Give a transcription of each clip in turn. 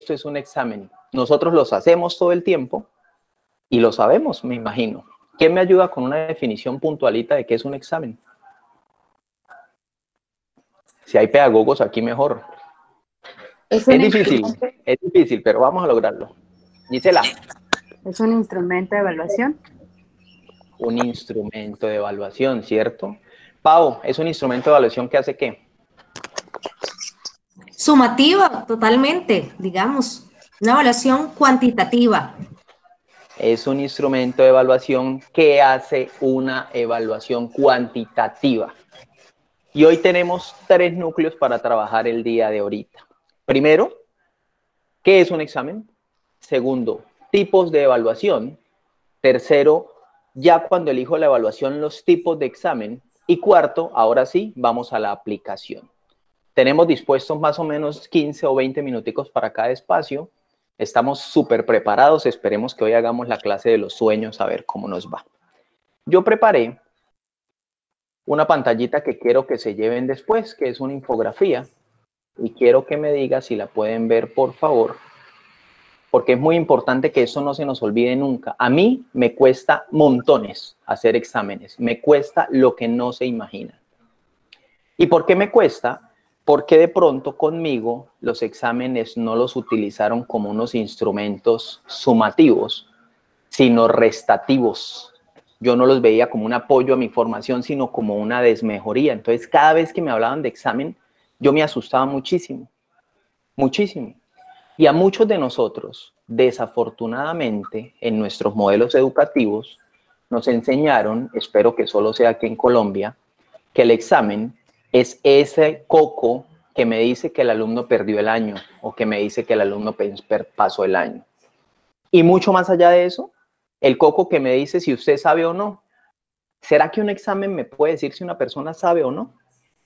esto es un examen. Nosotros los hacemos todo el tiempo y lo sabemos, me imagino. ¿Quién me ayuda con una definición puntualita de qué es un examen? Si hay pedagogos aquí, mejor. Es difícil, pero vamos a lograrlo. Gisela. Es un instrumento de evaluación. Un instrumento de evaluación, ¿cierto? Pau, ¿es un instrumento de evaluación que hace qué? Sumativa, totalmente, digamos. Una evaluación cuantitativa. Es un instrumento de evaluación que hace una evaluación cuantitativa. Y hoy tenemos 3 núcleos para trabajar el día de ahorita. Primero, ¿qué es un examen? Segundo, tipos de evaluación. Tercero, ya cuando elijo la evaluación, los tipos de examen. Y cuarto, ahora sí, vamos a la aplicación. Tenemos dispuestos más o menos 15 o 20 minuticos para cada espacio. Estamos súper preparados. Esperemos que hoy hagamos la clase de los sueños a ver cómo nos va. Yo preparé una pantallita que quiero que se lleven después, que es una infografía. Y quiero que me diga si la pueden ver, por favor. Porque es muy importante que eso no se nos olvide nunca. A mí me cuesta montones hacer exámenes. Me cuesta lo que no se imagina. ¿Y por qué me cuesta? Porque de pronto conmigo los exámenes no los utilizaron como unos instrumentos sumativos, sino restativos. Yo no los veía como un apoyo a mi formación, sino como una desmejoría. Entonces, cada vez que me hablaban de examen, yo me asustaba muchísimo, muchísimo. Y a muchos de nosotros, desafortunadamente, en nuestros modelos educativos, nos enseñaron, espero que solo sea aquí en Colombia, que el examen es ese coco que me dice que el alumno perdió el año o que me dice que el alumno pasó el año. Y mucho más allá de eso, el coco que me dice si usted sabe o no. ¿Será que un examen me puede decir si una persona sabe o no?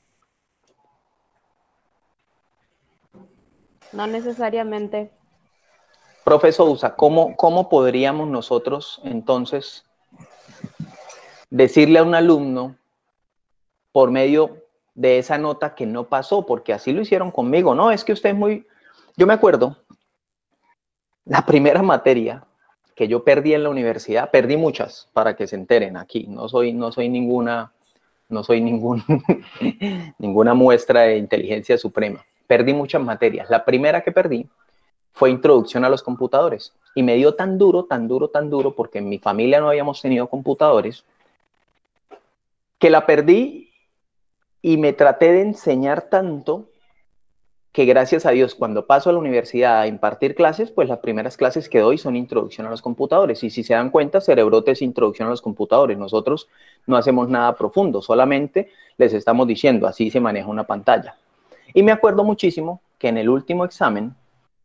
No necesariamente. Profesor Usa, ¿cómo podríamos nosotros entonces decirle a un alumno por medio de esa nota que no pasó? Porque así lo hicieron conmigo. No, es que usted es muy... Yo me acuerdo, la primera materia que yo perdí en la universidad, perdí muchas, para que se enteren aquí. No soy ninguna muestra de inteligencia suprema. Perdí muchas materias. La primera que perdí fue introducción a los computadores. Y me dio tan duro, porque en mi familia no habíamos tenido computadores, que la perdí y me traté de enseñar tanto que gracias a Dios, cuando paso a la universidad a impartir clases, pues las primeras clases que doy son introducción a los computadores. Y si se dan cuenta, Cerebrote es introducción a los computadores. Nosotros no hacemos nada profundo, solamente les estamos diciendo, así se maneja una pantalla. Y me acuerdo muchísimo que en el último examen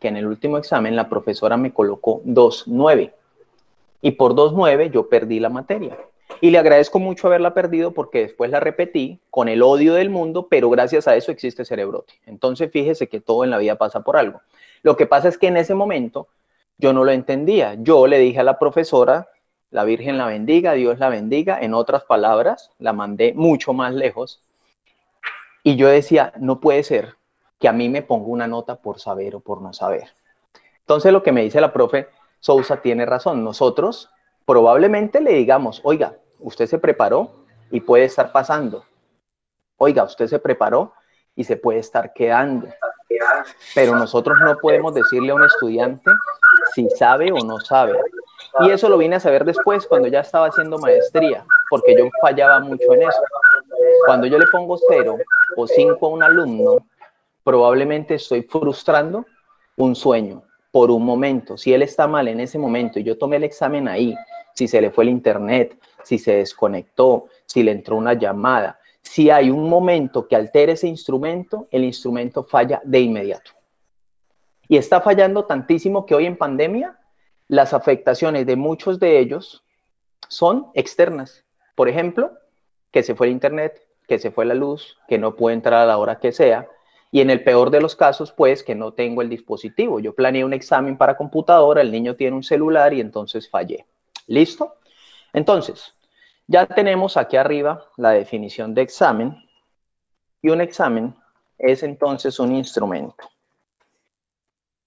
la profesora me colocó 2.9. Y por 2.9 yo perdí la materia. Y le agradezco mucho haberla perdido porque después la repetí con el odio del mundo, pero gracias a eso existe Cerebrote. Entonces fíjese que todo en la vida pasa por algo. Lo que pasa es que en ese momento yo no lo entendía. Yo le dije a la profesora, la Virgen la bendiga, Dios la bendiga, en otras palabras, la mandé mucho más lejos. Y yo decía, no puede ser que a mí me ponga una nota por saber o por no saber. Entonces lo que me dice la profe Sousa tiene razón. Nosotros probablemente le digamos, oiga, usted se preparó y puede estar pasando. Oiga, usted se preparó y se puede estar quedando. Pero nosotros no podemos decirle a un estudiante si sabe o no sabe. Y eso lo vine a saber después, cuando ya estaba haciendo maestría, porque yo fallaba mucho en eso. Cuando yo le pongo 0 o 5 a un alumno, probablemente estoy frustrando un sueño por un momento. Si él está mal en ese momento y yo tomé el examen ahí, si se le fue el internet, si se desconectó, si le entró una llamada, si hay un momento que altere ese instrumento, el instrumento falla de inmediato. Y está fallando tantísimo que hoy en pandemia las afectaciones de muchos de ellos son externas. Por ejemplo, que se fue el internet, que se fue la luz, que no puedo entrar a la hora que sea. Y en el peor de los casos, pues, que no tengo el dispositivo. Yo planeé un examen para computadora, el niño tiene un celular y entonces fallé. ¿Listo? Entonces, ya tenemos aquí arriba la definición de examen. Y un examen es entonces un instrumento.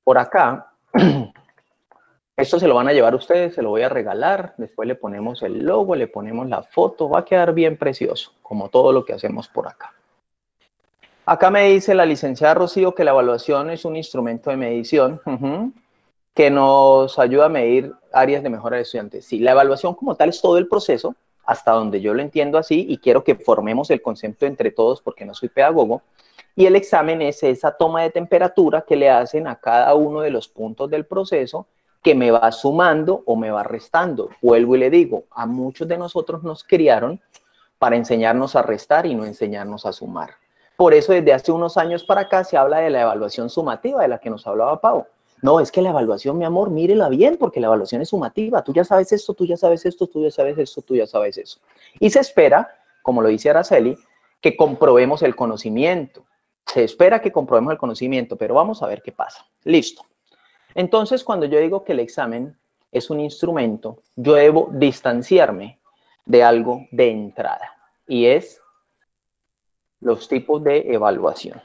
Por acá, esto se lo van a llevar ustedes, se lo voy a regalar, después le ponemos el logo, le ponemos la foto, va a quedar bien precioso, como todo lo que hacemos por acá. Acá me dice la licenciada Rocío que la evaluación es un instrumento de medición que nos ayuda a medir áreas de mejora de estudiantes. Sí, la evaluación como tal es todo el proceso, hasta donde yo lo entiendo así, y quiero que formemos el concepto entre todos porque no soy pedagogo, y el examen es esa toma de temperatura que le hacen a cada uno de los puntos del proceso que me va sumando o me va restando. Vuelvo y le digo, a muchos de nosotros nos criaron para enseñarnos a restar y no enseñarnos a sumar. Por eso desde hace unos años para acá se habla de la evaluación sumativa de la que nos hablaba Pau. No, es que la evaluación, mi amor, mírela bien, porque la evaluación es sumativa. Tú ya sabes esto, tú ya sabes esto, tú ya sabes esto, tú ya sabes eso. Y se espera, como lo dice Araceli, que comprobemos el conocimiento. Se espera que comprobemos el conocimiento, pero vamos a ver qué pasa. Listo. Entonces, cuando yo digo que el examen es un instrumento, yo debo distanciarme de algo de entrada, y es los tipos de evaluación.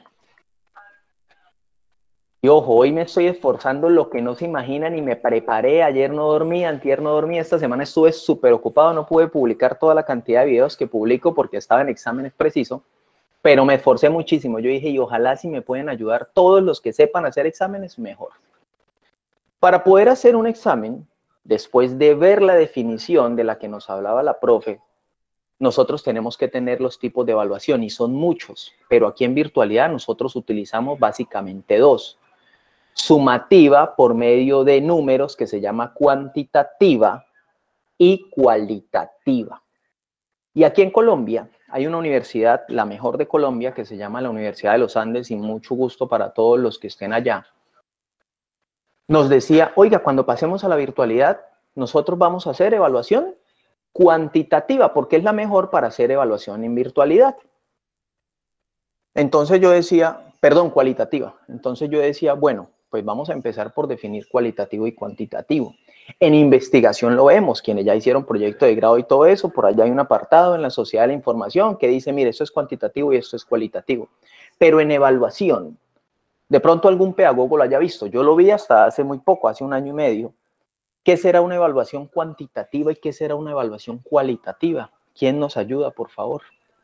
Y ojo, hoy me estoy esforzando lo que no se imaginan y me preparé. Ayer no dormí, antier no dormí, esta semana estuve súper ocupado, no pude publicar toda la cantidad de videos que publico porque estaba en exámenes preciso, pero me esforcé muchísimo. Yo dije, y ojalá si me pueden ayudar todos los que sepan hacer exámenes, mejor. Para poder hacer un examen, después de ver la definición de la que nos hablaba la profe, nosotros tenemos que tener los tipos de evaluación y son muchos, pero aquí en virtualidad nosotros utilizamos básicamente dos. Sumativa por medio de números que se llama cuantitativa y cualitativa. Y aquí en Colombia hay una universidad, la mejor de Colombia, que se llama la Universidad de los Andes, y mucho gusto para todos los que estén allá. Nos decía, oiga, cuando pasemos a la virtualidad, nosotros vamos a hacer evaluación cuantitativa, porque es la mejor para hacer evaluación en virtualidad. Entonces yo decía, perdón, cualitativa. Entonces yo decía, bueno, pues vamos a empezar por definir cualitativo y cuantitativo. En investigación lo vemos, quienes ya hicieron proyecto de grado y todo eso, por allá hay un apartado en la Sociedad de la Información que dice, mire, esto es cuantitativo y esto es cualitativo. Pero en evaluación, de pronto algún pedagogo lo haya visto, yo lo vi hasta hace muy poco, hace un año y medio. ¿Qué será una evaluación cuantitativa y qué será una evaluación cualitativa? ¿Quién nos ayuda, por favor?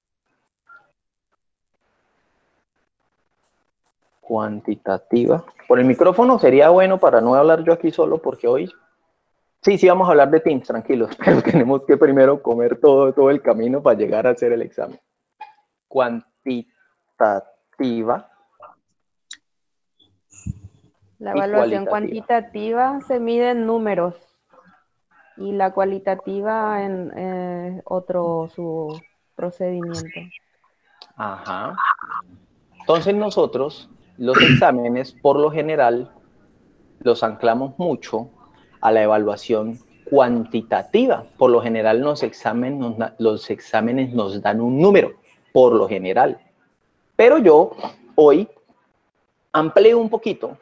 Cuantitativa. Por el micrófono sería bueno para no hablar yo aquí solo, porque hoy... Sí, vamos a hablar de Teams, tranquilos, pero tenemos que primero comer todo el camino para llegar a hacer el examen. Cuantitativa. La evaluación cuantitativa se mide en números y la cualitativa en su procedimiento. Ajá. Entonces nosotros los exámenes por lo general los anclamos mucho a la evaluación cuantitativa. Por lo general los exámenes nos dan un número, por lo general. Pero yo hoy amplío un poquito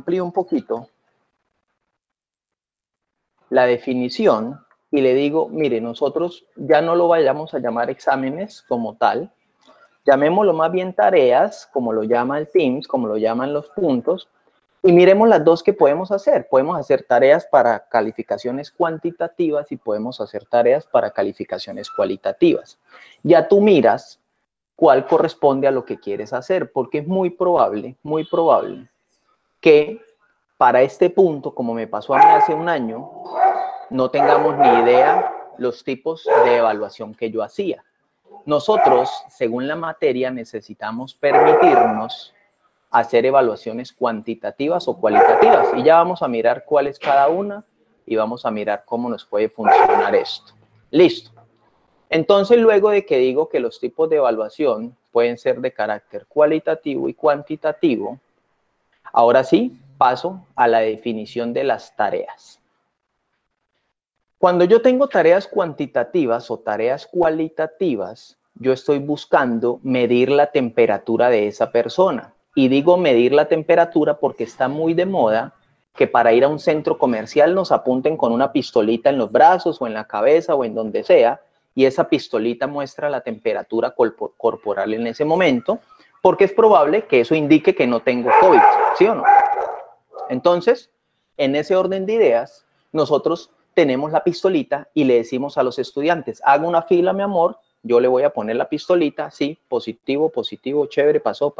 la definición y le digo, mire, nosotros ya no lo vayamos a llamar exámenes como tal, llamémoslo más bien tareas, como lo llama el Teams, como lo llaman los puntos, y miremos las dos que podemos hacer. Podemos hacer tareas para calificaciones cuantitativas y podemos hacer tareas para calificaciones cualitativas. Ya tú miras cuál corresponde a lo que quieres hacer, porque es muy probable que para este punto, como me pasó a mí hace un año, no tengamos ni idea los tipos de evaluación que yo hacía. Nosotros, según la materia, necesitamos permitirnos hacer evaluaciones cuantitativas o cualitativas. Y ya vamos a mirar cuál es cada una y vamos a mirar cómo nos puede funcionar esto. Listo. Entonces, luego de que digo que los tipos de evaluación pueden ser de carácter cualitativo y cuantitativo, ahora sí paso a la definición de las tareas. Cuando yo tengo tareas cuantitativas o tareas cualitativas, yo estoy buscando medir la temperatura de esa persona. Y digo medir la temperatura porque está muy de moda que para ir a un centro comercial nos apunten con una pistolita en los brazos o en la cabeza o en donde sea, y esa pistolita muestra la temperatura corporal en ese momento, porque es probable que eso indique que no tengo COVID, ¿sí o no? Entonces, en ese orden de ideas, nosotros tenemos la pistolita y le decimos a los estudiantes, haga una fila, mi amor, yo le voy a poner la pistolita, sí, positivo, positivo, chévere, pasó.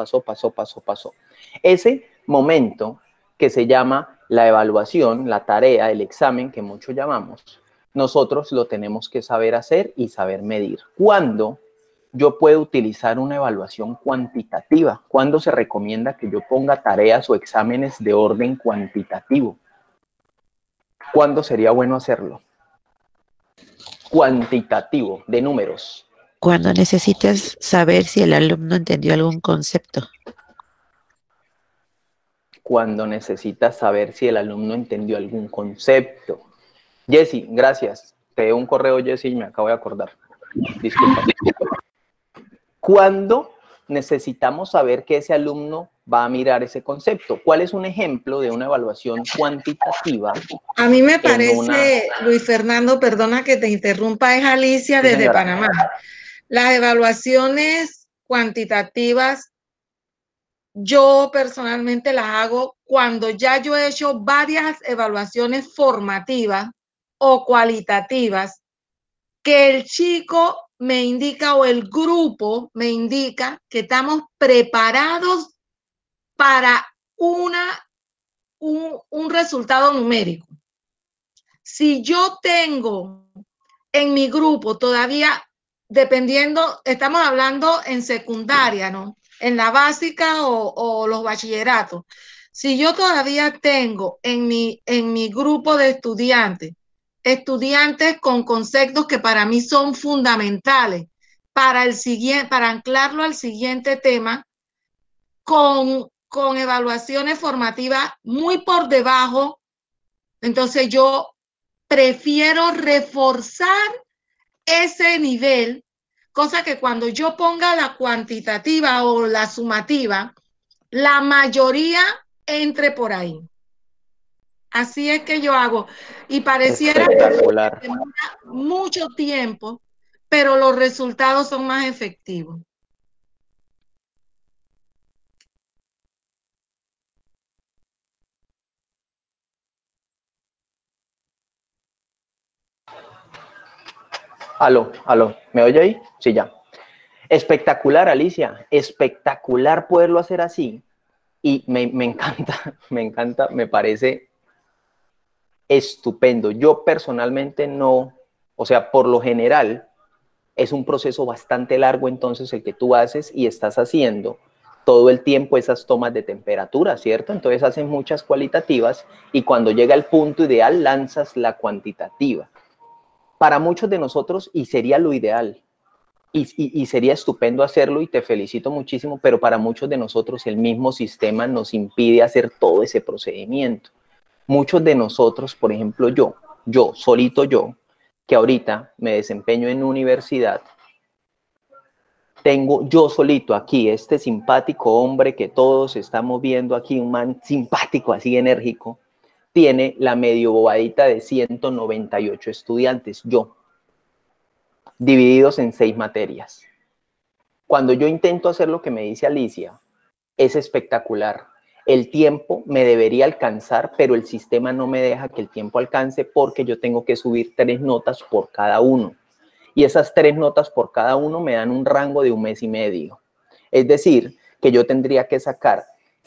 Ese momento que se llama la evaluación, la tarea, el examen, que muchos llamamos, nosotros lo tenemos que saber hacer y saber medir. ¿Cuándo yo puedo utilizar una evaluación cuantitativa? ¿Cuándo se recomienda que yo ponga tareas o exámenes de orden cuantitativo? ¿Cuándo sería bueno hacerlo? Cuantitativo, de números. Cuando necesitas saber si el alumno entendió algún concepto. Cuando necesitas saber si el alumno entendió algún concepto. Jessy, gracias. Te doy un correo, Jessy, y me acabo de acordar. Disculpa. ¿Cuándo necesitamos saber que ese alumno va a mirar ese concepto? ¿Cuál es un ejemplo de una evaluación cuantitativa? A mí me parece, Luis Fernando, perdona que te interrumpa, es Alicia desde Panamá. Las evaluaciones cuantitativas, yo personalmente las hago cuando ya yo he hecho varias evaluaciones formativas o cualitativas que el chico me indica o el grupo me indica que estamos preparados para un resultado numérico. Si yo tengo en mi grupo todavía, dependiendo, estamos hablando en secundaria, ¿no? En la básica o los bachilleratos. Si yo todavía tengo en mi grupo de estudiantes con conceptos que para mí son fundamentales para anclarlo al siguiente tema, con evaluaciones formativas muy por debajo, entonces yo prefiero reforzar ese nivel, cosa que cuando yo ponga la cuantitativa o la sumativa, la mayoría entre por ahí. Así es que yo hago. Y pareciera que demora mucho tiempo, pero los resultados son más efectivos. Aló, ¿me oye ahí? Sí, ya. Espectacular, Alicia, espectacular poderlo hacer así. Y me encanta, me parece estupendo. Yo personalmente no, o sea, por lo general, es un proceso bastante largo entonces el que tú haces y estás haciendo todo el tiempo esas tomas de temperatura, ¿cierto? Entonces haces muchas cualitativas y cuando llega el punto ideal lanzas la cuantitativa. Para muchos de nosotros, y sería lo ideal, y sería estupendo hacerlo y te felicito muchísimo, pero para muchos de nosotros el mismo sistema nos impide hacer todo ese procedimiento. Muchos de nosotros, por ejemplo yo, que ahorita me desempeño en universidad, tengo yo solito aquí este simpático hombre que todos estamos viendo aquí, un man simpático, así enérgico, tiene la medio bobadita de 198 estudiantes, yo, divididos en 6 materias. Cuando yo intento hacer lo que me dice Alicia, es espectacular. El tiempo me debería alcanzar, pero el sistema no me deja que el tiempo alcance porque yo tengo que subir 3 notas por cada uno. Y esas 3 notas por cada uno me dan un rango de 1 mes y medio. Es decir, que yo tendría que sacar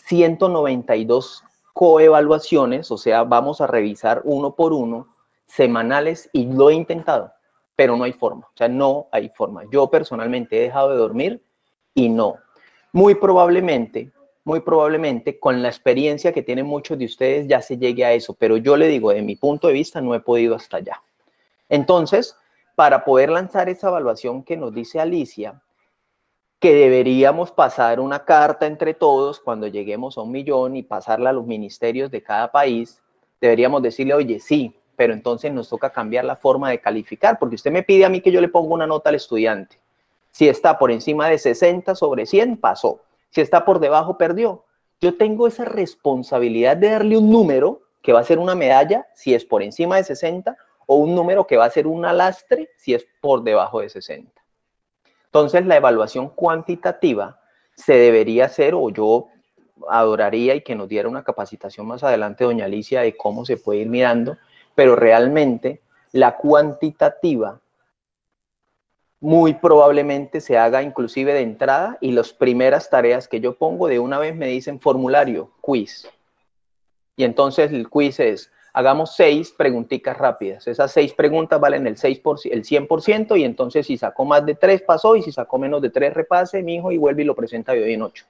192 coevaluaciones, o sea, vamos a revisar uno por uno, semanales, y lo he intentado, pero no hay forma, o sea, no hay forma. Yo personalmente he dejado de dormir y no. Muy probablemente, con la experiencia que tienen muchos de ustedes ya se llegue a eso, pero yo le digo, de mi punto de vista, no he podido hasta allá. Entonces, para poder lanzar esa evaluación que nos dice Alicia, que deberíamos pasar una carta entre todos cuando lleguemos a 1 millón y pasarla a los ministerios de cada país, deberíamos decirle, oye, sí, pero entonces nos toca cambiar la forma de calificar, porque usted me pide a mí que yo le ponga una nota al estudiante. Si está por encima de 60 sobre 100, pasó. Si está por debajo, perdió. Yo tengo esa responsabilidad de darle un número que va a ser una medalla si es por encima de 60 o un número que va a ser un lastre si es por debajo de 60. Entonces, la evaluación cuantitativa se debería hacer, o yo adoraría y que nos diera una capacitación más adelante, doña Alicia, de cómo se puede ir mirando, pero realmente la cuantitativa muy probablemente se haga inclusive de entrada y las primeras tareas que yo pongo de una vez me dicen formulario, quiz. Y entonces el quiz es, hagamos 6 preguntitas rápidas. Esas 6 preguntas valen el 100% y entonces si sacó más de 3 pasó y si sacó menos de 3 repase, mi hijo, y vuelve y lo presenta de hoy en 8.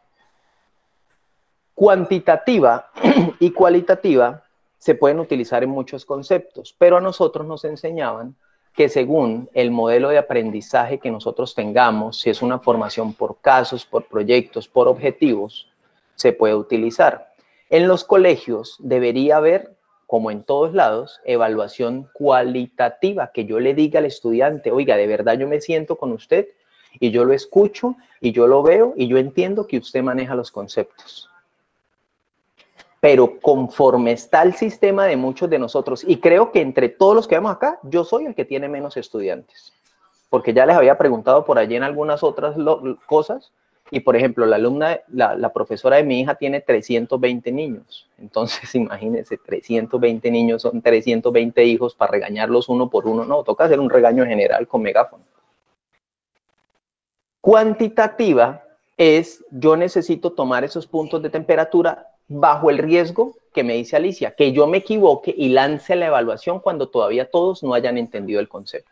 Cuantitativa y cualitativa se pueden utilizar en muchos conceptos, pero a nosotros nos enseñaban que según el modelo de aprendizaje que nosotros tengamos, si es una formación por casos, por proyectos, por objetivos, se puede utilizar. En los colegios debería haber, como en todos lados, evaluación cualitativa, que yo le diga al estudiante, oiga, de verdad yo me siento con usted y yo lo escucho y yo lo veo y yo entiendo que usted maneja los conceptos. Pero conforme está el sistema de muchos de nosotros, y creo que entre todos los que vemos acá, yo soy el que tiene menos estudiantes, porque ya les había preguntado por allí en algunas otras cosas, y por ejemplo, la profesora de mi hija tiene 320 niños, entonces imagínense, 320 niños son 320 hijos para regañarlos uno por uno, no, toca hacer un regaño general con megáfono. Cuantitativa es, yo necesito tomar esos puntos de temperatura bajo el riesgo que me dice Alicia, que yo me equivoque y lance la evaluación cuando todavía todos no hayan entendido el concepto.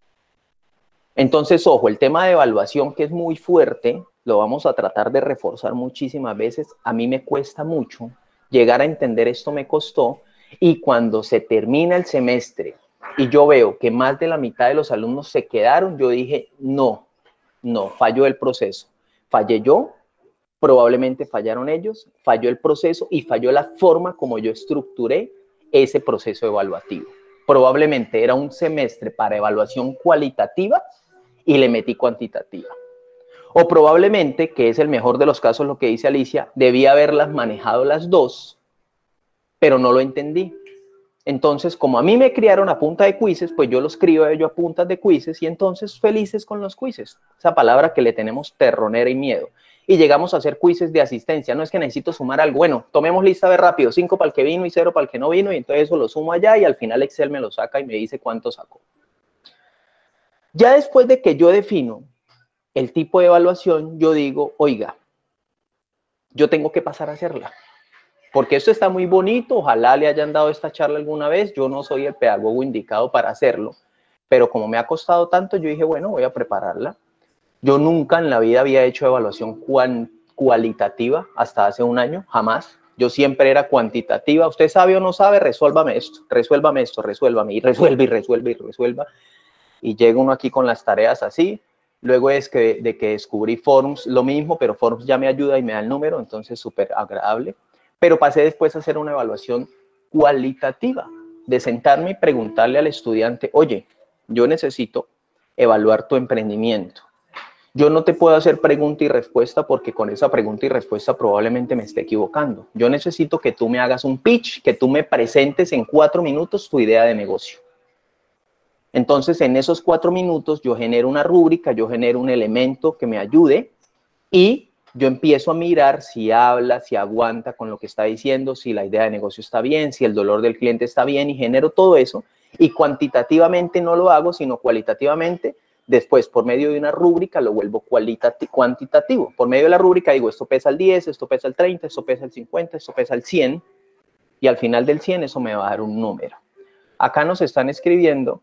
Entonces, ojo, el tema de evaluación, que es muy fuerte, lo vamos a tratar de reforzar muchísimas veces. A mí me cuesta mucho llegar a entender esto, me costó, y cuando se termina el semestre y yo veo que más de la mitad de los alumnos se quedaron, yo dije, no, falló el proceso. Fallé yo, probablemente fallaron ellos, falló el proceso y falló la forma como yo estructuré ese proceso evaluativo. Probablemente era un semestre para evaluación cualitativa y le metí cuantitativa. O probablemente, que es el mejor de los casos lo que dice Alicia, debía haberlas manejado las dos, pero no lo entendí. Entonces, como a mí me criaron a punta de quizzes, pues yo los crío a ellos a puntas de quizzes y entonces felices con los quizzes. Esa palabra que le tenemos terronera y miedo. Y llegamos a hacer quizzes de asistencia. No es que necesito sumar algo. Bueno, tomemos lista de rápido. 5 para el que vino y 0 para el que no vino. Y entonces eso lo sumo allá y al final Excel me lo saca y me dice cuánto sacó. Ya después de que yo defino el tipo de evaluación, yo digo, oiga, yo tengo que pasar a hacerla. Porque esto está muy bonito. Ojalá le hayan dado esta charla alguna vez. Yo no soy el pedagogo indicado para hacerlo. Pero como me ha costado tanto, yo dije, bueno, voy a prepararla. Yo nunca en la vida había hecho evaluación cualitativa hasta hace un año, jamás. Yo siempre era cuantitativa. ¿Usted sabe o no sabe? Resuélvame esto, resuélvame esto, resuélvame. Y resuelve, y resuelve, y resuelva. Y llega uno aquí con las tareas así. Luego es de que descubrí Forms, lo mismo, pero Forms ya me ayuda y me da el número, entonces súper agradable. Pero pasé después a hacer una evaluación cualitativa, de sentarme y preguntarle al estudiante, oye, yo necesito evaluar tu emprendimiento. Yo no te puedo hacer pregunta y respuesta porque con esa pregunta y respuesta probablemente me esté equivocando. Yo necesito que tú me hagas un pitch, que tú me presentes en 4 minutos tu idea de negocio. Entonces, en esos 4 minutos yo genero una rúbrica, yo genero un elemento que me ayude y yo empiezo a mirar si habla, si aguanta con lo que está diciendo, si la idea de negocio está bien, si el dolor del cliente está bien y genero todo eso. Y cuantitativamente no lo hago, sino cualitativamente. Después, por medio de una rúbrica, lo vuelvo cuantitativo. Por medio de la rúbrica digo, esto pesa el 10, esto pesa el 30, esto pesa el 50, esto pesa el 100. Y al final del 100 eso me va a dar un número. Acá nos están escribiendo,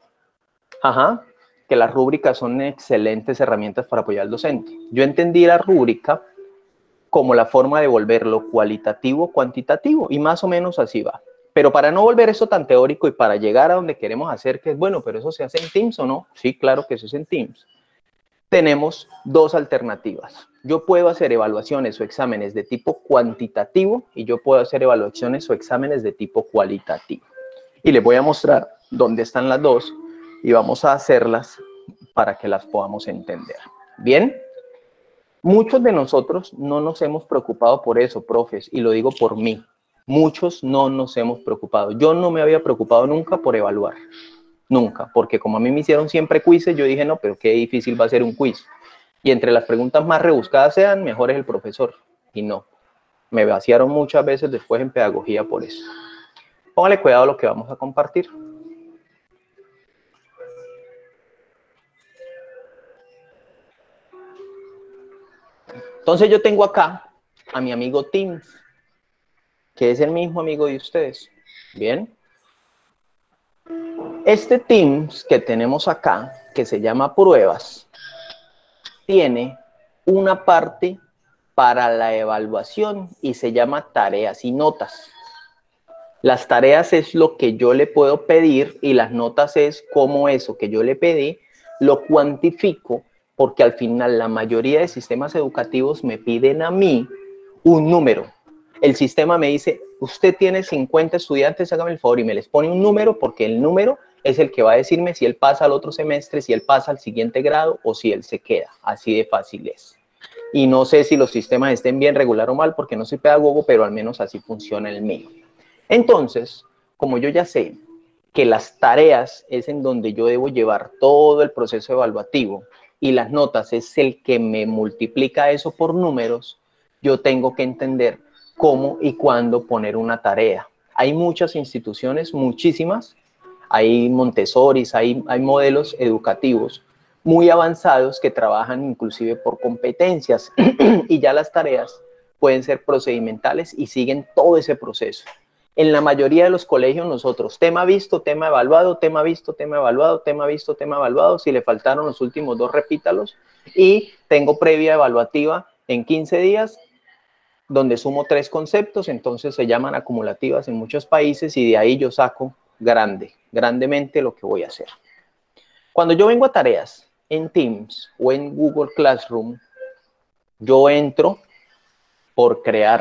que las rúbricas son excelentes herramientas para apoyar al docente. Yo entendí la rúbrica como la forma de volverlo cualitativo, cuantitativo, y más o menos así va. Pero para no volver eso tan teórico y para llegar a donde queremos hacer, que es bueno, pero eso se hace en Teams o no, sí, claro que eso es en Teams. Tenemos 2 alternativas. Yo puedo hacer evaluaciones o exámenes de tipo cuantitativo y yo puedo hacer evaluaciones o exámenes de tipo cualitativo. Y les voy a mostrar dónde están las dos y vamos a hacerlas para que las podamos entender. ¿Bien? Muchos de nosotros no nos hemos preocupado por eso, profes, y lo digo por mí. Muchos no nos hemos preocupado. Yo no me había preocupado nunca por evaluar. Nunca, porque como a mí me hicieron siempre quizzes, yo dije, no, pero qué difícil va a ser un quiz. Y entre las preguntas más rebuscadas sean, mejor es el profesor. Y no. Me vaciaron muchas veces después en pedagogía por eso. Póngale cuidado a lo que vamos a compartir. Entonces yo tengo acá a mi amigo Teams, que es el mismo amigo de ustedes. Bien. Este Teams que tenemos acá, que se llama pruebas, tiene una parte para la evaluación y se llama tareas y notas. Las tareas es lo que yo le puedo pedir y las notas es cómo eso que yo le pedí lo cuantifico, porque al final la mayoría de sistemas educativos me piden a mí un número. El sistema me dice, usted tiene 50 estudiantes, hágame el favor, y me les pone un número, porque el número es el que va a decirme si él pasa al otro semestre, si él pasa al siguiente grado o si él se queda. Así de fácil es. Y no sé si los sistemas estén bien, regular o mal, porque no soy pedagogo, pero al menos así funciona el mío. Entonces, como yo ya sé que las tareas es en donde yo debo llevar todo el proceso evaluativo y las notas es el que me multiplica eso por números, yo tengo que entender cómo y cuándo poner una tarea. Hay muchas instituciones, muchísimas, hay Montessoris, hay modelos educativos muy avanzados que trabajan inclusive por competencias y ya las tareas pueden ser procedimentales y siguen todo ese proceso. En la mayoría de los colegios nosotros, tema visto, tema evaluado, tema visto, tema evaluado, tema visto, tema evaluado. Si le faltaron los últimos 2, repítalos. Y tengo previa evaluativa en 15 días, donde sumo 3 conceptos, entonces se llaman acumulativas en muchos países y de ahí yo saco grandemente lo que voy a hacer. Cuando yo vengo a tareas en Teams o en Google Classroom, yo entro por crear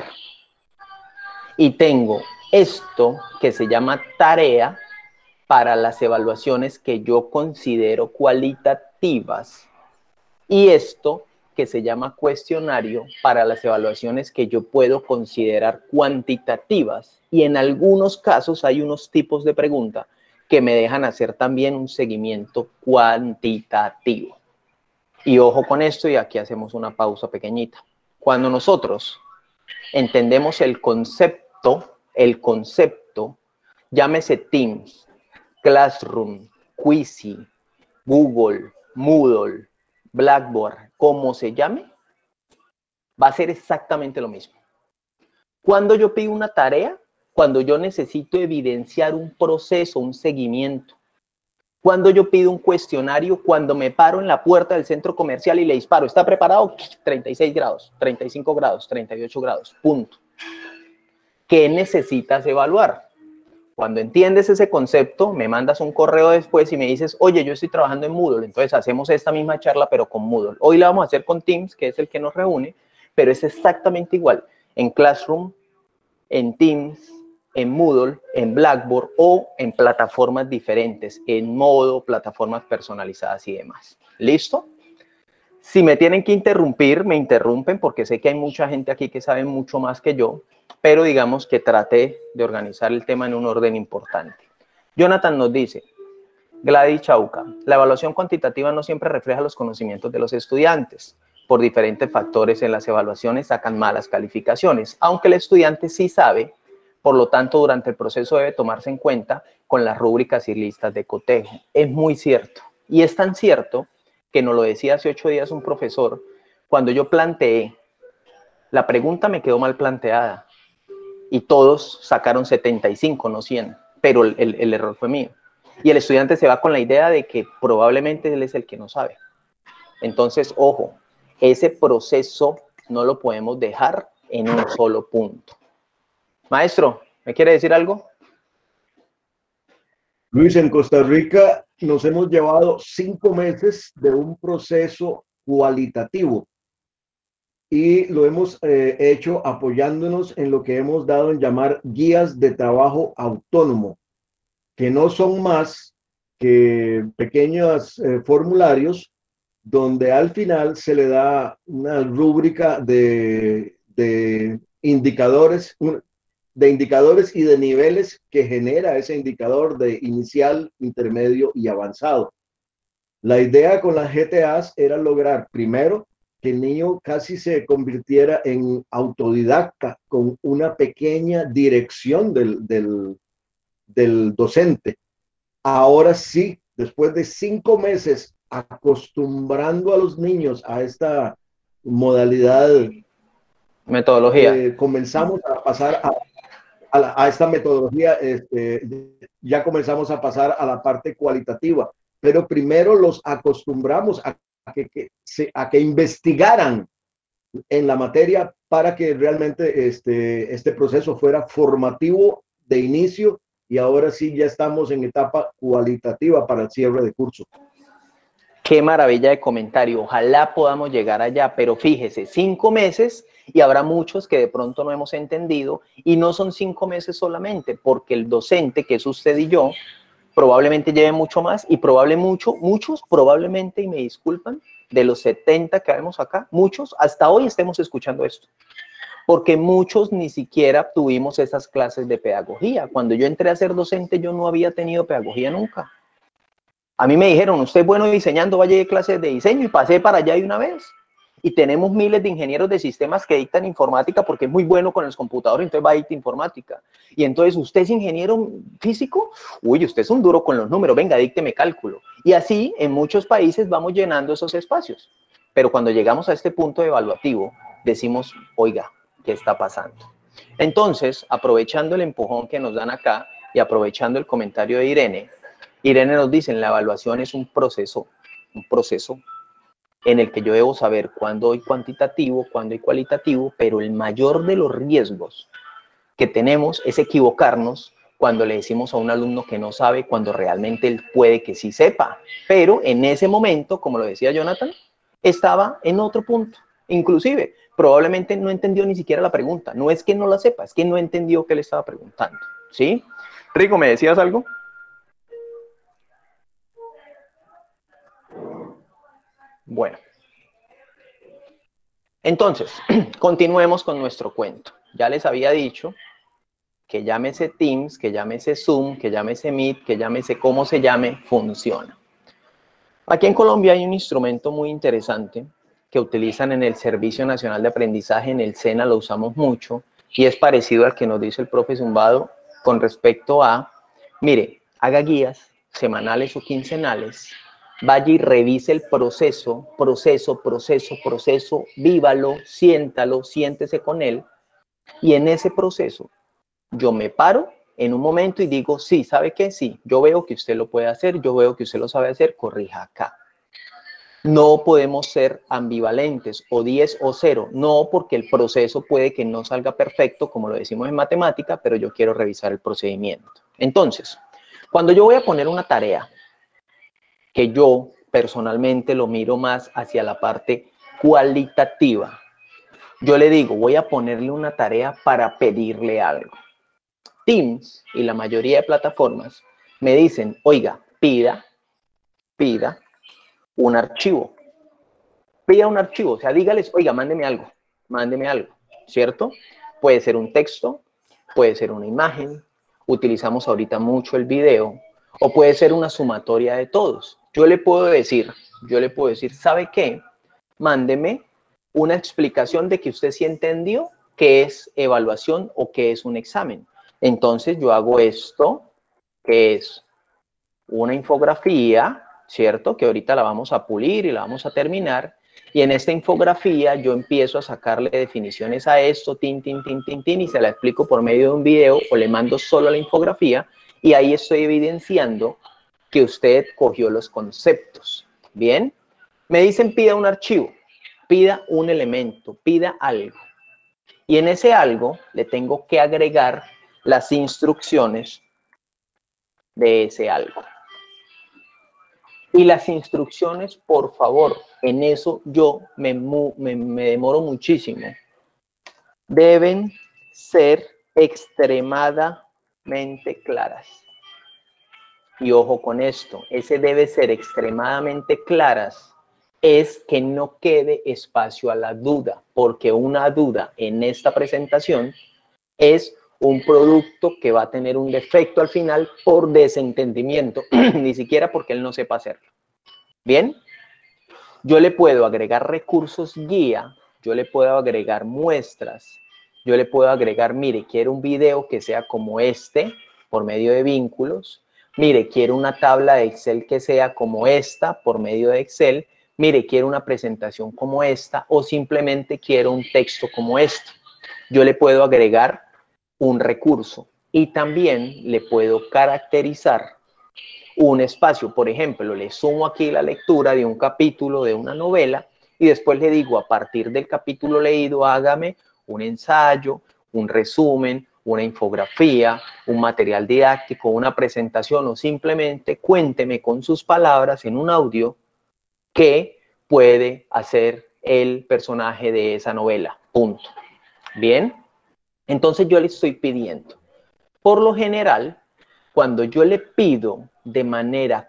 y tengo esto que se llama tarea para las evaluaciones que yo considero cualitativas y esto que se llama cuestionario para las evaluaciones que yo puedo considerar cuantitativas y en algunos casos hay unos tipos de pregunta que me dejan hacer también un seguimiento cuantitativo. Y ojo con esto y aquí hacemos una pausa pequeñita. Cuando nosotros entendemos el concepto, llámese Teams, Classroom, Quizy, Google, Moodle, Blackboard, como se llame, va a ser exactamente lo mismo. Cuando yo pido una tarea, cuando yo necesito evidenciar un proceso, un seguimiento, cuando yo pido un cuestionario, cuando me paro en la puerta del centro comercial y le disparo, ¿está preparado? 36 grados, 35 grados, 38 grados, punto. ¿Qué necesitas evaluar? Cuando entiendes ese concepto, me mandas un correo después y me dices, oye, yo estoy trabajando en Moodle, entonces hacemos esta misma charla, pero con Moodle. Hoy la vamos a hacer con Teams, que es el que nos reúne, pero es exactamente igual. En Classroom, en Teams, en Moodle, en Blackboard o en plataformas diferentes, en Modo, plataformas personalizadas y demás. ¿Listo? Si me tienen que interrumpir, me interrumpen porque sé que hay mucha gente aquí que sabe mucho más que yo, pero digamos que traté de organizar el tema en un orden importante. Jonathan nos dice, Gladys Chauca, la evaluación cuantitativa no siempre refleja los conocimientos de los estudiantes. Por diferentes factores en las evaluaciones sacan malas calificaciones, aunque el estudiante sí sabe, por lo tanto durante el proceso debe tomarse en cuenta con las rúbricas y listas de cotejo. Es muy cierto, y es tan cierto que nos lo decía hace 8 días un profesor, cuando yo planteé, la pregunta me quedó mal planteada, y todos sacaron 75, no 100, pero el error fue mío. Y el estudiante se va con la idea de que probablemente él es el que no sabe. Entonces, ojo, ese proceso no lo podemos dejar en un solo punto. Maestro, ¿me quiere decir algo? Luis, en Costa Rica nos hemos llevado 5 meses de un proceso cualitativo. Y lo hemos hecho apoyándonos en lo que hemos dado en llamar guías de trabajo autónomo, que no son más que pequeños formularios donde al final se le da una rúbrica de indicadores y de niveles que genera ese indicador de inicial, intermedio y avanzado. La idea con las GTAs era lograr primero que el niño casi se convirtiera en autodidacta con una pequeña dirección del docente. Ahora sí, después de 5 meses acostumbrando a los niños a esta modalidad, metodología, comenzamos a pasar a esta metodología, ya comenzamos a pasar a la parte cualitativa, pero primero los acostumbramos a que investigaran en la materia para que realmente este proceso fuera formativo de inicio, y ahora sí ya estamos en etapa cualitativa para el cierre de curso. Qué maravilla de comentario. Ojalá podamos llegar allá, pero fíjese, 5 meses y habrá muchos que de pronto no hemos entendido, y no son 5 meses solamente, porque el docente, que es usted y yo, probablemente lleve mucho más, y muchos probablemente, y me disculpan, de los 70 que vemos acá, muchos hasta hoy estemos escuchando esto, porque muchos ni siquiera tuvimos esas clases de pedagogía. Cuando yo entré a ser docente, yo no había tenido pedagogía nunca. A mí me dijeron, usted es bueno diseñando, vaya de clases de diseño, y pasé para allá de una vez. Y tenemos miles de ingenieros de sistemas que dictan informática porque es muy bueno con los computadores, entonces va a dictar informática. Y entonces, ¿usted es ingeniero físico? Uy, usted es un duro con los números, venga, dícteme cálculo. Y así, en muchos países vamos llenando esos espacios. Pero cuando llegamos a este punto evaluativo, decimos, oiga, ¿qué está pasando? Entonces, aprovechando el empujón que nos dan acá y aprovechando el comentario de Irene, Irene nos dice, la evaluación es un proceso en el que yo debo saber cuándo hay cuantitativo, cuándo hay cualitativo, pero el mayor de los riesgos que tenemos es equivocarnos cuando le decimos a un alumno que no sabe, cuando realmente él puede que sí sepa. Pero en ese momento, como lo decía Jonathan, estaba en otro punto. Inclusive, probablemente no entendió ni siquiera la pregunta. No es que no la sepa, es que no entendió qué le estaba preguntando. ¿Sí? Rico, ¿me decías algo? Bueno, entonces, continuemos con nuestro cuento. Ya les había dicho que llámese Teams, que llámese Zoom, que llámese Meet, que llámese como se llame, funciona. Aquí en Colombia hay un instrumento muy interesante que utilizan en el Servicio Nacional de Aprendizaje, en el SENA lo usamos mucho, y es parecido al que nos dice el profe Zumbado con respecto a, mire, haga guías semanales o quincenales, vaya y revise el proceso, vívalo, siéntalo, siéntese con él, y en ese proceso yo me paro en un momento y digo, sí, ¿sabe qué? Sí, yo veo que usted lo puede hacer, yo veo que usted lo sabe hacer, corrija acá. No podemos ser ambivalentes, o 10 o 0, no, porque el proceso puede que no salga perfecto, como lo decimos en matemática, pero yo quiero revisar el procedimiento. Entonces, cuando yo voy a poner una tarea, que yo personalmente lo miro más hacia la parte cualitativa, yo le digo, voy a ponerle una tarea para pedirle algo. Teams y la mayoría de plataformas me dicen, oiga, pida un archivo. Pida un archivo, o sea, dígales, oiga, mándeme algo, ¿cierto? Puede ser un texto, puede ser una imagen, utilizamos ahorita mucho el video, o puede ser una sumatoria de todos. Yo le puedo decir, ¿sabe qué? Mándeme una explicación de que usted sí entendió qué es evaluación o qué es un examen. Entonces yo hago esto, que es una infografía, ¿cierto? Que ahorita la vamos a pulir y la vamos a terminar. Y en esta infografía yo empiezo a sacarle definiciones a esto, y se la explico por medio de un video o le mando solo la infografía, y ahí estoy evidenciando que usted cogió los conceptos. ¿Bien? Me dicen pida un archivo, pida un elemento, pida algo. Y en ese algo le tengo que agregar las instrucciones de ese algo. Y las instrucciones, por favor, en eso yo me demoro muchísimo. Deben ser extremadamente claras. Y ojo con esto, ese debe ser extremadamente claras, es que no quede espacio a la duda, porque una duda en esta presentación es un producto que va a tener un defecto al final por desentendimiento, ni siquiera porque él no sepa hacerlo. ¿Bien? Yo le puedo agregar recursos guía, yo le puedo agregar muestras, yo le puedo agregar, mire, quiero un video que sea como este, por medio de vínculos. Mire, quiero una tabla de Excel que sea como esta, por medio de Excel. Mire, quiero una presentación como esta, o simplemente quiero un texto como este. Yo le puedo agregar un recurso y también le puedo caracterizar un espacio. Por ejemplo, le sumo aquí la lectura de un capítulo de una novela y después le digo, a partir del capítulo leído, hágame un ensayo, un resumen, una infografía, un material didáctico, una presentación, o simplemente cuénteme con sus palabras en un audio qué puede hacer el personaje de esa novela. Punto. Bien, entonces yo le estoy pidiendo. Por lo general, cuando yo le pido de manera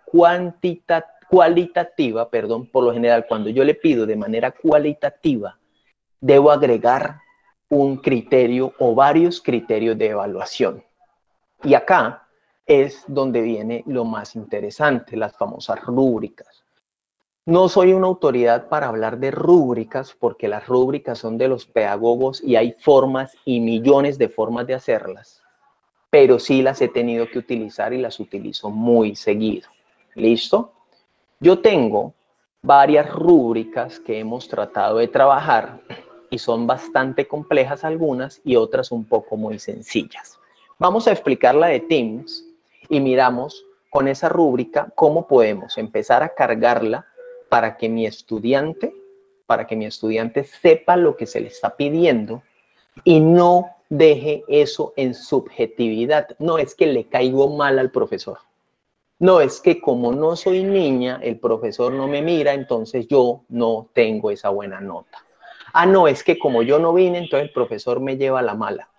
cualitativa, por lo general, cuando yo le pido de manera cualitativa, debo agregar un criterio o varios criterios de evaluación. Y acá es donde viene lo más interesante, las famosas rúbricas. No soy una autoridad para hablar de rúbricas porque las rúbricas son de los pedagogos y hay formas y millones de formas de hacerlas, pero sí las he tenido que utilizar y las utilizo muy seguido. ¿Listo? Yo tengo varias rúbricas que hemos tratado de trabajar y son bastante complejas algunas y otras un poco muy sencillas. Vamos a explicar la de Teams y miramos con esa rúbrica cómo podemos empezar a cargarla para que mi estudiante sepa lo que se le está pidiendo y no deje eso en subjetividad. No es que le caigo mal al profesor. No es que como no soy niña, el profesor no me mira, entonces yo no tengo esa buena nota. Ah, no, es que como yo no vine, entonces el profesor me lleva a la mala.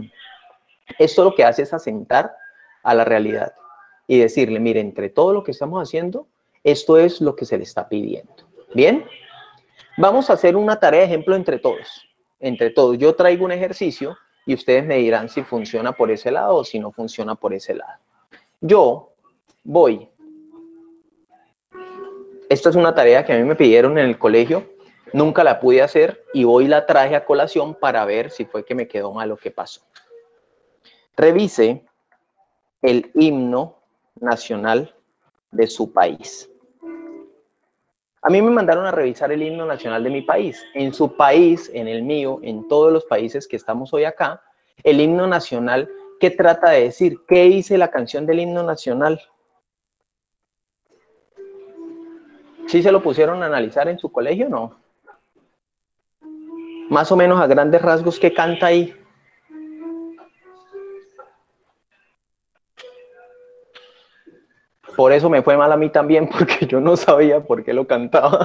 Esto lo que hace es asentar a la realidad y decirle, mire, entre todo lo que estamos haciendo, esto es lo que se le está pidiendo. ¿Bien? Vamos a hacer una tarea de ejemplo entre todos. Entre todos, yo traigo un ejercicio y ustedes me dirán si funciona por ese lado o si no funciona por ese lado. Yo voy. Esta es una tarea que a mí me pidieron en el colegio. Nunca la pude hacer y hoy la traje a colación para ver si fue que me quedó mal o qué pasó. Revise el himno nacional de su país. A mí me mandaron a revisar el himno nacional de mi país. En su país, en el mío, en todos los países que estamos hoy acá, el himno nacional, ¿qué trata de decir? ¿Qué dice la canción del himno nacional? ¿Sí se lo pusieron a analizar en su colegio o no? Más o menos a grandes rasgos, ¿qué canta ahí? Por eso me fue mal a mí también, porque yo no sabía por qué lo cantaba.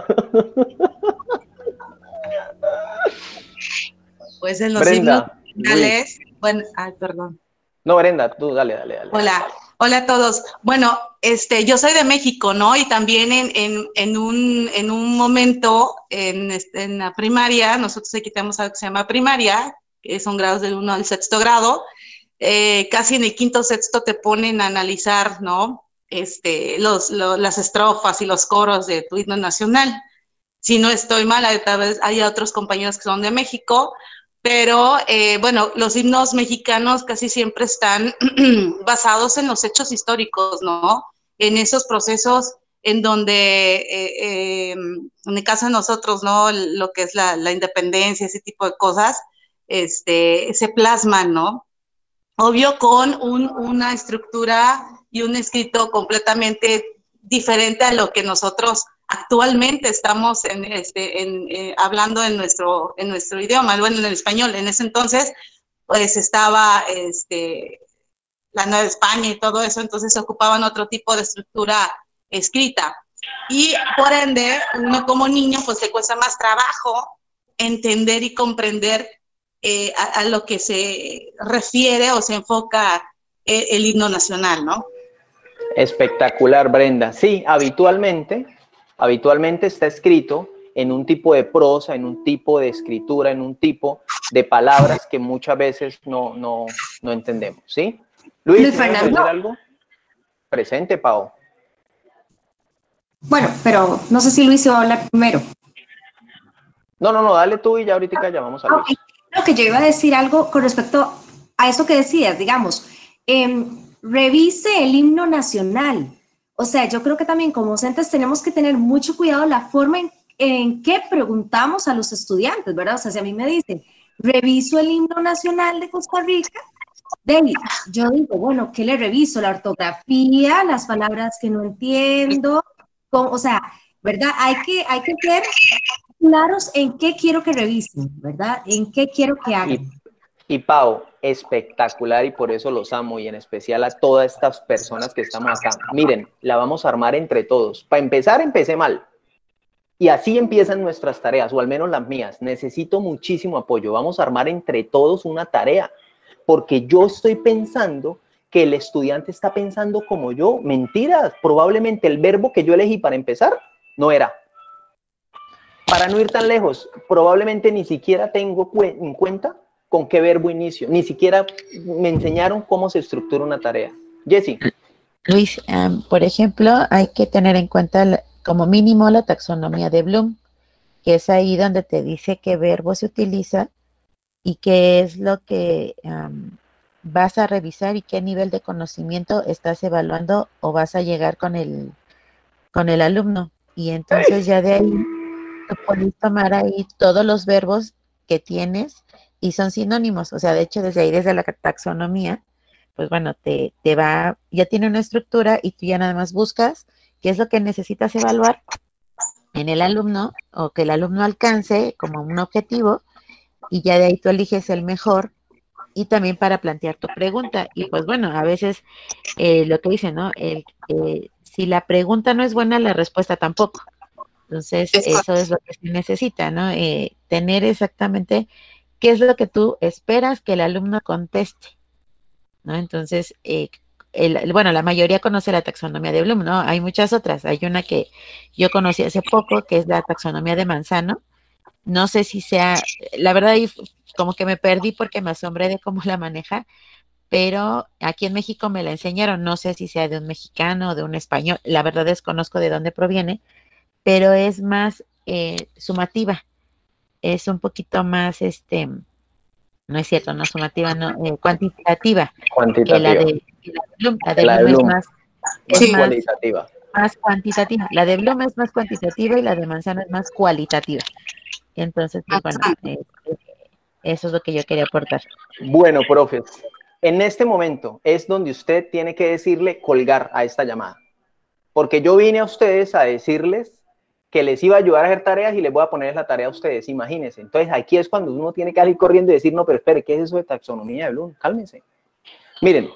Pues en los Brenda, himnos nacionales, bueno, ay, perdón. No, Brenda, tú dale. Hola a todos. Bueno, yo soy de México, ¿no? Y también en un momento en la primaria, nosotros aquí tenemos algo que se llama primaria, que son grados del 1 al 6º grado, casi en el 5º, 6º te ponen a analizar, ¿no? Las estrofas y los coros de tu himno nacional. Si no estoy mal, tal vez hay otros compañeros que son de México, pero bueno, los himnos mexicanos casi siempre están basados en los hechos históricos, ¿no? En esos procesos en donde, en el caso de nosotros, ¿no? Lo que es la independencia, ese tipo de cosas, se plasman, ¿no? Obvio con una estructura y un escrito completamente diferente a lo que nosotros actualmente estamos hablando en nuestro idioma, bueno, en el español. En ese entonces, pues estaba la Nueva España y todo eso, entonces se ocupaban otro tipo de estructura escrita. Y por ende, uno como niño, pues le cuesta más trabajo entender y comprender a lo que se refiere o se enfoca el himno nacional, ¿no? Espectacular, Brenda. Sí, habitualmente está escrito en un tipo de prosa, en un tipo de escritura, en un tipo de palabras que muchas veces no entendemos, ¿sí? Luis, ¿quieres decir algo? Presente, Pau. Bueno, pero no sé si Luis iba a hablar primero. No, dale tú y ya ahorita llamamos a Luis. Okay. Lo que yo iba a decir algo con respecto a eso que decías, digamos, revise el himno nacional. O sea, yo creo que también como docentes tenemos que tener mucho cuidado la forma en que preguntamos a los estudiantes, ¿verdad? O sea, si a mí me dicen, reviso el himno nacional de Costa Rica, yo digo, bueno, ¿qué le reviso? La ortografía, las palabras que no entiendo, o sea, ¿verdad? Hay que ser claros en qué quiero que revisen, ¿verdad? En qué quiero que hagan. Y Pau, espectacular, y por eso los amo, y en especial a todas estas personas que estamos acá. Miren, la vamos a armar entre todos. Para empezar, empecé mal. Y así empiezan nuestras tareas, o al menos las mías. Necesito muchísimo apoyo. Vamos a armar entre todos una tarea, porque yo estoy pensando que el estudiante está pensando como yo. Mentiras, probablemente el verbo que yo elegí para empezar no era. Para no ir tan lejos, probablemente ni siquiera tengo en cuenta con qué verbo inicio. Ni siquiera me enseñaron cómo se estructura una tarea. Jessie. Luis, por ejemplo, hay que tener en cuenta como mínimo la taxonomía de Bloom, que es ahí donde te dice qué verbo se utiliza y qué es lo que vas a revisar y qué nivel de conocimiento estás evaluando o vas a llegar con el alumno. Y entonces ya de ahí tú puedes tomar ahí todos los verbos que tienes y son sinónimos. O sea, de hecho, desde ahí, desde la taxonomía, pues bueno, ya tiene una estructura y tú ya nada más buscas qué es lo que necesitas evaluar en el alumno o que el alumno alcance como un objetivo y ya de ahí tú eliges el mejor y también para plantear tu pregunta. Y pues bueno, a veces lo que dicen, ¿no? Si la pregunta no es buena, la respuesta tampoco. Entonces, eso es lo que se necesita, ¿no? Tener exactamente qué es lo que tú esperas que el alumno conteste, ¿no? Entonces, bueno, la mayoría conoce la taxonomía de Bloom, ¿no? Hay muchas otras. Hay una que yo conocí hace poco, que es la taxonomía de Manzano. No sé si sea, la verdad, como que me perdí porque me asombré de cómo la maneja, pero aquí en México me la enseñaron. No sé si sea de un mexicano o de un español. La verdad desconozco de dónde proviene, pero es más sumativa. Es un poquito más, no es cierto, no sumativa, no, cuantitativa. Que la de Bloom. La de Bloom es más cualitativa. Más cuantitativa. La de Bloom es más cuantitativa y la de Manzano es más cualitativa. Entonces, pues bueno, eso es lo que yo quería aportar. Bueno, profes, en este momento es donde usted tiene que decirle colgar a esta llamada. Porque yo vine a ustedes a decirles que les iba a ayudar a hacer tareas y les voy a poner la tarea a ustedes, imagínense. Entonces aquí es cuando uno tiene que salir corriendo y decir, no, pero espere, ¿qué es eso de taxonomía de Bloom? Cálmense. Miren,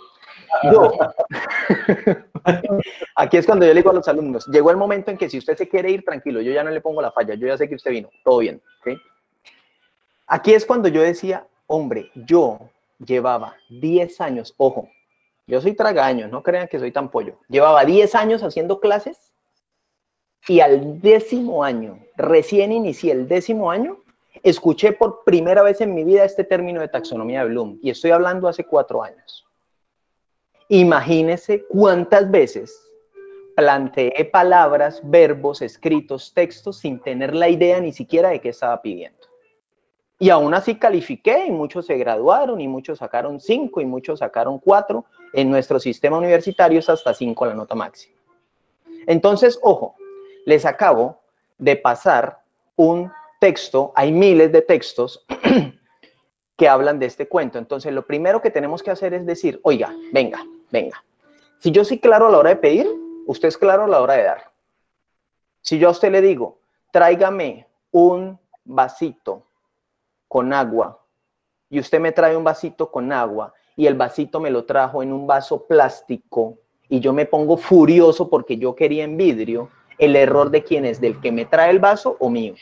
aquí es cuando yo le digo a los alumnos, llegó el momento en que si usted se quiere ir, tranquilo, yo ya no le pongo la falla, yo ya sé que usted vino, todo bien, ¿okay? Aquí es cuando yo decía, hombre, yo llevaba 10 años, ojo, yo soy tragaños, no crean que soy tan pollo, llevaba 10 años haciendo clases y al 10º año, recién inicié el 10º año, escuché por primera vez en mi vida este término de taxonomía de Bloom y estoy hablando hace 4 años. Imagínense cuántas veces planteé palabras, verbos, escritos, textos sin tener la idea ni siquiera de qué estaba pidiendo. Y aún así califiqué y muchos se graduaron y muchos sacaron 5 y muchos sacaron 4. En nuestro sistema universitario es hasta 5 la nota máxima. Entonces, ojo, les acabo de pasar un texto, hay miles de textos que hablan de este cuento. Entonces, lo primero que tenemos que hacer es decir, oiga, venga. Si yo soy claro a la hora de pedir, usted es claro a la hora de dar. Si yo a usted le digo, tráigame un vasito con agua, y usted me trae un vasito con agua, y el vasito me lo trajo en un vaso plástico, y yo me pongo furioso porque yo quería en vidrio, ¿el error de quién es? ¿Del que me trae el vaso o mío?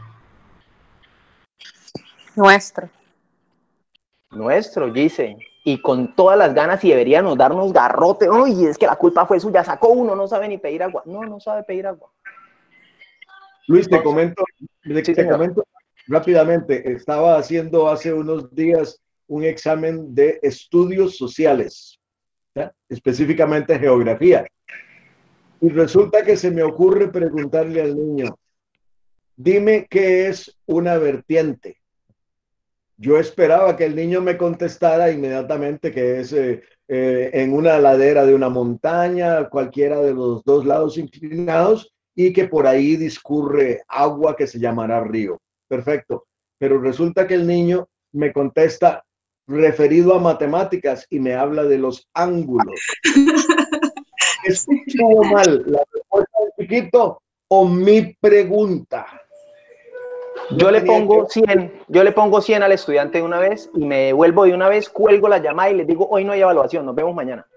Nuestro, dice. Y con todas las ganas y deberíamos darnos garrote. Uy, es que la culpa fue suya, sacó uno, no sabe ni pedir agua. No sabe pedir agua. Luis, te comento rápidamente. Estaba haciendo hace unos días un examen de estudios sociales, ¿ya? Específicamente geografía. Y resulta que se me ocurre preguntarle al niño, dime qué es una vertiente. Yo esperaba que el niño me contestara inmediatamente que es en una ladera de una montaña, cualquiera de los dos lados inclinados, y que por ahí discurre agua que se llamará río. Perfecto. Pero resulta que el niño me contesta referido a matemáticas y me habla de los ángulos. ¿Estuvo mal la respuesta del chiquito o mi pregunta? Yo le pongo 100 al estudiante de una vez y me devuelvo de una vez, cuelgo la llamada y les digo, hoy no hay evaluación, nos vemos mañana.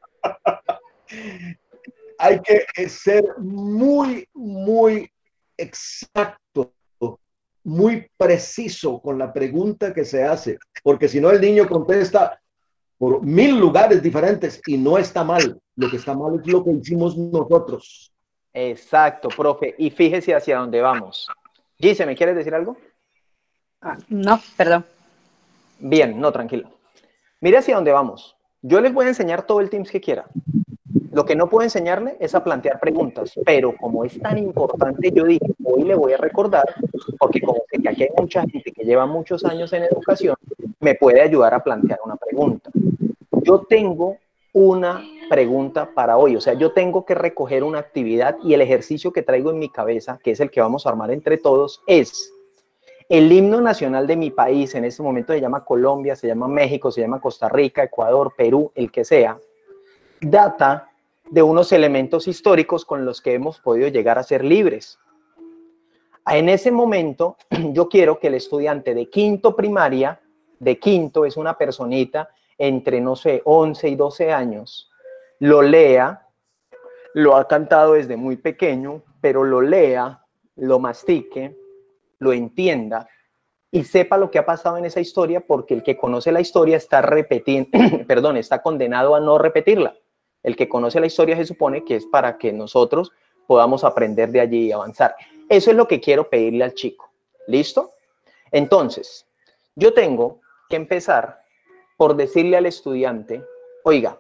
Hay que ser muy, muy exacto, muy preciso con la pregunta que se hace, porque si no el niño contesta por 1000 lugares diferentes y no está mal. Lo que está mal es lo que hicimos nosotros. Exacto, profe. Y fíjese hacia dónde vamos. Gise, ¿me quieres decir algo? No, perdón. Bien, no, tranquilo. Mire hacia dónde vamos. Yo les voy a enseñar todo el Teams que quiera. Lo que no puedo enseñarle es a plantear preguntas, pero como es tan importante, yo dije, hoy le voy a recordar, porque como sé que aquí hay mucha gente que lleva muchos años en educación, me puede ayudar a plantear una pregunta. Yo tengo una pregunta para hoy, o sea, yo tengo que recoger una actividad y el ejercicio que traigo en mi cabeza, que es el que vamos a armar entre todos, es el himno nacional de mi país. En este momento se llama Colombia, se llama México, se llama Costa Rica, Ecuador, Perú, el que sea. Data de unos elementos históricos con los que hemos podido llegar a ser libres. En ese momento, yo quiero que el estudiante de quinto primaria, de quinto es una personita entre, no sé, 11 y 12 años, lo lea, lo ha cantado desde muy pequeño, pero lo lea, lo mastique, lo entienda y sepa lo que ha pasado en esa historia, porque el que conoce la historia está está condenado a no repetirla. El que conoce la historia se supone que es para que nosotros podamos aprender de allí y avanzar. Eso es lo que quiero pedirle al chico. ¿Listo? Entonces, yo tengo que empezar por decirle al estudiante, oiga,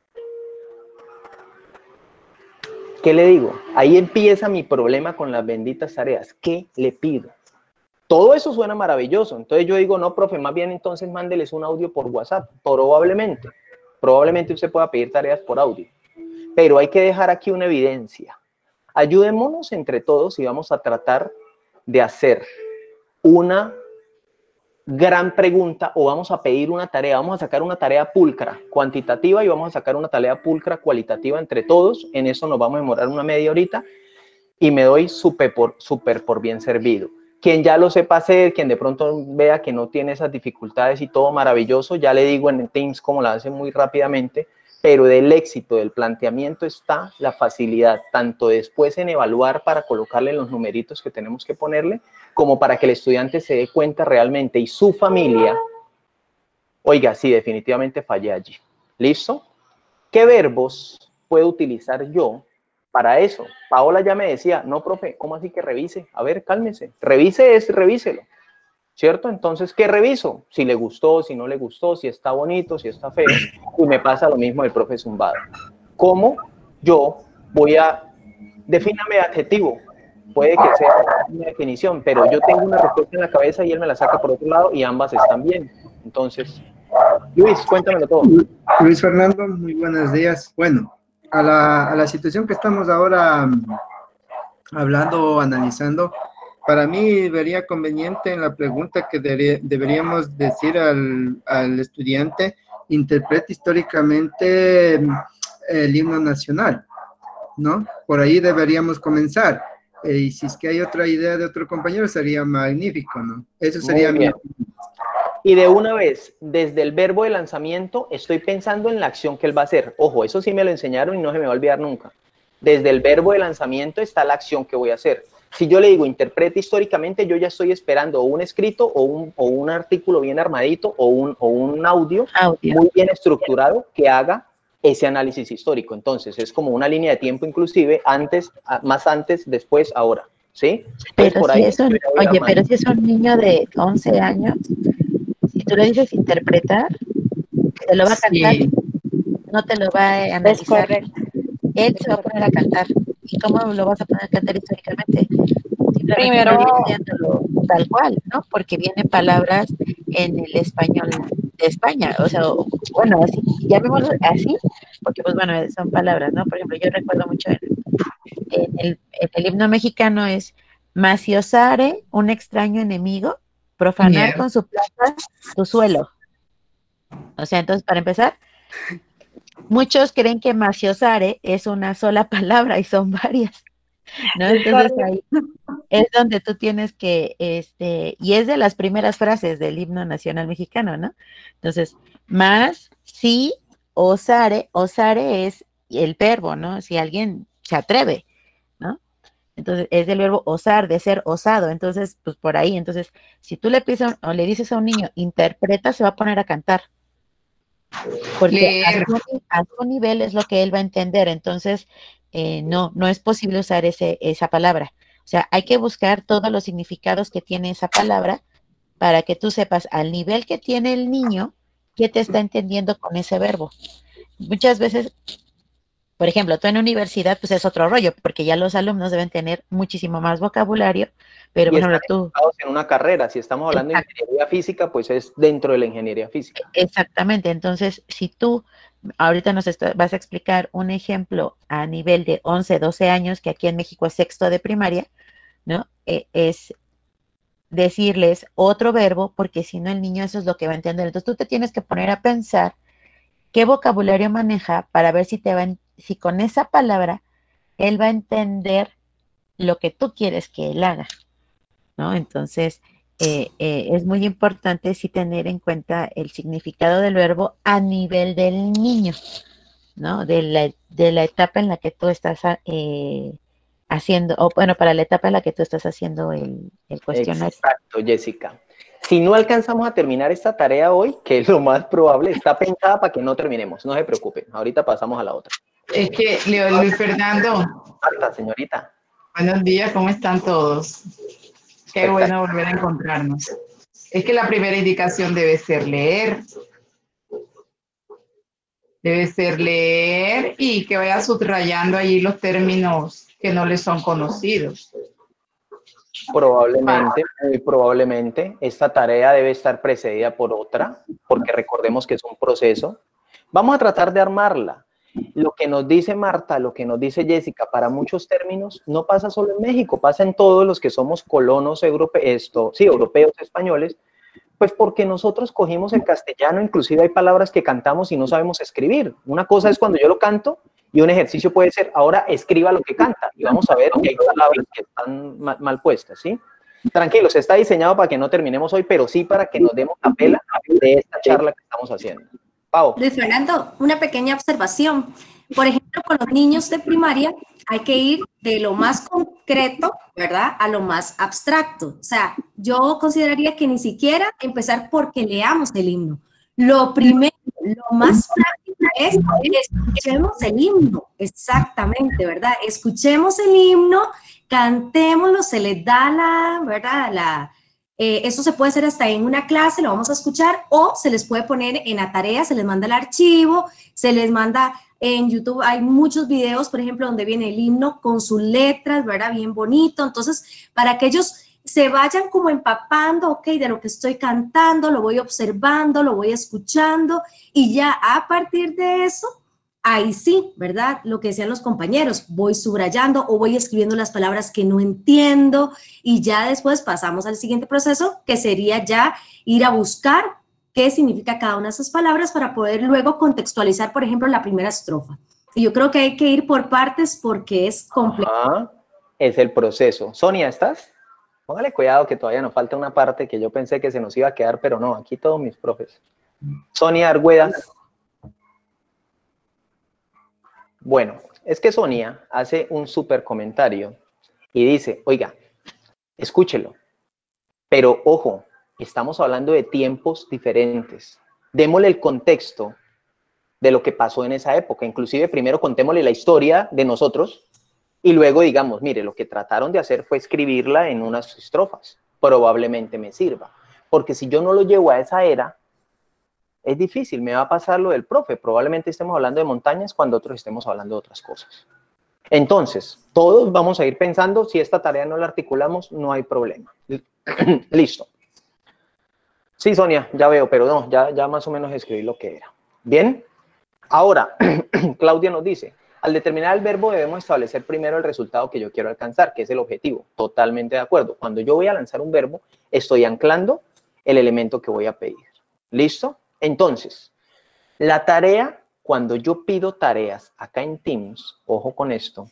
¿qué le digo? Ahí empieza mi problema con las benditas tareas. ¿Qué le pido? Todo eso suena maravilloso. Entonces yo digo, no, profe, más bien entonces mándeles un audio por WhatsApp. Probablemente usted pueda pedir tareas por audio. Pero hay que dejar aquí una evidencia. Ayudémonos entre todos y vamos a tratar de hacer una gran pregunta o vamos a pedir una tarea. Vamos a sacar una tarea pulcra, cuantitativa, y vamos a sacar una tarea pulcra, cualitativa entre todos. En eso nos vamos a demorar una media horita y me doy súper por bien servido. Quien ya lo sepa hacer, quien de pronto vea que no tiene esas dificultades y todo maravilloso, ya le digo en el Teams cómo la hace muy rápidamente, pero del éxito del planteamiento está la facilidad, tanto después en evaluar para colocarle los numeritos que tenemos que ponerle, como para que el estudiante se dé cuenta realmente y su familia, oiga, sí, definitivamente fallé allí. ¿Listo? ¿Qué verbos puedo utilizar yo para eso? Paola ya me decía, no, profe, ¿cómo así que revise? A ver, cálmese. Revíselo. ¿Cierto? Entonces, ¿qué reviso? Si le gustó, si no le gustó, si está bonito, si está feo. Y me pasa lo mismo el profe Zumbado. ¿Cómo yo voy a... Defíname adjetivo. Puede que sea una definición, pero yo tengo una respuesta en la cabeza y él me la saca por otro lado y ambas están bien. Entonces, Luis, cuéntamelo todo. Luis Fernando, muy buenos días. Bueno, a la situación que estamos ahora hablando, analizando, para mí vería conveniente en la pregunta que deberíamos decir al estudiante, interprete históricamente el himno nacional, ¿no? Por ahí deberíamos comenzar. Y si es que hay otra idea de otro compañero, sería magnífico, ¿no? Eso sería mi... Y de una vez, desde el verbo de lanzamiento, estoy pensando en la acción que él va a hacer. Ojo, eso sí me lo enseñaron y no se me va a olvidar nunca. Desde el verbo de lanzamiento está la acción que voy a hacer. Si yo le digo interprete históricamente, yo ya estoy esperando un escrito o un artículo bien armadito o un audio muy bien estructurado que haga ese análisis histórico. Entonces, es como una línea de tiempo inclusive, antes, más antes, después, ahora. ¿Sí? Pero, por ahí pero si es un niño de 11 años, si tú le dices interpretar, te lo va a cantar, no te lo va a analizar. Es correcto. él se va a poner a cantar. ¿Y cómo lo vas a poner a cantar históricamente? Simplemente Primero, diciéndolo tal cual, ¿no? Porque vienen palabras en el español de España, o sea, bueno, así, llamémoslo así, porque pues bueno, son palabras, ¿no? Por ejemplo, yo recuerdo mucho en el himno mexicano es maciosare, un extraño enemigo, profanar con su plata tu suelo. O sea, entonces, para empezar, muchos creen que maciosare es una sola palabra y son varias, ¿no? Entonces ahí es donde tú tienes que, y es de las primeras frases del himno nacional mexicano, ¿no? Entonces, más, sí, osare es el verbo, ¿no? Si alguien se atreve, ¿no? Entonces, es del verbo osar, de ser osado. Entonces, pues por ahí. Entonces, si tú le pides o le dices a un niño, interpreta, se va a poner a cantar. Porque a su nivel es lo que él va a entender. Entonces, no es posible usar esa palabra. O sea, hay que buscar todos los significados que tiene esa palabra para que tú sepas al nivel que tiene el niño, qué te está entendiendo con ese verbo. Muchas veces, por ejemplo, tú en universidad, pues es otro rollo, porque ya los alumnos deben tener muchísimo más vocabulario, pero y por ejemplo, están enfocados en una carrera. Si estamos hablando de ingeniería física, pues es dentro de la ingeniería física. Exactamente. Entonces, si tú ahorita vas a explicar un ejemplo a nivel de 11, 12 años, que aquí en México es sexto de primaria, ¿no? Es decirles otro verbo, porque si no el niño eso es lo que va a entender. Entonces tú te tienes que poner a pensar qué vocabulario maneja para ver si con esa palabra él va a entender lo que tú quieres que él haga, ¿no? Entonces, es muy importante sí tener en cuenta el significado del verbo a nivel del niño, ¿no? De la etapa en la que tú estás haciendo, o bueno, para la etapa en la que tú estás haciendo el cuestionario. Exacto, Jessica. Si no alcanzamos a terminar esta tarea hoy, que es lo más probable, está pensada para que no terminemos. No se preocupen, ahorita pasamos a la otra. Es que, Luis Fernando. Marta, señorita. Buenos días, ¿cómo están todos? Qué bueno volver a encontrarnos. Es que la primera indicación debe ser leer. Debe ser leer y que vaya subrayando allí los términos que no le son conocidos. Probablemente, muy probablemente, esta tarea debe estar precedida por otra, porque recordemos que es un proceso. Vamos a tratar de armarla. Lo que nos dice Marta, lo que nos dice Jessica, para muchos términos, no pasa solo en México, pasa en todos los que somos colonos europeos, españoles, pues porque nosotros cogimos el castellano, inclusive hay palabras que cantamos y no sabemos escribir. Una cosa es cuando yo lo canto y un ejercicio puede ser, ahora escriba lo que canta y vamos a ver que hay palabras que están mal puestas, ¿sí? Tranquilos, está diseñado para que no terminemos hoy, pero sí para que nos demos la pela de esta charla que estamos haciendo. Pau. Luis Fernando, una pequeña observación. Por ejemplo, con los niños de primaria hay que ir de lo más concreto, ¿verdad?, a lo más abstracto. O sea, yo consideraría que ni siquiera empezar porque leamos el himno. Lo primero, lo más práctico es escuchemos el himno, exactamente, ¿verdad? Escuchemos el himno, cantémoslo, se les da ¿verdad?, eso se puede hacer hasta en una clase, lo vamos a escuchar, o se les puede poner en la tarea, se les manda el archivo, se les manda en YouTube, hay muchos videos, por ejemplo, donde viene el himno con sus letras, ¿verdad? Bien bonito. Entonces, para que ellos se vayan como empapando, ok, de lo que estoy cantando, lo voy observando, lo voy escuchando, y ya a partir de eso, ahí sí, ¿verdad? Lo que decían los compañeros, voy subrayando o voy escribiendo las palabras que no entiendo y ya después pasamos al siguiente proceso, que sería ya ir a buscar qué significa cada una de esas palabras para poder luego contextualizar, por ejemplo, la primera estrofa. Y yo creo que hay que ir por partes porque es complejo. Es el proceso. Sonia, ¿estás? Póngale cuidado que todavía nos falta una parte que yo pensé que se nos iba a quedar, pero no, aquí todos mis profes. Sonia Argueda. Bueno, es que Sonia hace un súper comentario y dice, oiga, escúchelo, pero ojo, estamos hablando de tiempos diferentes. Démosle el contexto de lo que pasó en esa época. Inclusive primero contémosle la historia de nosotros y luego digamos, mire, lo que trataron de hacer fue escribirla en unas estrofas. Probablemente me sirva. Porque si yo no lo llevo a esa era, es difícil, me va a pasar lo del profe, probablemente estemos hablando de montañas cuando otros estemos hablando de otras cosas. Entonces, todos vamos a ir pensando, si esta tarea no la articulamos, no hay problema. Listo. Sí, Sonia, ya veo, pero no, ya más o menos escribí lo que era. Bien, ahora, Claudia nos dice, al determinar el verbo debemos establecer primero el resultado que yo quiero alcanzar, que es el objetivo. Totalmente de acuerdo. Cuando yo voy a lanzar un verbo, estoy anclando el elemento que voy a pedir. ¿Listo? Entonces, la tarea, cuando yo pido tareas acá en Teams, ojo con esto.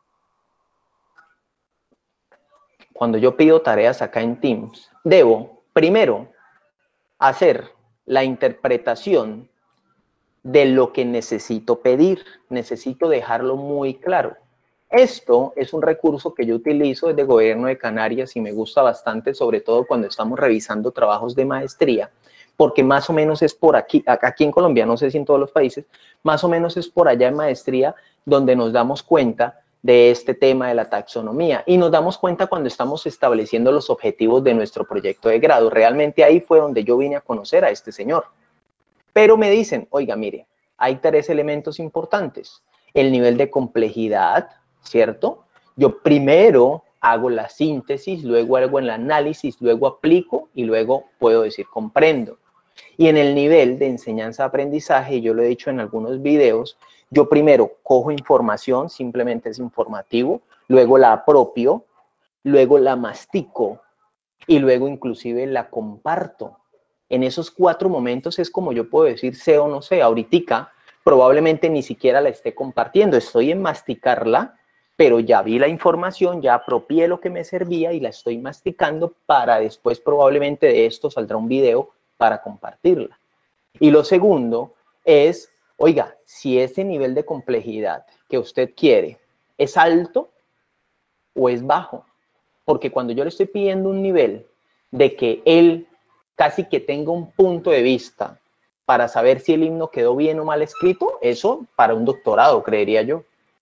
Cuando yo pido tareas acá en Teams, debo primero hacer la interpretación de lo que necesito pedir. Necesito dejarlo muy claro. Esto es un recurso que yo utilizo desde Gobierno de Canarias y me gusta bastante, sobre todo cuando estamos revisando trabajos de maestría, porque más o menos es por aquí, aquí en Colombia, no sé si en todos los países, más o menos es por allá en maestría donde nos damos cuenta de este tema de la taxonomía y nos damos cuenta cuando estamos estableciendo los objetivos de nuestro proyecto de grado. Realmente ahí fue donde yo vine a conocer a este señor. Pero me dicen, oiga, mire, hay 3 elementos importantes. El nivel de complejidad, ¿cierto? Yo primero hago la síntesis, luego hago el análisis, luego aplico y luego puedo decir comprendo. Y en el nivel de enseñanza-aprendizaje, yo lo he dicho en algunos videos, yo primero cojo información, simplemente es informativo, luego la apropio, luego la mastico y luego inclusive la comparto. En esos 4 momentos es como yo puedo decir sé o no sé. Ahorita probablemente ni siquiera la esté compartiendo, estoy en masticarla, pero ya vi la información, ya apropié lo que me servía y la estoy masticando para después probablemente de esto saldrá un video para compartirla. Y lo segundo es, oiga, si ese nivel de complejidad que usted quiere es alto o es bajo, porque cuando yo le estoy pidiendo un nivel de que él casi que tenga un punto de vista para saber si el himno quedó bien o mal escrito, eso para un doctorado, creería yo.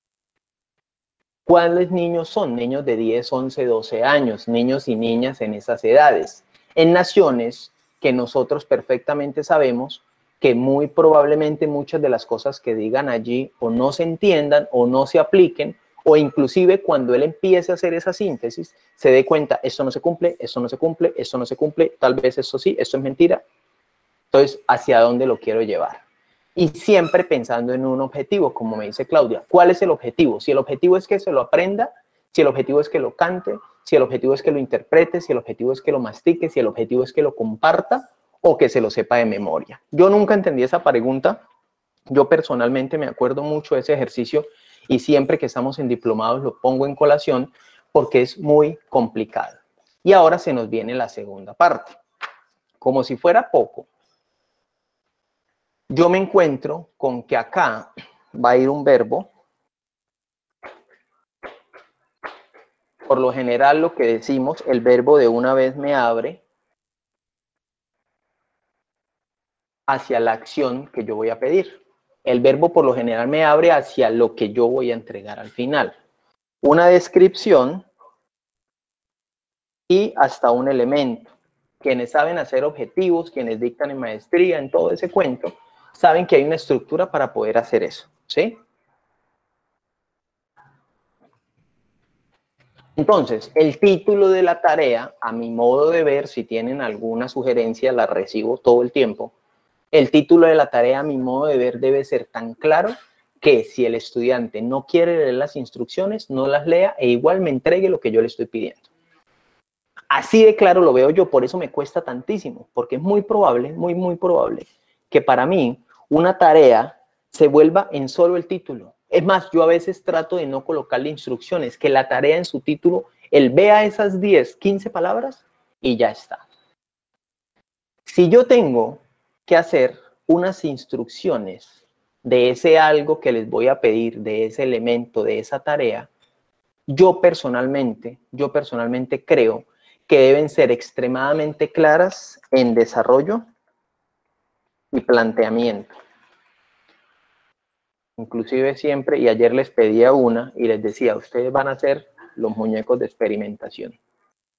¿Cuáles niños son? Niños de 10, 11, 12 años, niños y niñas en esas edades, en naciones que nosotros perfectamente sabemos que muy probablemente muchas de las cosas que digan allí o no se entiendan o no se apliquen, o inclusive cuando él empiece a hacer esa síntesis, se dé cuenta, esto no se cumple, esto no se cumple, esto no se cumple, tal vez esto sí, esto es mentira. Entonces, ¿hacia dónde lo quiero llevar? Y siempre pensando en un objetivo, como me dice Claudia. ¿Cuál es el objetivo? Si el objetivo es que se lo aprenda, si el objetivo es que lo cante, si el objetivo es que lo interprete, si el objetivo es que lo mastique, si el objetivo es que lo comparta o que se lo sepa de memoria. Yo nunca entendí esa pregunta. Yo personalmente me acuerdo mucho de ese ejercicio y siempre que estamos en diplomados lo pongo en colación porque es muy complicado. Y ahora se nos viene la segunda parte. Como si fuera poco, yo me encuentro con que acá va a ir un verbo. Por lo general lo que decimos, el verbo de una vez me abre hacia la acción que yo voy a pedir. El verbo por lo general me abre hacia lo que yo voy a entregar al final. Una descripción y hasta un elemento. Quienes saben hacer objetivos, quienes dictan en maestría, en todo ese cuento, saben que hay una estructura para poder hacer eso, ¿sí? Entonces, el título de la tarea, a mi modo de ver, si tienen alguna sugerencia, la recibo todo el tiempo. El título de la tarea, a mi modo de ver, debe ser tan claro que si el estudiante no quiere leer las instrucciones, no las lea e igual me entregue lo que yo le estoy pidiendo. Así de claro lo veo yo, por eso me cuesta tantísimo, porque es muy probable, muy probable, que para mí una tarea se vuelva en solo el título. Es más, yo a veces trato de no colocarle instrucciones, que la tarea en su título, él vea esas 10, 15 palabras y ya está. Si yo tengo que hacer unas instrucciones de ese algo que les voy a pedir, de ese elemento, de esa tarea, yo personalmente creo que deben ser extremadamente claras en desarrollo y planteamiento. Inclusive siempre, y ayer les pedía una y les decía, ustedes van a hacer los muñecos de experimentación.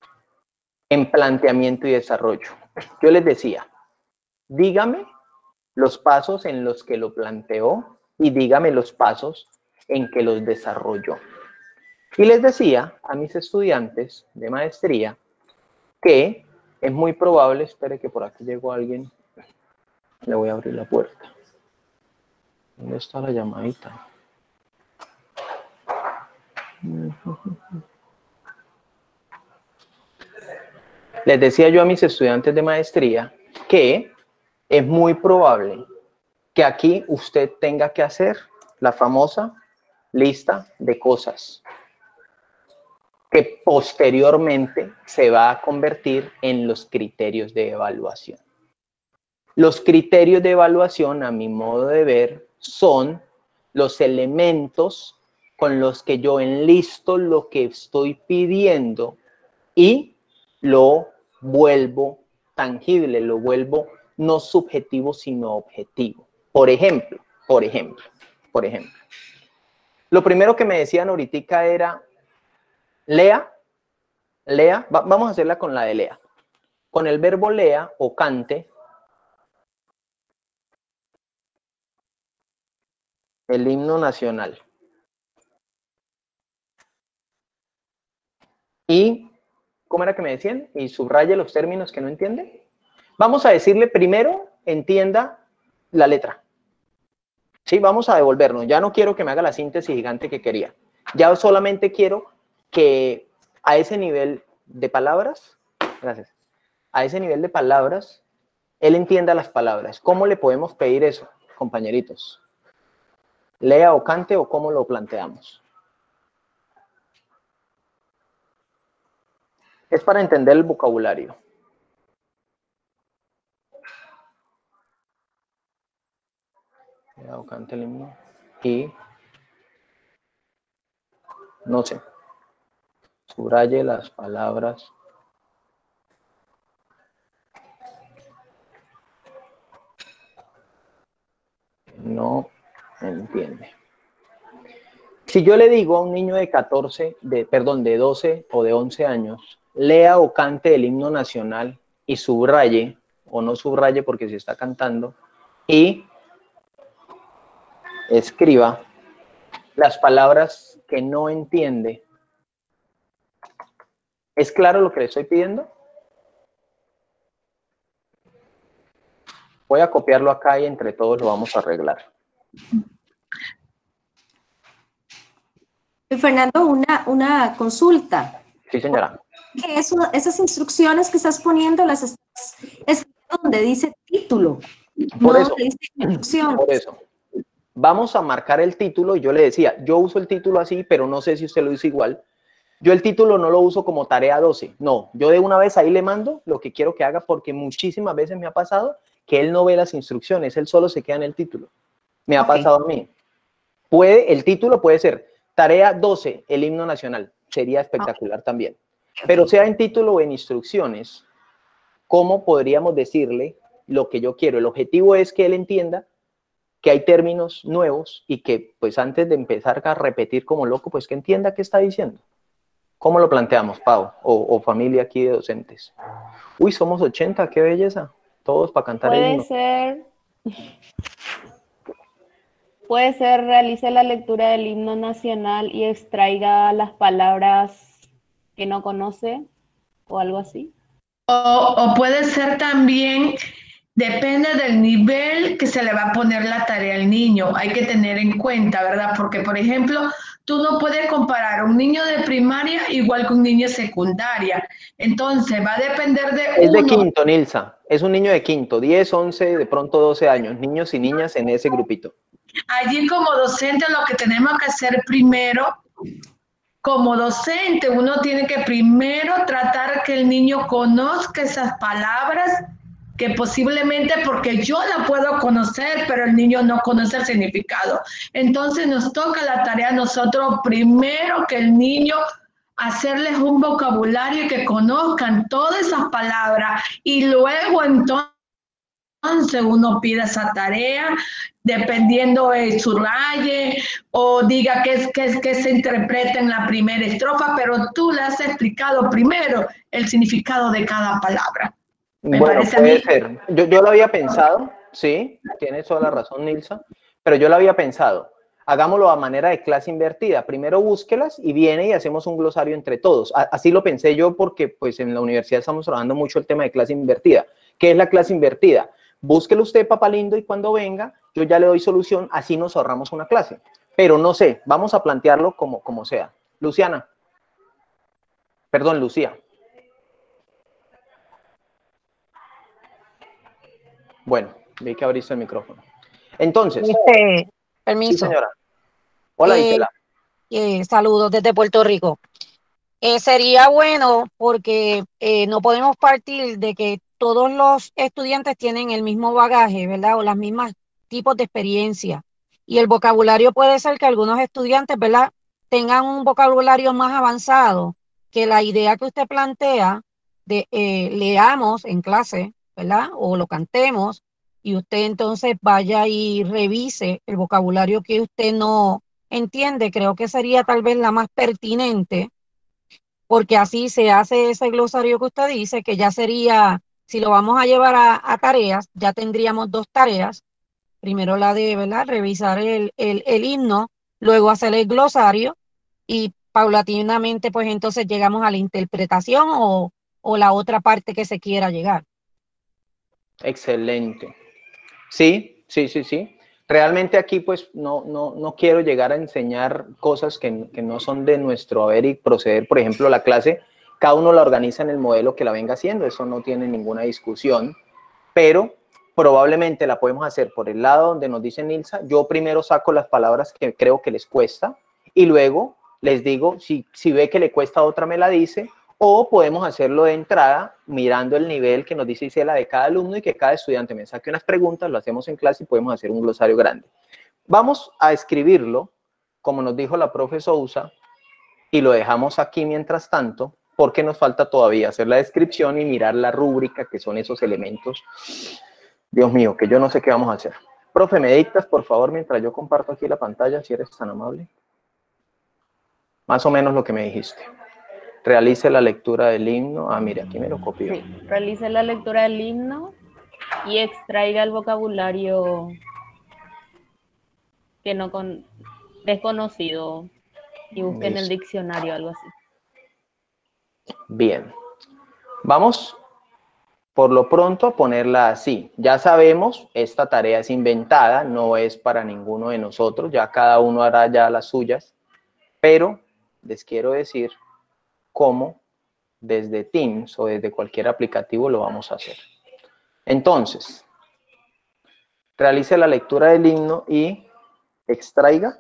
En planteamiento y desarrollo. Yo les decía, dígame los pasos en los que lo planteó y dígame los pasos en que los desarrolló. Y les decía a mis estudiantes de maestría que es muy probable, espere que por aquí llegó alguien, le voy a abrir la puerta. ¿Dónde está la llamadita? Les decía yo a mis estudiantes de maestría que es muy probable que aquí usted tenga que hacer la famosa lista de cosas que posteriormente se va a convertir en los criterios de evaluación. Los criterios de evaluación, a mi modo de ver, son los elementos con los que yo enlisto lo que estoy pidiendo y lo vuelvo tangible, lo vuelvo no subjetivo, sino objetivo. Por ejemplo, lo primero que me decían ahorita era, lea, vamos a hacerla con la de lea. Con el verbo lea o cante, el himno nacional. Y, ¿cómo era que me decían? Y subraye los términos que no entiende. Vamos a decirle primero, entienda la letra. Sí, vamos a devolvernos. Ya no quiero que me haga la síntesis gigante que quería. Ya solamente quiero que a ese nivel de palabras, gracias, a ese nivel de palabras, él entienda las palabras. ¿Cómo le podemos pedir eso, compañeritos? Lea o cante o cómo lo planteamos. Es para entender el vocabulario. Lea o cante el himno. Y no sé. Subraye las palabras. No entiende. Si yo le digo a un niño de 12 o de 11 años, lea o cante el himno nacional y subraye, o no subraye porque se está cantando, y escriba las palabras que no entiende, ¿es claro lo que le estoy pidiendo? Voy a copiarlo acá y entre todos lo vamos a arreglar. Fernando, una consulta. Sí, señora. Que esas instrucciones que estás poniendo las estás escribiendo donde dice título, Por no eso, donde dice instrucciones. por eso. Vamos a marcar el título. Yo le decía, yo uso el título así, pero no sé si usted lo hizo igual. Yo el título no lo uso como tarea 12. No, yo de una vez ahí le mando lo que quiero que haga porque muchísimas veces me ha pasado que él no ve las instrucciones, él solo se queda en el título. Me ha pasado a mí. El título puede ser tarea 12, el himno nacional. Sería espectacular también. Pero sea en título o en instrucciones, ¿cómo podríamos decirle lo que yo quiero? El objetivo es que él entienda que hay términos nuevos y que, pues, antes de empezar a repetir como loco, pues, que entienda qué está diciendo. ¿Cómo lo planteamos, Pau? O familia aquí de docentes. Uy, somos 80, qué belleza. Todos para cantar el himno. Puede ser, realice la lectura del himno nacional y extraiga las palabras que no conoce o algo así. O puede ser también, depende del nivel que se le va a poner la tarea al niño. Hay que tener en cuenta, ¿verdad? Porque, por ejemplo, tú no puedes comparar a un niño de primaria igual que un niño de secundaria. Entonces, va a depender de Es de quinto, Nilsa. Es un niño de quinto, 10, 11, de pronto 12 años. Niños y niñas en ese grupito. Allí como docente lo que tenemos que hacer primero, como docente, uno tiene que primero tratar que el niño conozca esas palabras que posiblemente porque yo la puedo conocer, pero el niño no conoce el significado. Entonces nos toca la tarea a nosotros primero que el niño hacerles un vocabulario y que conozcan todas esas palabras y luego entonces uno pide esa tarea, dependiendo de su raye o diga que se interpreta en la primera estrofa, pero tú le has explicado primero el significado de cada palabra. Bueno, puede ser. Yo lo había pensado, Sí, tienes toda la razón, Nilsa, pero yo lo había pensado. Hagámoslo a manera de clase invertida. Primero búsquelas y viene y hacemos un glosario entre todos. Así lo pensé yo porque pues en la universidad estamos trabajando mucho el tema de clase invertida. ¿Qué es la clase invertida? Búsquelo usted, papá lindo, y cuando venga, yo ya le doy solución, así nos ahorramos una clase. Pero no sé, vamos a plantearlo como sea. Luciana. Perdón, Lucía. Bueno, vi que abriste el micrófono. Entonces. Permiso. Sí, señora. Hola, Isela. Saludos desde Puerto Rico. Sería bueno porque no podemos partir de que todos los estudiantes tienen el mismo bagaje, ¿verdad? O las mismas tipos de experiencia. Y el vocabulario puede ser que algunos estudiantes, ¿verdad?, tengan un vocabulario más avanzado que la idea que usted plantea de leamos en clase, ¿verdad? O lo cantemos y usted entonces vaya y revise el vocabulario que usted no entiende. Creo que sería tal vez la más pertinente, porque así se hace ese glosario que usted dice, que ya sería, si lo vamos a llevar a tareas, ya tendríamos 2 tareas. Primero la de, ¿verdad?, revisar el himno, luego hacer el glosario y paulatinamente pues entonces llegamos a la interpretación o la otra parte que se quiera llegar. Excelente. Sí. Realmente aquí pues no quiero llegar a enseñar cosas que no son de nuestro haber y proceder. Por ejemplo, la clase, cada uno la organiza en el modelo que la venga haciendo, eso no tiene ninguna discusión, pero probablemente la podemos hacer por el lado donde nos dice Nilsa. Yo primero saco las palabras que creo que les cuesta y luego les digo, si ve que le cuesta otra me la dice, o podemos hacerlo de entrada mirando el nivel que nos dice Isela de cada alumno y que cada estudiante me saque unas preguntas, lo hacemos en clase y podemos hacer un glosario grande. Vamos a escribirlo, como nos dijo la profe Sousa, y lo dejamos aquí mientras tanto, porque nos falta todavía hacer la descripción y mirar la rúbrica, que son esos elementos. Dios mío, que yo no sé qué vamos a hacer. Profe, ¿me dictas, por favor, mientras yo comparto aquí la pantalla, si eres tan amable? Más o menos lo que me dijiste. Realice la lectura del himno. Ah, mire, aquí me lo copio. Sí, realice la lectura del himno y extraiga el vocabulario que desconocido y busque en el diccionario algo así. Bien. Vamos por lo pronto a ponerla así. Ya sabemos, esta tarea es inventada, no es para ninguno de nosotros, ya cada uno hará ya las suyas, pero les quiero decir cómo desde Teams o desde cualquier aplicativo lo vamos a hacer. Entonces, realice la lectura del himno y extraiga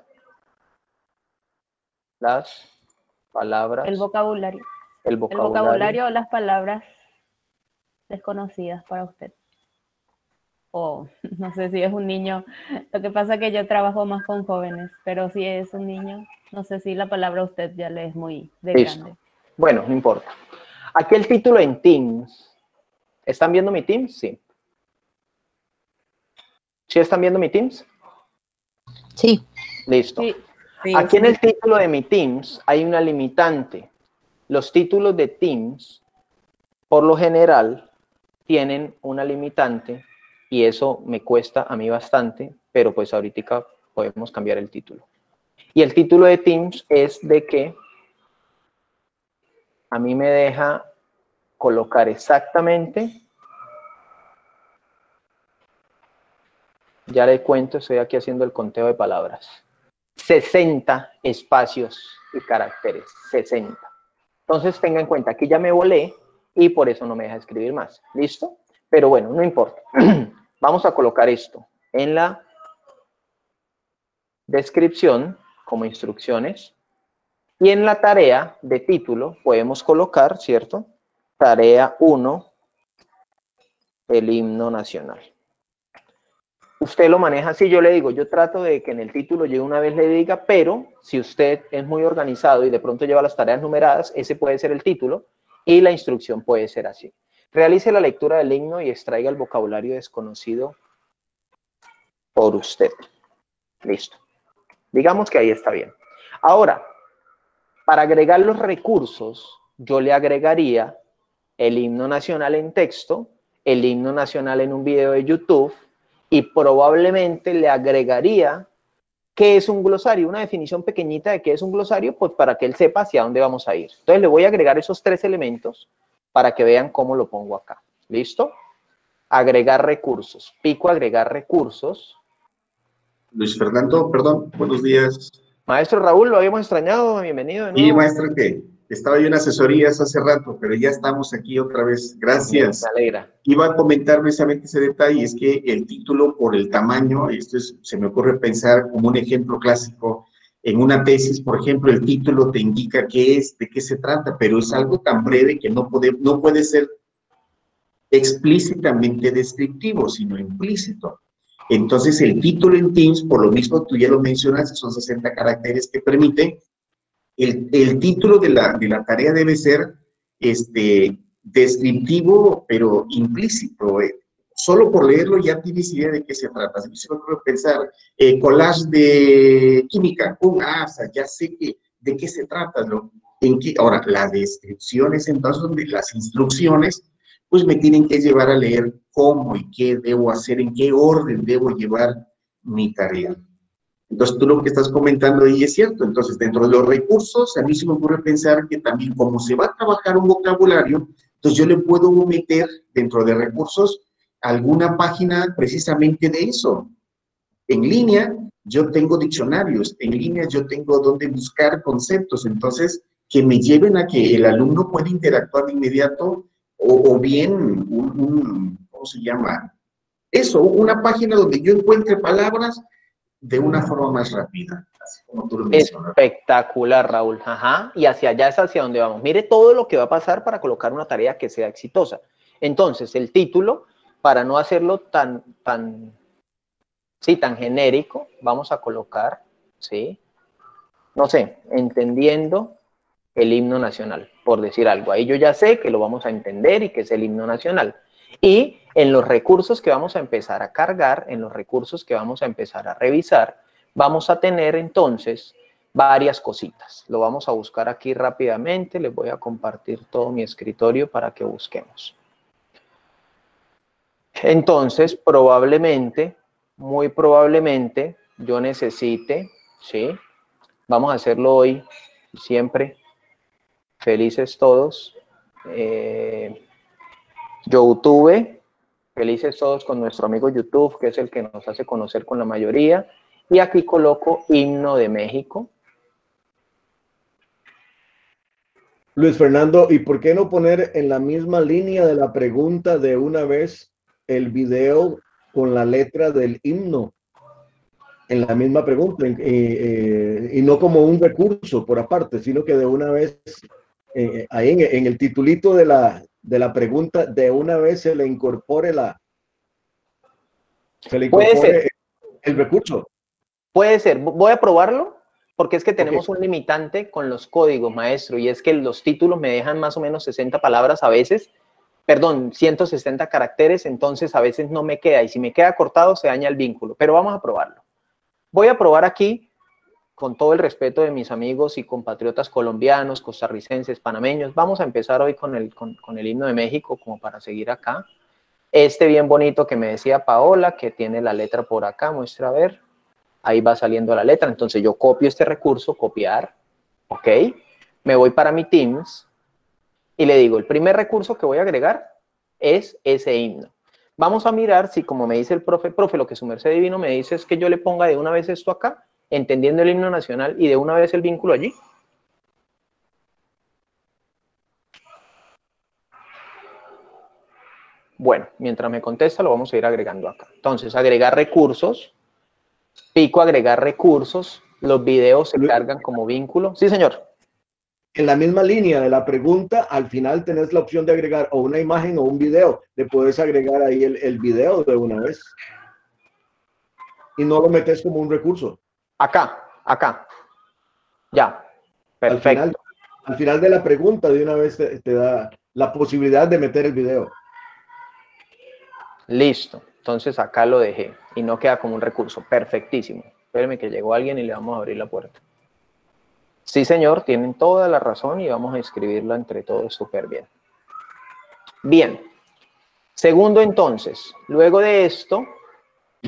las palabras. El vocabulario. El vocabulario o las palabras desconocidas para usted. O no sé si es un niño. Lo que pasa es que yo trabajo más con jóvenes, pero si es un niño, no sé si la palabra a usted ya le es muy de grande. Bueno, no importa. Aquí el título en Teams. ¿Están viendo mi Teams? Sí. ¿Sí están viendo mi Teams? Sí. Listo. Sí. Aquí en el título de mi Teams hay una limitante. Los títulos de Teams, por lo general, tienen una limitante y eso me cuesta a mí bastante, pero pues ahorita podemos cambiar el título. Y el título de Teams es de que a mí me deja colocar exactamente, ya le cuento, estoy aquí haciendo el conteo de palabras, 60 espacios y caracteres, 60. Entonces tenga en cuenta que ya me volé y por eso no me deja escribir más. ¿Listo? Pero bueno, no importa. Vamos a colocar esto en la descripción como instrucciones y en la tarea de título podemos colocar, ¿cierto? Tarea 1, el himno nacional. Usted lo maneja así, yo le digo, yo trato de que en el título yo una vez le diga, pero si usted es muy organizado y de pronto lleva las tareas numeradas, ese puede ser el título y la instrucción puede ser así. Realice la lectura del himno y extraiga el vocabulario desconocido por usted. Listo. Digamos que ahí está bien. Ahora, para agregar los recursos, yo le agregaría el himno nacional en texto, el himno nacional en un video de YouTube y probablemente le agregaría qué es un glosario, una definición pequeñita de qué es un glosario, pues para que él sepa hacia dónde vamos a ir. Entonces le voy a agregar esos 3 elementos para que vean cómo lo pongo acá. ¿Listo? Agregar recursos. Pico agregar recursos. Luis Fernando, perdón, buenos días. Maestro Raúl, lo habíamos extrañado, bienvenido de nuevo. Sí, maestro, que estaba yo en asesorías hace rato, pero ya estamos aquí otra vez. Gracias. Me alegra. Iba a comentar precisamente ese detalle, es que el título por el tamaño, se me ocurre pensar como un ejemplo clásico, en una tesis, por ejemplo, el título te indica qué es, de qué se trata, pero es algo tan breve que no puede ser explícitamente descriptivo, sino implícito. Entonces, el título en Teams, por lo mismo, tú ya lo mencionaste, son 60 caracteres que permiten. El título de la tarea debe ser descriptivo, pero implícito. Solo por leerlo ya tienes idea de qué se trata. Si se me ocurre pensar, collage de química, o sea, ya sé de qué se trata. Ahora, las descripciones, entonces, donde las instrucciones, pues me tienen que llevar a leer cómo y qué debo hacer, en qué orden debo llevar mi tarea. Entonces, tú lo que estás comentando ahí es cierto. Entonces, dentro de los recursos, a mí se me ocurre pensar que también como se va a trabajar un vocabulario, entonces yo le puedo meter dentro de recursos alguna página precisamente de eso. En línea, yo tengo diccionarios, en línea yo tengo donde buscar conceptos, entonces, que me lleven a que el alumno pueda interactuar de inmediato o bien ¿cómo se llama? Eso, una página donde yo encuentre palabras de una forma más rápida, así como tú lo mencionas. Espectacular, Raúl. Ajá. Y hacia allá es hacia donde vamos. Mire todo lo que va a pasar para colocar una tarea que sea exitosa. Entonces, el título, para no hacerlo tan genérico, vamos a colocar, ¿sí? No sé, entendiendo el himno nacional, por decir algo. Ahí yo ya sé que lo vamos a entender y que es el himno nacional. Y en los recursos que vamos a empezar a cargar, en los recursos que vamos a empezar a revisar, vamos a tener entonces varias cositas. Lo vamos a buscar aquí rápidamente. Les voy a compartir todo mi escritorio para que busquemos. Entonces, probablemente, muy probablemente, yo necesite, ¿sí? Vamos a hacerlo hoy, siempre. Felices todos. YouTube, felices todos con nuestro amigo YouTube, que es el que nos hace conocer con la mayoría. Y aquí coloco himno de México. Luis Fernando, ¿y por qué no poner en la misma línea de la pregunta de una vez el video con la letra del himno? En la misma pregunta, y no como un recurso por aparte, sino que de una vez, ahí en el titulito de la pregunta, de una vez se le incorpore el recurso. Puede ser. Voy a probarlo, porque es que tenemos un limitante con los códigos, maestro, y es que los títulos me dejan más o menos 60 palabras a veces, perdón, 160 caracteres, entonces a veces no me queda, y si me queda cortado se daña el vínculo, pero vamos a probarlo. Voy a probar aquí, con todo el respeto de mis amigos y compatriotas colombianos, costarricenses, panameños. Vamos a empezar hoy con el himno de México, como para seguir acá. Este bien bonito que me decía Paola, que tiene la letra por acá, muestra a ver. Ahí va saliendo la letra, entonces yo copio este recurso, copiar, ¿ok? Me voy para mi Teams y le digo, el primer recurso que voy a agregar es ese himno. Vamos a mirar si, como me dice el profe, lo que su merced divino me dice es que yo le ponga de una vez esto acá, entendiendo el himno nacional y de una vez el vínculo allí. Bueno, mientras me contesta lo vamos a ir agregando acá. Entonces, agregar recursos, pico agregar recursos, los videos se cargan como vínculo. Sí, señor. En la misma línea de la pregunta, al final tenés la opción de agregar o una imagen o un video. Le puedes agregar ahí el video de una vez. Y no lo metes como un recurso. Acá. Ya. Perfecto. Al final de la pregunta, de una vez te da la posibilidad de meter el video. Listo. Entonces acá lo dejé y no queda como un recurso. Perfectísimo. Espérenme que llegó alguien y le vamos a abrir la puerta. Sí, señor, tienen toda la razón y vamos a escribirla entre todos súper bien. Bien. Segundo, entonces, luego de esto,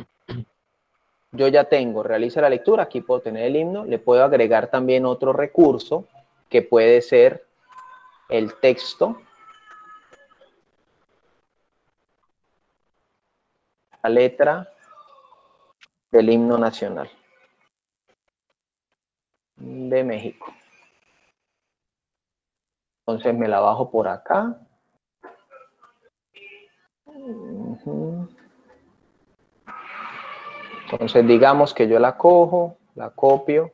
yo ya tengo, realiza la lectura, aquí puedo tener el himno, le puedo agregar también otro recurso que puede ser el texto, la letra del himno nacional de México. Entonces me la bajo por acá. Entonces digamos que yo la cojo, la copio,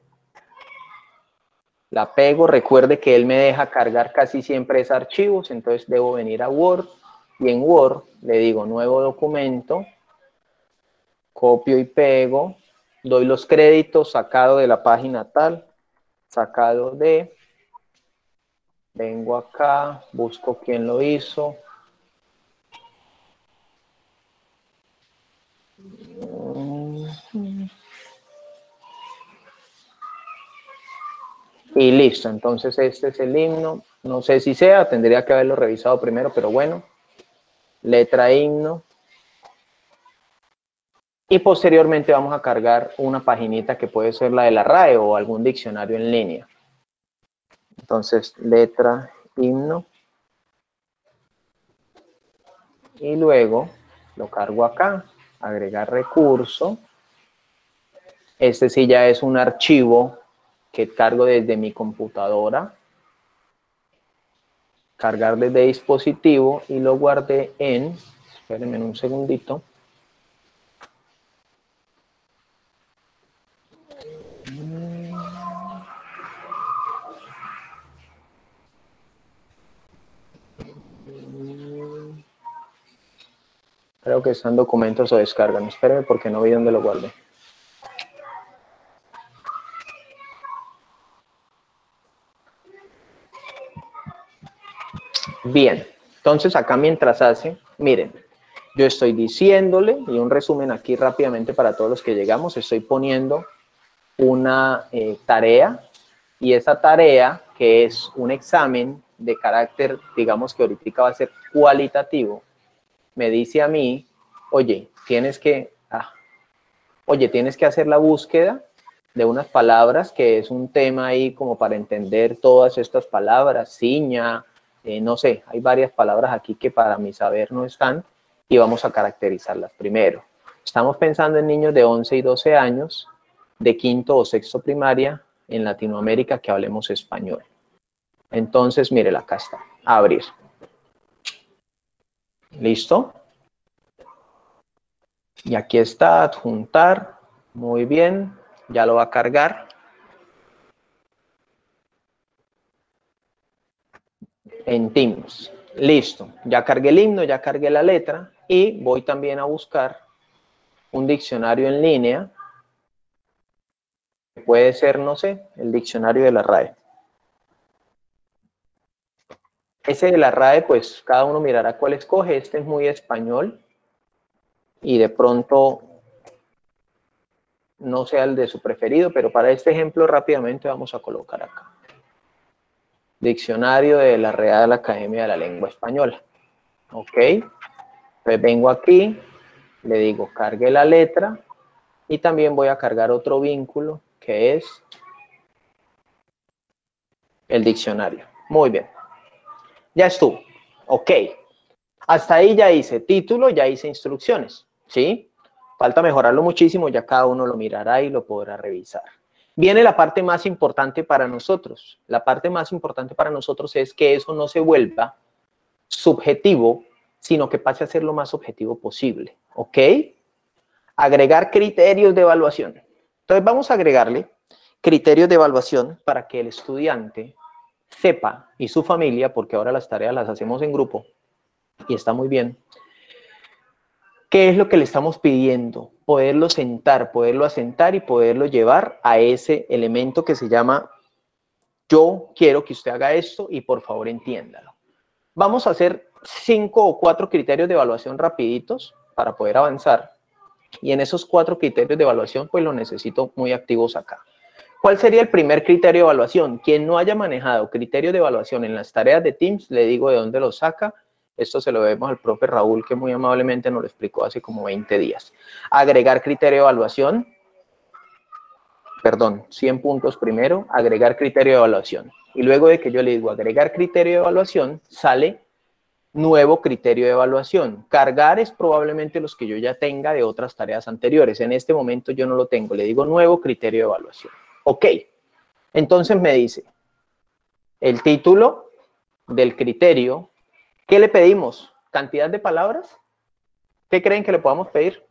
la pego. Recuerde que él me deja cargar casi siempre es archivos, entonces debo venir a Word y en Word le digo nuevo documento, copio y pego, doy los créditos, sacado de la página tal, sacado de, vengo acá, busco quién lo hizo. Y listo, entonces este es el himno. No sé si sea, tendría que haberlo revisado primero, pero bueno. Letra himno. Y posteriormente vamos a cargar una paginita que puede ser la de la RAE o algún diccionario en línea. Entonces, letra himno. Y luego lo cargo acá, agregar recurso. Este sí ya es un archivo que cargo desde mi computadora. Cargar desde dispositivo y lo guardé en, espérenme un segundito. Creo que están documentos o descargan. Espérenme porque no vi dónde lo guardé. Bien, entonces acá mientras hace, miren, yo estoy diciéndole, y un resumen aquí rápidamente para todos los que llegamos, estoy poniendo una tarea, y esa tarea, que es un examen de carácter, digamos que ahorita va a ser cualitativo, me dice a mí, oye, tienes que hacer la búsqueda de unas palabras, que es un tema ahí como para entender todas estas palabras, ciña, no sé, hay varias palabras aquí que para mi saber no están y vamos a caracterizarlas primero. Estamos pensando en niños de 11 y 12 años, de quinto o sexto primaria, en Latinoamérica que hablemos español. Entonces, mire, acá está, abrir. ¿Listo? Y aquí está, adjuntar, muy bien, ya lo va a cargar. En Teams. Listo, ya cargué el himno, ya cargué la letra y voy también a buscar un diccionario en línea. Puede ser, no sé, el diccionario de la RAE. Ese de la RAE, pues cada uno mirará cuál escoge. Este es muy español y de pronto no sea el de su preferido, pero para este ejemplo rápidamente vamos a colocar acá. Diccionario de la Real Academia de la Lengua Española. Ok. Entonces vengo aquí, le digo cargue la letra y también voy a cargar otro vínculo que es el diccionario. Muy bien. Ya estuvo. Ok. Hasta ahí ya hice título, ya hice instrucciones. ¿Sí? Falta mejorarlo muchísimo, ya cada uno lo mirará y lo podrá revisar. Viene la parte más importante para nosotros. La parte más importante para nosotros es que eso no se vuelva subjetivo, sino que pase a ser lo más objetivo posible. ¿Ok? Agregar criterios de evaluación. Entonces vamos a agregarle criterios de evaluación para que el estudiante sepa, y su familia, porque ahora las tareas las hacemos en grupo, y está muy bien, ¿qué es lo que le estamos pidiendo? Poderlo sentar, poderlo asentar y poderlo llevar a ese elemento que se llama yo quiero que usted haga esto y por favor entiéndalo. Vamos a hacer 5 o 4 criterios de evaluación rapiditos para poder avanzar. Y en esos 4 criterios de evaluación pues los necesito muy activos acá. ¿Cuál sería el primer criterio de evaluación? Quien no haya manejado criterios de evaluación en las tareas de Teams, le digo de dónde lo saca. Esto se lo debemos al profe Raúl, que muy amablemente nos lo explicó hace como 20 días. Agregar criterio de evaluación, perdón, 100 puntos primero, agregar criterio de evaluación. Y luego de que yo le digo agregar criterio de evaluación, sale nuevo criterio de evaluación. Cargar es probablemente los que yo ya tenga de otras tareas anteriores. En este momento yo no lo tengo. Le digo nuevo criterio de evaluación. Ok. Entonces me dice el título del criterio. ¿Qué le pedimos? ¿Cantidad de palabras? ¿Qué creen que le podamos pedir?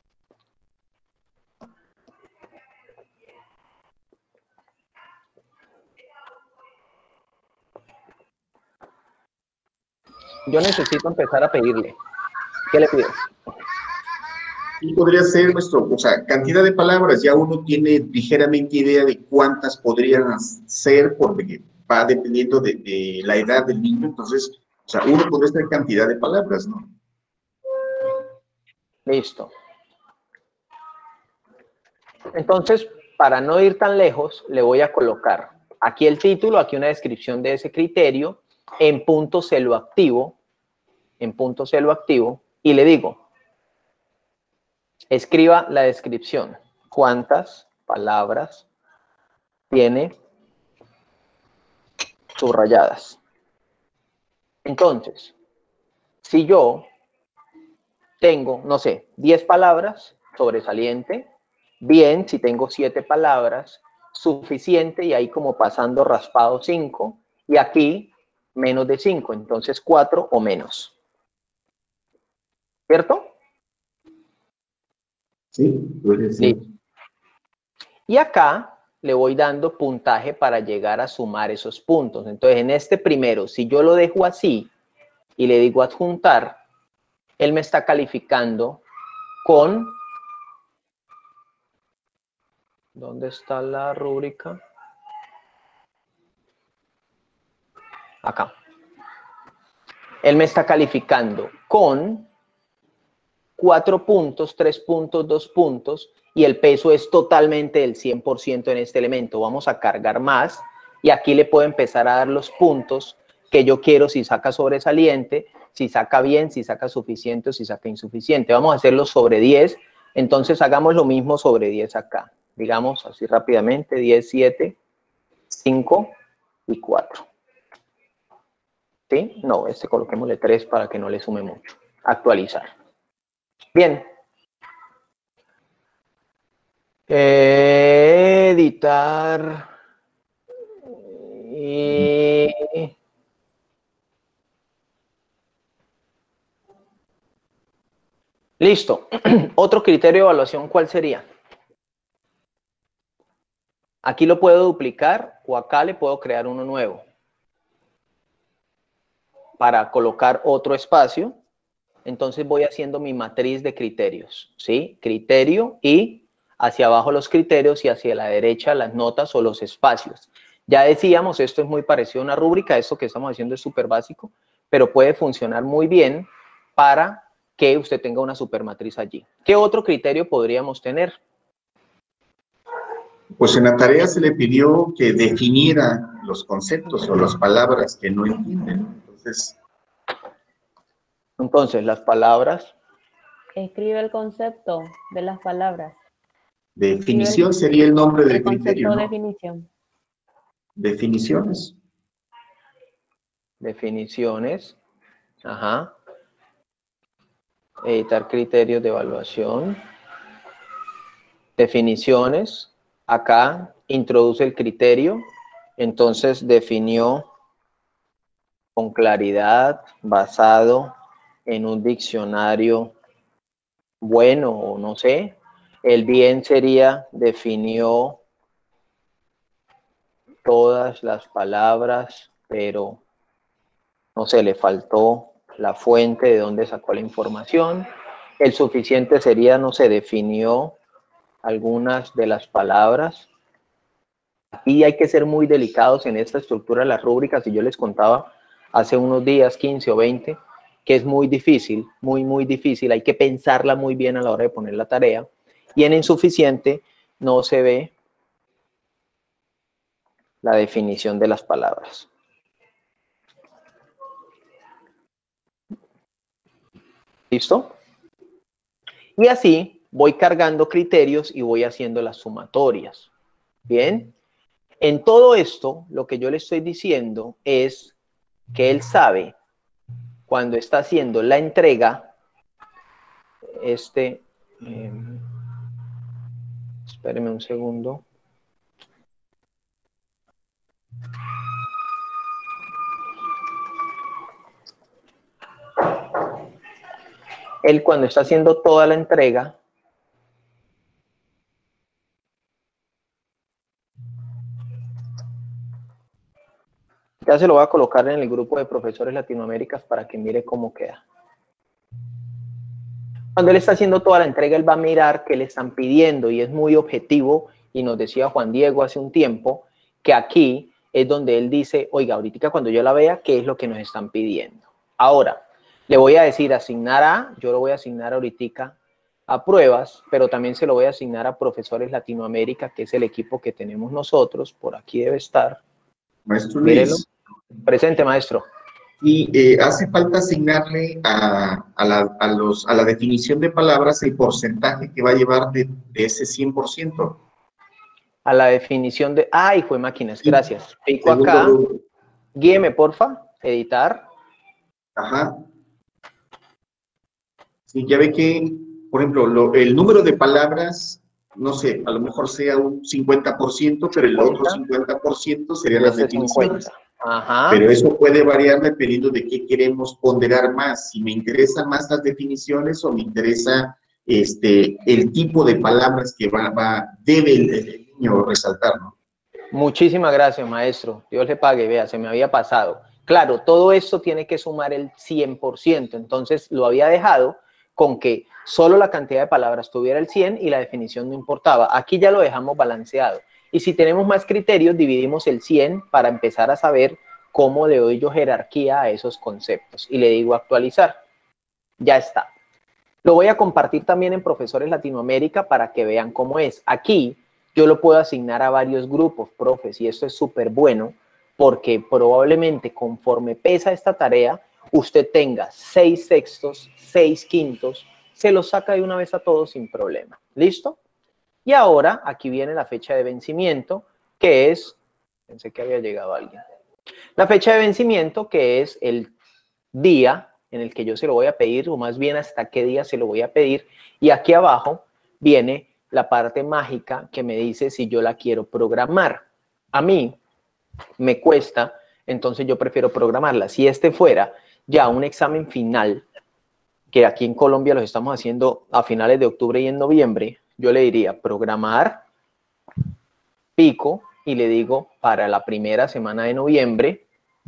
Yo necesito empezar a pedirle. ¿Qué le pido? Y podría ser nuestro, o sea, cantidad de palabras, ya uno tiene ligeramente idea de cuántas podrían ser, porque va dependiendo de la edad del niño, entonces, o sea, uno podría ser cantidad de palabras, ¿no? Listo. Entonces, para no ir tan lejos, le voy a colocar aquí el título, aquí una descripción de ese criterio, en punto celo activo, y le digo, escriba la descripción. ¿Cuántas palabras tiene subrayadas? Entonces, si yo tengo, no sé, 10 palabras, sobresaliente, bien, si tengo 7 palabras, suficiente, y ahí como pasando raspado 5, y aquí menos de 5, entonces 4 o menos. ¿Cierto? Sí, puede ser. Sí. Y acá le voy dando puntaje para llegar a sumar esos puntos. Entonces, en este primero, si yo lo dejo así y le digo adjuntar, él me está calificando con... ¿Dónde está la rúbrica? Acá. Él me está calificando con 4 puntos, 3 puntos, 2 puntos, y el peso es totalmente del 100% en este elemento. Vamos a cargar más, y aquí le puedo empezar a dar los puntos que yo quiero, si saca sobresaliente, si saca bien, si saca suficiente o si saca insuficiente. Vamos a hacerlo sobre 10, entonces hagamos lo mismo sobre 10 acá. Digamos así rápidamente, 10, 7, 5 y 4. ¿Sí? No, coloquémosle 3 para que no le sume mucho. Actualizar. Bien. Editar. Y... Listo. Otro criterio de evaluación, ¿cuál sería? Aquí lo puedo duplicar o acá le puedo crear uno nuevo. Para colocar otro espacio, entonces voy haciendo mi matriz de criterios, ¿sí? Criterio y hacia abajo los criterios y hacia la derecha las notas o los espacios. Ya decíamos, esto es muy parecido a una rúbrica, esto que estamos haciendo es súper básico, pero puede funcionar muy bien para que usted tenga una supermatriz allí. ¿Qué otro criterio podríamos tener? Pues en la tarea se le pidió que definiera los conceptos o las palabras que no entienden. Entonces, las palabras. Escribe el concepto de las palabras. Definición sería el nombre del criterio, ¿no? Definición. Definiciones. Definiciones. Ajá. Editar criterios de evaluación. Definiciones. Acá introduce el criterio. Entonces definió con claridad, basado en un diccionario bueno o no sé. El bien sería definió todas las palabras, pero no sé, le faltó la fuente de dónde sacó la información. El suficiente sería, no sé, definió algunas de las palabras. Aquí hay que ser muy delicados en esta estructura de las rúbricas, y yo les contaba hace unos días, 15 o 20, que es muy difícil, muy difícil, hay que pensarla muy bien a la hora de poner la tarea, y en insuficiente no se ve la definición de las palabras. ¿Listo? Y así voy cargando criterios y voy haciendo las sumatorias. Bien. En todo esto, lo que yo le estoy diciendo es que él sabe cuando está haciendo la entrega, espéreme un segundo. Él cuando está haciendo toda la entrega, ya se lo voy a colocar en el grupo de profesores Latinoaméricas para que mire cómo queda. Cuando él está haciendo toda la entrega, él va a mirar qué le están pidiendo y es muy objetivo, y nos decía Juan Diego hace un tiempo, que aquí es donde él dice, oiga, ahorita cuando yo la vea, ¿qué es lo que nos están pidiendo? Ahora, le voy a decir asignar a, yo lo voy a asignar ahorita a pruebas, pero también se lo voy a asignar a profesores Latinoamérica, que es el equipo que tenemos nosotros, por aquí debe estar. Maestro Mírelo. Luis. Presente, maestro. Y hace falta asignarle a la definición de palabras el porcentaje que va a llevar de ese 100%. A la definición de... ¡Ay, fue máquinas! Gracias. Pico Segundo acá. grupo. Guíeme, porfa. Editar. Ajá. Sí, ya ve que, por ejemplo, el número de palabras, no sé, a lo mejor sea un 50%, pero el otro 50% serían las definiciones. 50. Ajá. Pero eso puede variar dependiendo de qué queremos ponderar más. Si me interesan más las definiciones o me interesa el tipo de palabras que debe el niño resaltar, ¿no? Muchísimas gracias, maestro. Dios le pague. Vea, se me había pasado. Claro, todo esto tiene que sumar el 100%. Entonces, lo había dejado con que solo la cantidad de palabras tuviera el 100 y la definición no importaba. Aquí ya lo dejamos balanceado. Y si tenemos más criterios, dividimos el 100 para empezar a saber cómo le doy yo jerarquía a esos conceptos. Y le digo actualizar. Ya está. Lo voy a compartir también en Profesores Latinoamérica para que vean cómo es. Aquí yo lo puedo asignar a varios grupos, profes, y esto es súper bueno porque probablemente conforme pesa esta tarea, usted tenga 6/6, 6/5, se lo saca de una vez a todos sin problema. ¿Listo? Y ahora aquí viene la fecha de vencimiento, que es, pensé que había llegado alguien. La fecha de vencimiento, que es el día en el que yo se lo voy a pedir, o más bien hasta qué día se lo voy a pedir. Y aquí abajo viene la parte mágica que me dice si yo la quiero programar. A mí me cuesta, entonces yo prefiero programarla. Si este fuera ya un examen final, que aquí en Colombia los estamos haciendo a finales de octubre y en noviembre, yo le diría programar, pico, y le digo para la primera semana de noviembre,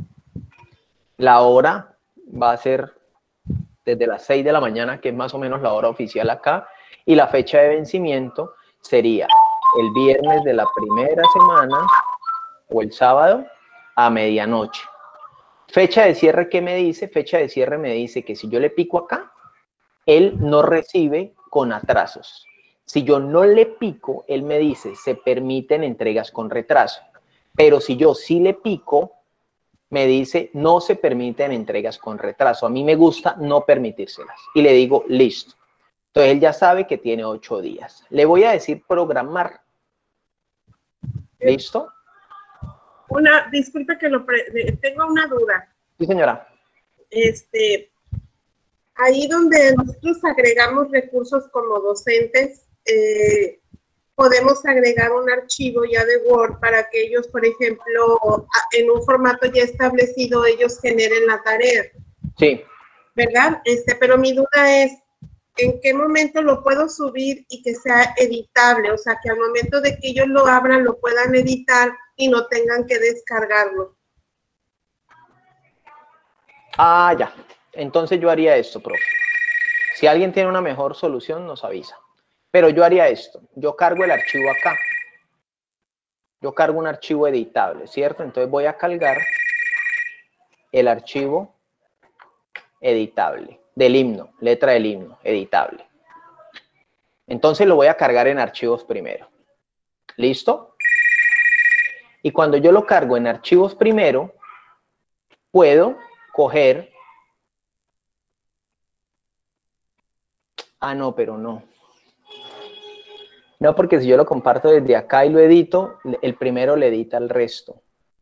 la hora va a ser desde las 6 de la mañana, que es más o menos la hora oficial acá, y la fecha de vencimiento sería el viernes de la primera semana o el sábado a medianoche. Fecha de cierre, ¿qué me dice? Fecha de cierre me dice que si yo le pico acá, él no recibe con atrasos. Si yo no le pico, él me dice, se permiten entregas con retraso. Pero si yo sí le pico, me dice, no se permiten entregas con retraso. A mí me gusta no permitírselas. Y le digo, listo. Entonces, él ya sabe que tiene 8 días. Le voy a decir programar. ¿Listo? Disculpe que tengo una duda. Sí, señora. Ahí donde nosotros agregamos recursos como docentes, podemos agregar un archivo ya de Word para que ellos, por ejemplo, en un formato ya establecido, ellos generen la tarea. Sí. ¿Verdad? Pero mi duda es, ¿en qué momento lo puedo subir y que sea editable? O sea, que al momento de que ellos lo abran, lo puedan editar y no tengan que descargarlo. Ah, ya. Entonces yo haría esto, profe. Si alguien tiene una mejor solución, nos avisa. Pero yo haría esto. Yo cargo el archivo acá. Yo cargo un archivo editable, ¿cierto? Entonces voy a cargar el archivo editable del himno, letra del himno, editable. Entonces lo voy a cargar en archivos primero. ¿Listo? Y cuando yo lo cargo en archivos primero, puedo coger... Ah, no, pero no. No, porque si yo lo comparto desde acá y lo edito, el primero le edita el resto.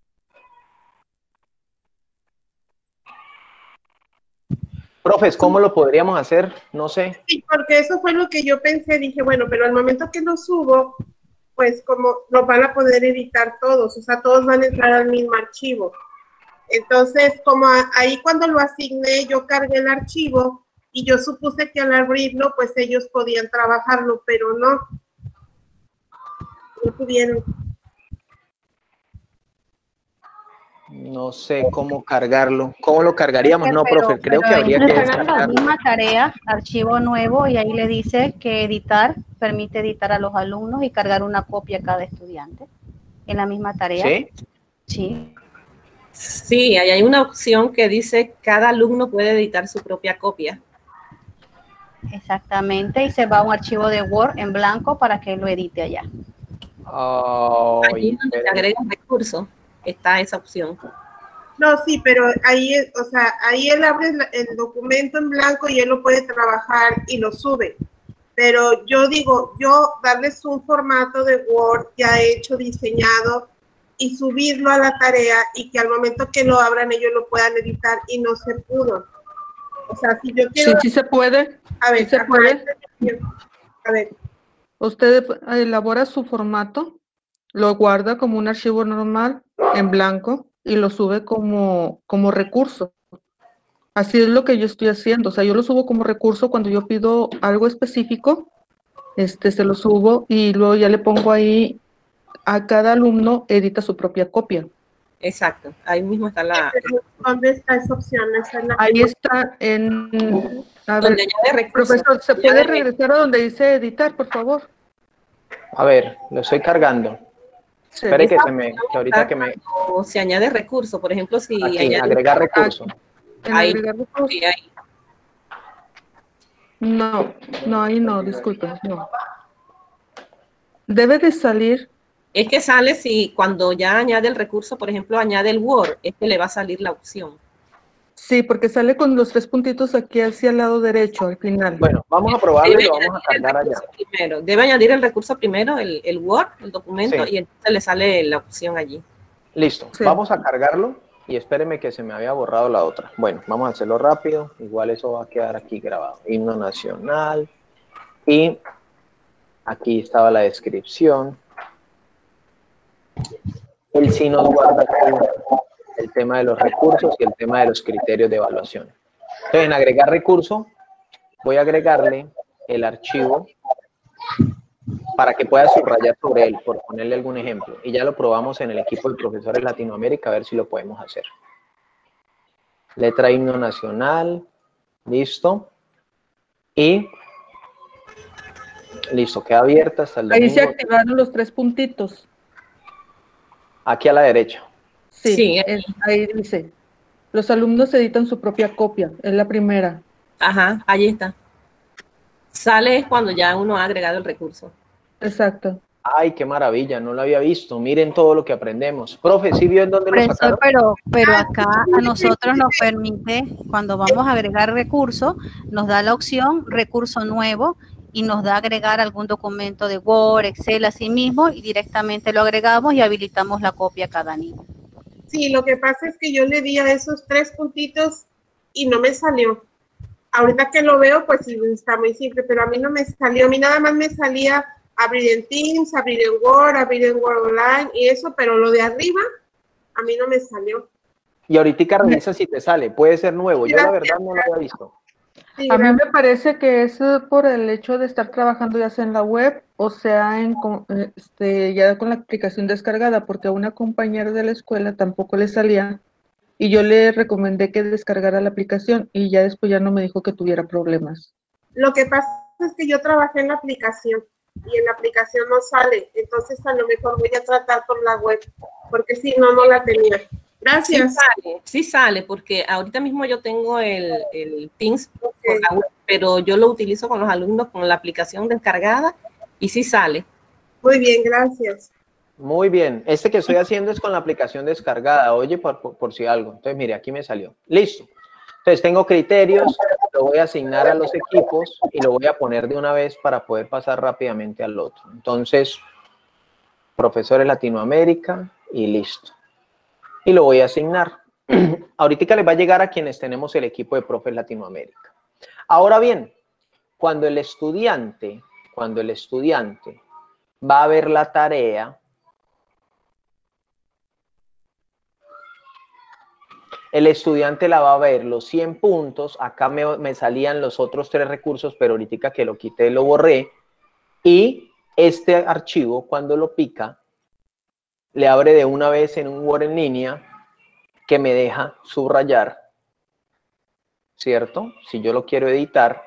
Profes, ¿cómo lo podríamos hacer? No sé. Sí, porque eso fue lo que yo pensé, dije, bueno, pero al momento que lo subo, pues como lo van a poder editar todos, o sea, todos van a entrar al mismo archivo. Entonces, como ahí cuando lo asigné, yo cargué el archivo y yo supuse que al abrirlo, pues ellos podían trabajarlo, pero no pudieron. No sé cómo cargarlo. ¿Cómo lo cargaríamos? No, profe, creo que Pero habría ellos que le hagan la descargarlo. misma tarea, archivo nuevo, y ahí le dice que editar, permite editar a los alumnos y cargar una copia a cada estudiante en la misma tarea. ¿Sí? Sí. Sí, ahí hay una opción que dice cada alumno puede editar su propia copia. Exactamente, y se va a un archivo de Word en blanco para que lo edite allá. Allí donde se agrega un recurso está esa opción. No, sí, pero ahí, o sea, ahí él abre el documento en blanco y él lo puede trabajar y lo sube. Pero yo digo, yo darles un formato de Word ya hecho, diseñado, y subirlo a la tarea y que al momento que lo abran ellos lo puedan editar, y no se pudo. O sea, si yo quiero... Sí, sí se puede. A ver, sí se puede. A ver. Usted elabora su formato, lo guarda como un archivo normal en blanco y lo sube como recurso. Así es lo que yo estoy haciendo. O sea, yo lo subo como recurso cuando yo pido algo específico, se lo subo y luego ya le pongo ahí a cada alumno edita su propia copia. Exacto, ahí mismo está la... ¿Dónde está esa opción? Ahí está en... A ver, donde añade recursos. profesor, ¿se puede regresar a donde dice editar, por favor? A ver, lo estoy cargando. Sí. Espere que ahorita que me... O se añade recurso, por ejemplo, si... Aquí, agregar recurso. En Ahí, agregar recurso. sí, ahí. No, ahí no, disculpen, no. Debe de salir. Es que sale si cuando ya añade el recurso, por ejemplo, añade el Word, es que le va a salir la opción. Sí, porque sale con los 3 puntitos aquí hacia el lado derecho, al final. Bueno, vamos a probarlo y lo vamos a cargar allá. Primero. Debe añadir el recurso primero, el Word, el documento, Sí. y entonces le sale la opción allí. Listo, Sí. vamos a cargarlo y espéreme que se me había borrado la otra. Bueno, vamos a hacerlo rápido, igual eso va a quedar aquí grabado. Himno nacional y aquí estaba la descripción. Él sí nos guarda aquí el tema de los recursos y el tema de los criterios de evaluación. Entonces, en agregar recurso, voy a agregarle el archivo para que pueda subrayar sobre él, por ponerle algún ejemplo. Y ya lo probamos en el equipo de profesores Latinoamérica, a ver si lo podemos hacer. Letra himno nacional, listo. Y listo, queda abierta hasta el Ahí domingo. se activaron los 3 puntitos. Aquí a la derecha. Sí, ahí dice. Los alumnos editan su propia copia, es la primera. Ajá, ahí está. Sale cuando ya uno ha agregado el recurso. Exacto. Ay, qué maravilla, no lo había visto. Miren todo lo que aprendemos. Profe, ¿sí vio en dónde lo Profesor, sacaron? pero acá a nosotros nos permite, cuando vamos a agregar recursos, nos da la opción recurso nuevo y nos da agregar algún documento de Word, Excel, así mismo, y directamente lo agregamos y habilitamos la copia a cada niño. Sí, lo que pasa es que yo le di a esos 3 puntitos y no me salió. Ahorita que lo veo, pues sí, está muy simple, pero a mí no me salió. A mí nada más me salía abrir en Teams, abrir en Word Online y eso, pero lo de arriba a mí no me salió. Y ahorita revisa si te sale. Puede ser nuevo. Yo la verdad no lo había visto. Sí, A mí me parece que es por el hecho de estar trabajando ya sea en la web o sea ya con la aplicación descargada, porque a una compañera de la escuela tampoco le salía y yo le recomendé que descargara la aplicación y ya después ya no me dijo que tuviera problemas. Lo que pasa es que yo trabajé en la aplicación y en la aplicación no sale, entonces a lo mejor voy a tratar por la web, porque si no, no la tenía. Gracias. Sí sale, porque ahorita mismo yo tengo el Teams por la web, pero yo lo utilizo con los alumnos con la aplicación descargada y sí sale. Muy bien, gracias. Muy bien. Este que estoy haciendo es con la aplicación descargada. Oye, por si algo. Entonces, mire, aquí me salió. Listo. Entonces, tengo criterios, lo voy a asignar a los equipos y lo voy a poner de una vez para poder pasar rápidamente al otro. Entonces, profesores Latinoamérica y listo. Y lo voy a asignar. Ahorita les va a llegar a quienes tenemos el equipo de profes Latinoamérica. Ahora bien, cuando el estudiante va a ver la tarea, el estudiante la va a ver los 100 puntos, acá me salían los otros 3 recursos, pero ahorita que lo quité lo borré, y este archivo cuando lo pica, le abre de una vez en un Word en línea que me deja subrayar, ¿cierto? Si yo lo quiero editar,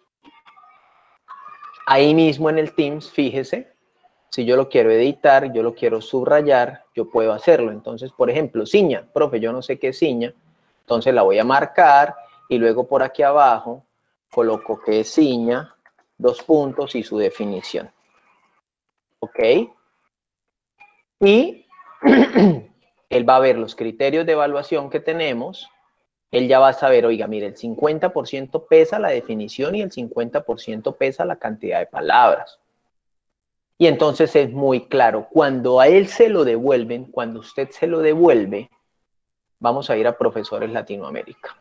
ahí mismo en el Teams, fíjese, si yo lo quiero editar, yo lo quiero subrayar, yo puedo hacerlo. Entonces, por ejemplo, ciña, profe, yo no sé qué es ciña, entonces la voy a marcar y luego por aquí abajo coloco que es ciña, 2 puntos y su definición. ¿Ok? Y él va a ver los criterios de evaluación que tenemos. Él ya va a saber, oiga, mire, el 50% pesa la definición y el 50% pesa la cantidad de palabras. Y entonces es muy claro, cuando a él se lo devuelven, cuando usted se lo devuelve, vamos a ir a profesores Latinoamérica.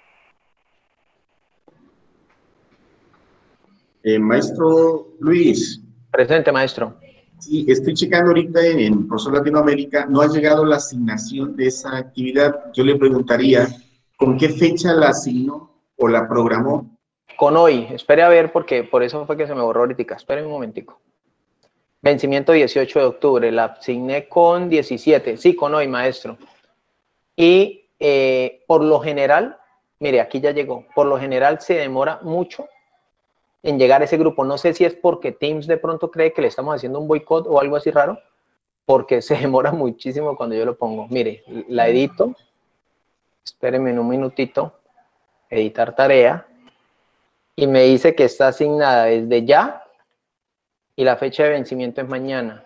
Maestro Luis. Presente, maestro. Sí, estoy checando ahorita en Profesor Latinoamérica, no ha llegado la asignación de esa actividad. Yo le preguntaría, ¿con qué fecha la asignó o la programó? Con hoy, espere a ver porque por eso fue que se me borró ahorita. Esperen un momentico. Vencimiento 18 de octubre, la asigné con 17. Sí, con hoy, maestro. Y por lo general, mire, aquí ya llegó. Por lo general se demora mucho en llegar a ese grupo. No sé si es porque Teams de pronto cree que le estamos haciendo un boicot o algo así raro, porque se demora muchísimo cuando yo lo pongo. Mire, la edito. Espérenme un minutito. Editar tarea. Y me dice que está asignada desde ya y la fecha de vencimiento es mañana.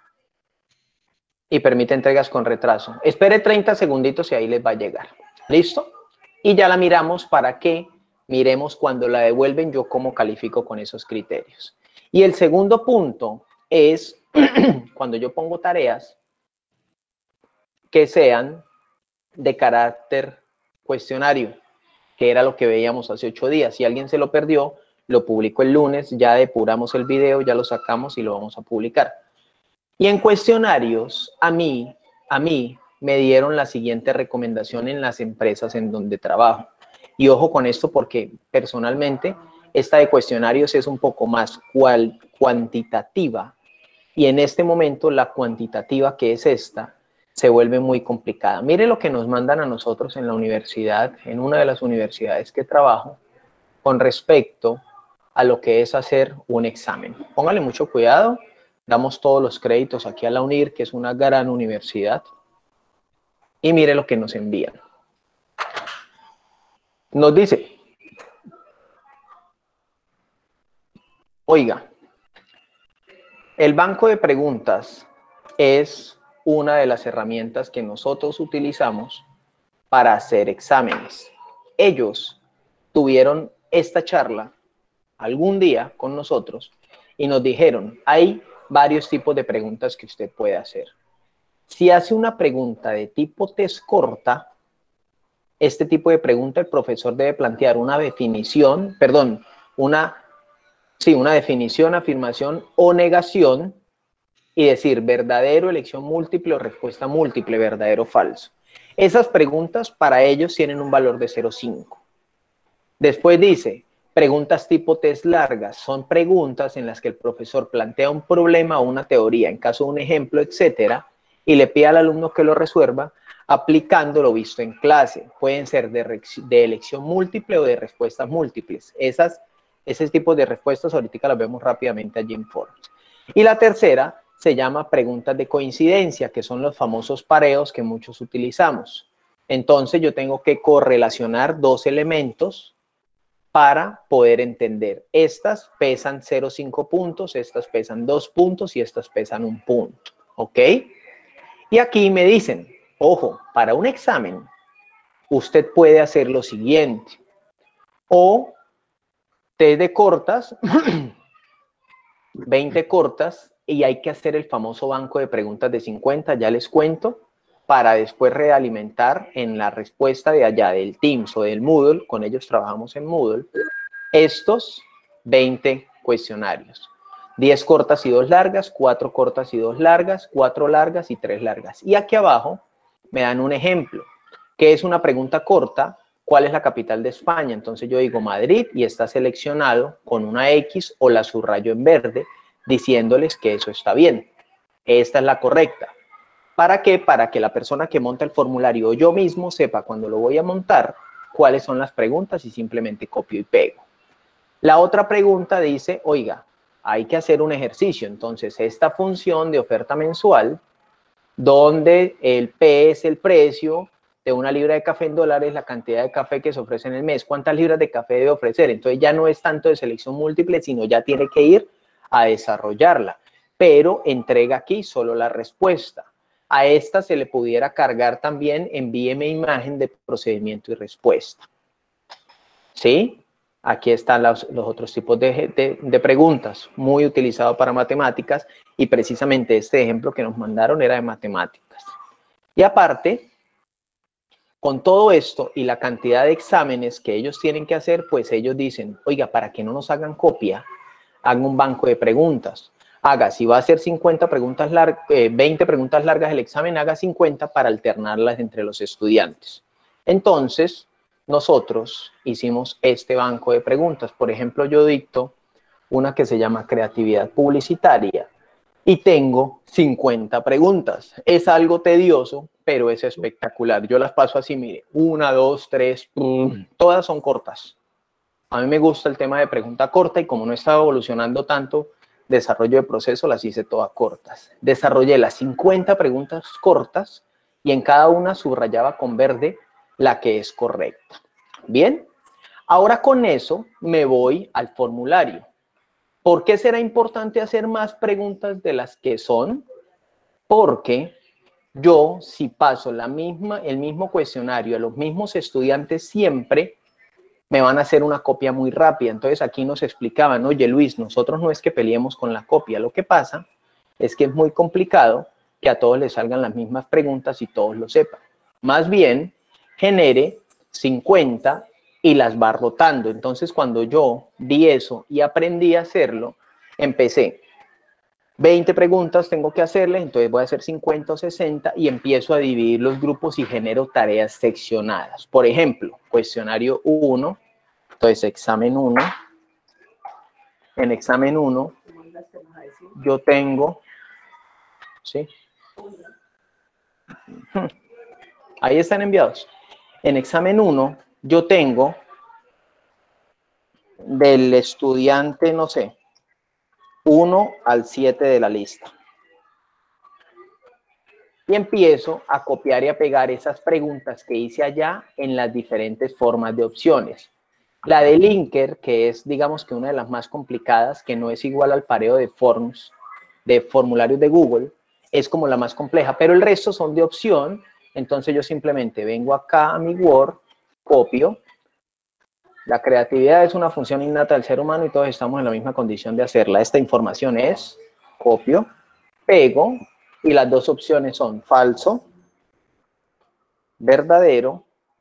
Y permite entregas con retraso. Espere 30 segunditos y ahí les va a llegar. ¿Listo? Y ya la miramos para que miremos cuando la devuelven yo cómo califico con esos criterios. Y el segundo punto es cuando yo pongo tareas que sean de carácter cuestionario, que era lo que veíamos hace 8 días. Si alguien se lo perdió, lo publico el lunes, ya depuramos el video, ya lo sacamos y lo vamos a publicar. Y en cuestionarios, a mí me dieron la siguiente recomendación en las empresas en donde trabajo. Y ojo con esto porque personalmente esta de cuestionarios es un poco más cuantitativa. Y en este momento la cuantitativa, que es esta, se vuelve muy complicada. Mire lo que nos mandan a nosotros en la universidad, en una de las universidades que trabajo, con respecto a lo que es hacer un examen. Póngale mucho cuidado, damos todos los créditos aquí a la UNIR, que es una gran universidad. Y mire lo que nos envían. Nos dice, oiga, el banco de preguntas es una de las herramientas que nosotros utilizamos para hacer exámenes. Ellos tuvieron esta charla algún día con nosotros y nos dijeron, hay varios tipos de preguntas que usted puede hacer. Si hace una pregunta de tipo test corta, este tipo de pregunta el profesor debe plantear una definición, una definición, afirmación o negación y decir verdadero, elección múltiple o respuesta múltiple, verdadero o falso. Esas preguntas para ellos tienen un valor de 0,5. Después dice, preguntas tipo test largas, son preguntas en las que el profesor plantea un problema o una teoría, en caso de un ejemplo, etcétera, y le pide al alumno que lo resuelva aplicando lo visto en clase. Pueden ser de elección múltiple o de respuestas múltiples. Ese tipo de respuestas ahorita las vemos rápidamente allí en Forms. Y la tercera se llama preguntas de coincidencia, que son los famosos pareos que muchos utilizamos. Entonces yo tengo que correlacionar 2 elementos para poder entender. Estas pesan 0,5 puntos, estas pesan 2 puntos y estas pesan 1 punto. ¿Ok? Y aquí me dicen, ojo, para un examen, usted puede hacer lo siguiente. O test de cortas, 20 cortas, y hay que hacer el famoso banco de preguntas de 50, ya les cuento, para después realimentar en la respuesta de allá del Teams o del Moodle, con ellos trabajamos en Moodle, estos 20 cuestionarios. 10 cortas y 2 largas, 4 cortas y 2 largas, 4 largas y 3 largas. Y aquí abajo me dan un ejemplo, que es una pregunta corta, ¿cuál es la capital de España? Entonces yo digo Madrid y está seleccionado con una X o la subrayo en verde, diciéndoles que eso está bien. Esta es la correcta. ¿Para qué? Para que la persona que monta el formulario o yo mismo sepa cuando lo voy a montar cuáles son las preguntas y simplemente copio y pego. La otra pregunta dice, oiga, hay que hacer un ejercicio. Entonces, esta función de oferta mensual, donde el P es el precio de una libra de café en dólares, la cantidad de café que se ofrece en el mes, cuántas libras de café debe ofrecer. Entonces, ya no es tanto de selección múltiple, sino ya tiene que ir a desarrollarla. Pero entrega aquí solo la respuesta. A esta se le pudiera cargar también, envíeme imagen de procedimiento y respuesta. ¿Sí? Aquí están los otros tipos de preguntas, muy utilizado para matemáticas, y precisamente este ejemplo que nos mandaron era de matemáticas. Y aparte, con todo esto y la cantidad de exámenes que ellos tienen que hacer, pues ellos dicen, oiga, para que no nos hagan copia, hagan un banco de preguntas. Haga, si va a hacer 50 preguntas 20 preguntas largas el examen, haga 50 para alternarlas entre los estudiantes. Entonces, nosotros hicimos este banco de preguntas. Por ejemplo, yo dicto una que se llama creatividad publicitaria y tengo 50 preguntas. Es algo tedioso, pero es espectacular. Yo las paso así, mire, 1, 2, 3, todas son cortas. A mí me gusta el tema de pregunta corta y como no estaba evolucionando tanto desarrollo de proceso, las hice todas cortas. Desarrollé las 50 preguntas cortas y en cada una subrayaba con verde la que es correcta. Bien, ahora con eso me voy al formulario. ¿Por qué será importante hacer más preguntas de las que son? Porque yo, si paso el mismo cuestionario a los mismos estudiantes siempre, me van a hacer una copia muy rápida. Entonces aquí nos explicaban, oye Luis, nosotros no es que peleemos con la copia, lo que pasa es que es muy complicado que a todos les salgan las mismas preguntas y todos lo sepan. Más bien, genere 50 y las va rotando. Entonces cuando yo vi eso y aprendí a hacerlo, empecé 20 preguntas tengo que hacerles, entonces voy a hacer 50 o 60 y empiezo a dividir los grupos y genero tareas seccionadas. Por ejemplo, cuestionario 1, entonces examen 1. En examen 1 yo tengo, ¿sí? Ahí están enviados. En examen 1 yo tengo del estudiante, no sé, 1 al 7 de la lista. Y empiezo a copiar y a pegar esas preguntas que hice allá en las diferentes formas de opciones. La de linker, que es, digamos que una de las más complicadas, que no es igual al pareo de forms, de formularios de Google, es como la más compleja, pero el resto son de opción. Entonces yo simplemente vengo acá a mi Word, copio. La creatividad es una función innata del ser humano y todos estamos en la misma condición de hacerla. Esta información es, copio, pego, y las dos opciones son falso, verdadero.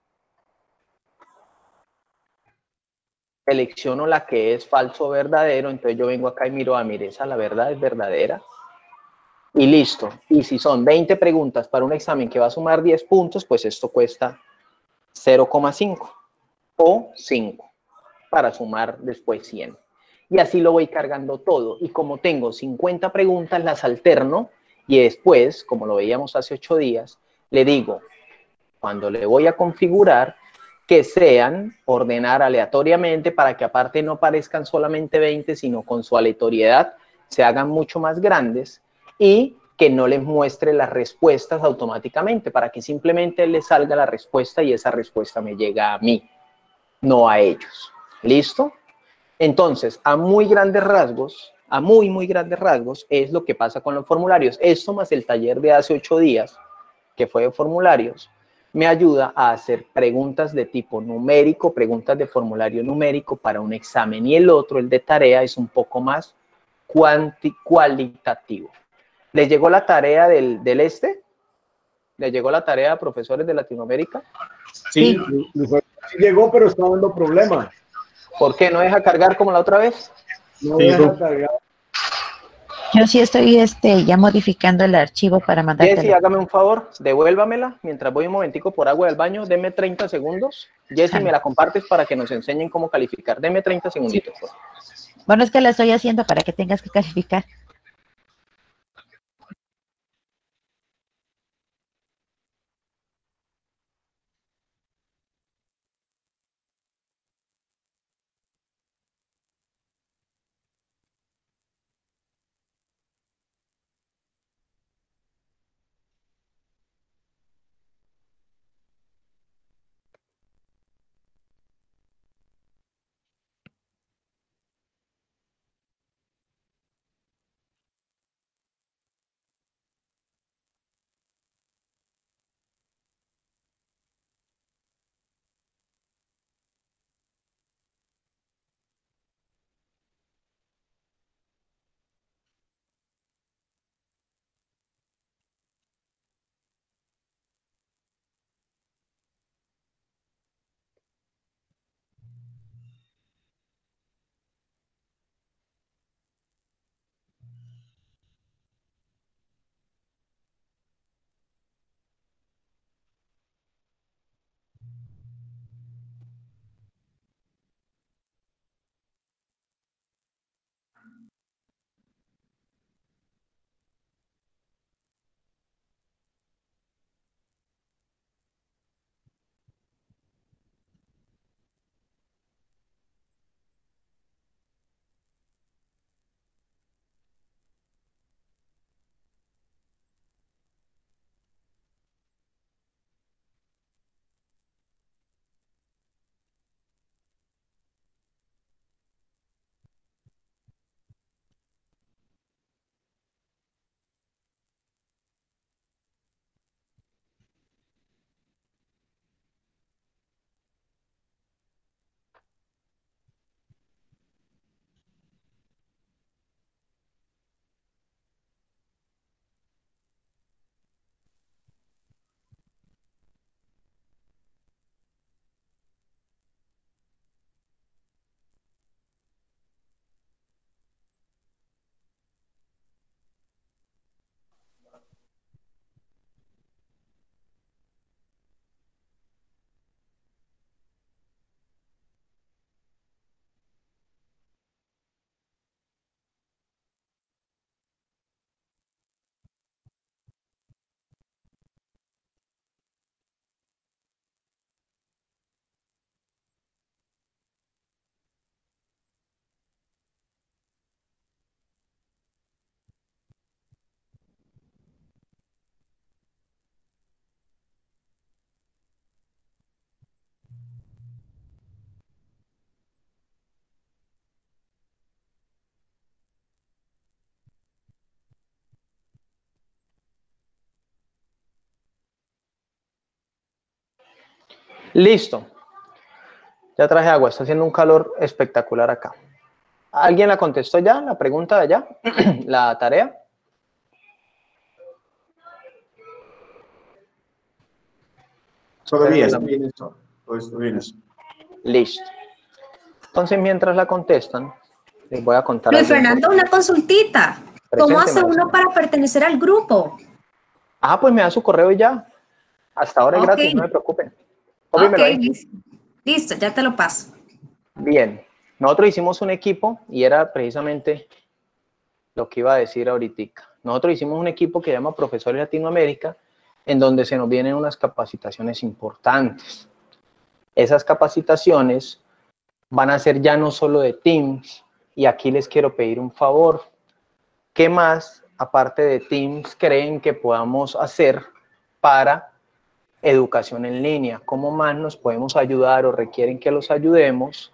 Selecciono la que es falso o verdadero, entonces yo vengo acá y miro, mire, esa la verdad es verdadera. Y listo. Y si son 20 preguntas para un examen que va a sumar 10 puntos, pues esto cuesta 0,5 o 5 para sumar después 100. Y así lo voy cargando todo. Y como tengo 50 preguntas, las alterno y después, como lo veíamos hace 8 días, le digo, cuando le voy a configurar, que sean ordenar aleatoriamente para que aparte no parezcan solamente 20, sino con su aleatoriedad se hagan mucho más grandes y que no les muestre las respuestas automáticamente para que simplemente les salga la respuesta y esa respuesta me llega a mí, no a ellos. ¿Listo? Entonces, a muy grandes rasgos, muy grandes rasgos, es lo que pasa con los formularios. Esto más el taller de hace 8 días, que fue de formularios, me ayuda a hacer preguntas de tipo numérico, preguntas de formulario numérico para un examen, y el otro, el de tarea, es un poco más cualitativo. ¿Les llegó la tarea del este? ¿Les llegó la tarea a profesores de Latinoamérica? Sí, llegó, pero está dando problemas. ¿Por qué? ¿No deja cargar como la otra vez? No deja cargar. Yo sí estoy ya modificando el archivo para mandártelo. Jessy, hágame un favor, devuélvamela mientras voy un momentico por agua del baño. Deme 30 segundos. Jessy, me la compartes para que nos enseñen cómo calificar. Deme 30 segunditos. Por favor. Bueno, es que la estoy haciendo para que tengas que calificar. Listo. Ya traje agua, está haciendo un calor espectacular acá. ¿Alguien la contestó ya, la pregunta de allá? ¿La tarea? Todavía está bien eso. Está bien eso. Listo. Entonces, mientras la contestan, les voy a contar. Luis Fernando, una consultita. ¿Cómo hace uno para pertenecer al grupo? Ah, pues me da su correo y ya. Hasta ahora es gratis, no me preocupen. Listo, ya te lo paso. Bien. Nosotros hicimos un equipo y era precisamente lo que iba a decir ahorita. Nosotros hicimos un equipo que se llama Profesores Latinoamérica, en donde se nos vienen unas capacitaciones importantes. Esas capacitaciones van a ser ya no solo de Teams, y aquí les quiero pedir un favor. ¿Qué más, aparte de Teams, creen que podamos hacer para educación en línea? ¿Cómo más nos podemos ayudar o requieren que los ayudemos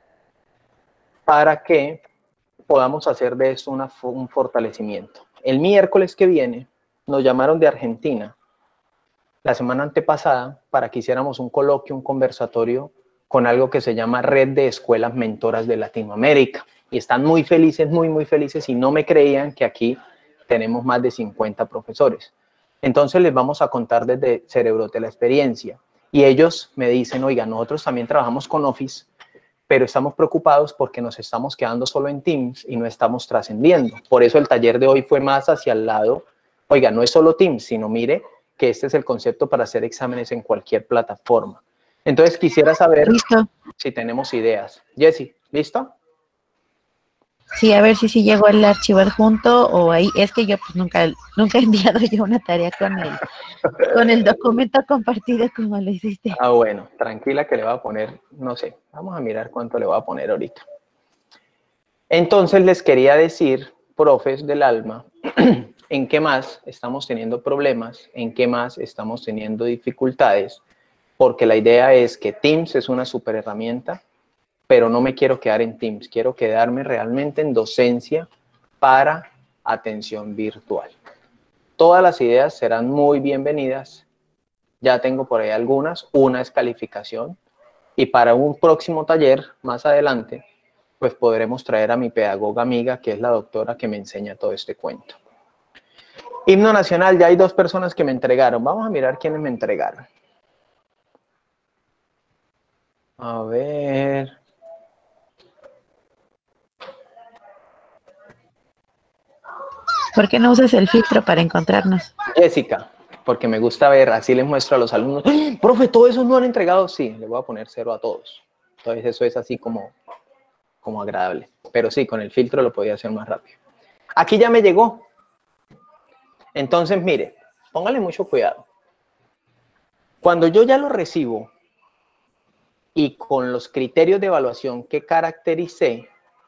para que podamos hacer de esto un fortalecimiento? El miércoles que viene nos llamaron de Argentina la semana antepasada para que hiciéramos un coloquio, un conversatorio con algo que se llama Red de Escuelas Mentoras de Latinoamérica. Y están muy felices, muy, muy felices, y no me creían que aquí tenemos más de 50 profesores. Entonces les vamos a contar desde Cerebros de la Experiencia. Y ellos me dicen, oiga, nosotros también trabajamos con Office, pero estamos preocupados porque nos estamos quedando solo en Teams y no estamos trascendiendo. Por eso el taller de hoy fue más hacia el lado, oiga, no es solo Teams, sino mire que este es el concepto para hacer exámenes en cualquier plataforma. Entonces quisiera saber si tenemos ideas. Jessy, ¿listo? Sí, a ver si llegó el archivo adjunto o ahí. Es que yo pues nunca he enviado yo una tarea con el documento compartido como lo hiciste. Ah, bueno, tranquila que le voy a poner, no sé, vamos a mirar cuánto le voy a poner ahorita. Entonces les quería decir, profes del alma, en qué más estamos teniendo problemas, en qué más estamos teniendo dificultades, porque la idea es que Teams es una super herramienta, pero no me quiero quedar en Teams, quiero quedarme realmente en docencia para atención virtual. Todas las ideas serán muy bienvenidas, ya tengo por ahí algunas, una es calificación, y para un próximo taller más adelante, pues podremos traer a mi pedagoga amiga, que es la doctora que me enseña todo este cuento. Himno nacional, ya hay 2 personas que me entregaron, vamos a mirar quiénes me entregaron. A ver... ¿Por qué no usas el filtro para encontrarnos? Jessica, porque me gusta ver, así les muestro a los alumnos. ¡Ah! Profe, ¿todo eso no han entregado? Sí, le voy a poner 0 a todos. Entonces eso es así como agradable. Pero sí, con el filtro lo podía hacer más rápido. Aquí ya me llegó. Entonces, mire, póngale mucho cuidado. Cuando yo ya lo recibo y con los criterios de evaluación que caractericé,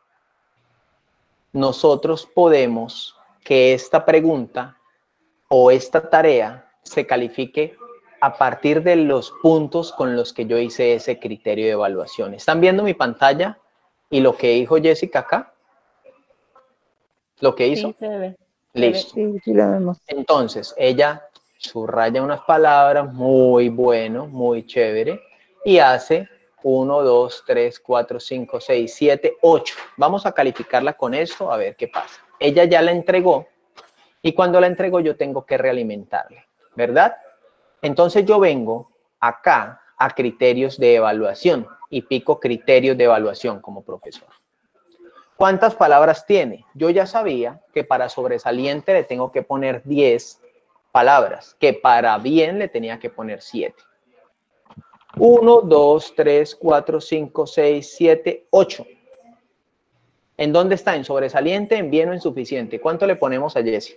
nosotros podemos que esta pregunta o esta tarea se califique a partir de los puntos con los que yo hice ese criterio de evaluación. ¿Están viendo mi pantalla y lo que dijo Jessica acá? ¿Lo que hizo? Sí, se ve. Listo. Sí, sí lo vemos. Entonces, ella subraya unas palabras, muy bueno, muy chévere, y hace 1, 2, 3, 4, 5, 6, 7, 8. Vamos a calificarla con esto a ver qué pasa. Ella ya la entregó, y cuando la entrego yo tengo que realimentarla, ¿verdad? Entonces yo vengo acá a criterios de evaluación y pico criterios de evaluación como profesor. ¿Cuántas palabras tiene? Yo ya sabía que para sobresaliente le tengo que poner 10 palabras, que para bien le tenía que poner 7. 1, 2, 3, 4, 5, 6, 7, 8. ¿En dónde está? ¿En sobresaliente, en bien o en suficiente? ¿Cuánto le ponemos a Jessy?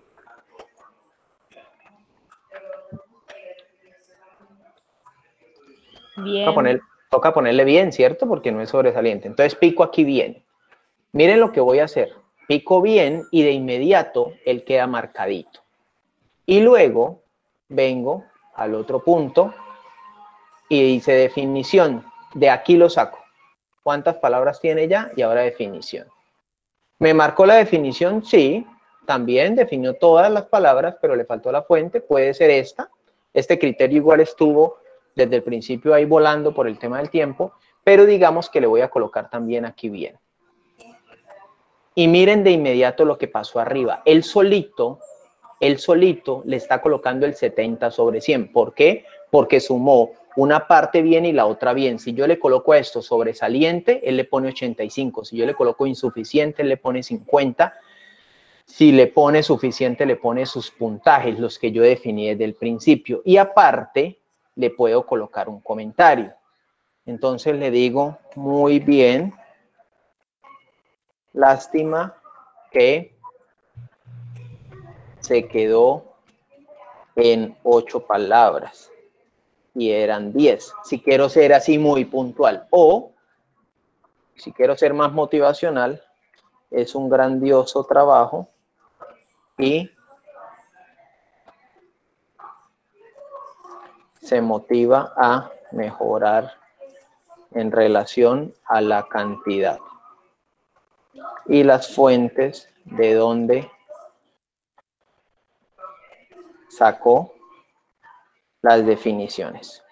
Bien. Toca ponerle bien, ¿cierto? Porque no es sobresaliente. Entonces pico aquí bien. Miren lo que voy a hacer. Pico bien y de inmediato él queda marcadito. Y luego vengo al otro punto y dice definición. De aquí lo saco. ¿Cuántas palabras tiene ya? Y ahora definición. ¿Me marcó la definición? Sí. También definió todas las palabras, pero le faltó la fuente. Puede ser esta. Este criterio igual estuvo desde el principio ahí volando por el tema del tiempo, pero digamos que le voy a colocar también aquí bien. Y miren de inmediato lo que pasó arriba. Él solito le está colocando el 70 sobre 100. ¿Por qué? Porque sumó una parte bien y la otra bien. Si yo le coloco esto sobresaliente, él le pone 85. Si yo le coloco insuficiente, él le pone 50. Si le pone suficiente, le pone sus puntajes, los que yo definí desde el principio. Y aparte, le puedo colocar un comentario. Entonces le digo, muy bien. Lástima que se quedó en 8 palabras y eran 10. Si quiero ser así muy puntual o si quiero ser más motivacional, es un grandioso trabajo y se motiva a mejorar en relación a la cantidad. Y las fuentes de donde sacó las definiciones,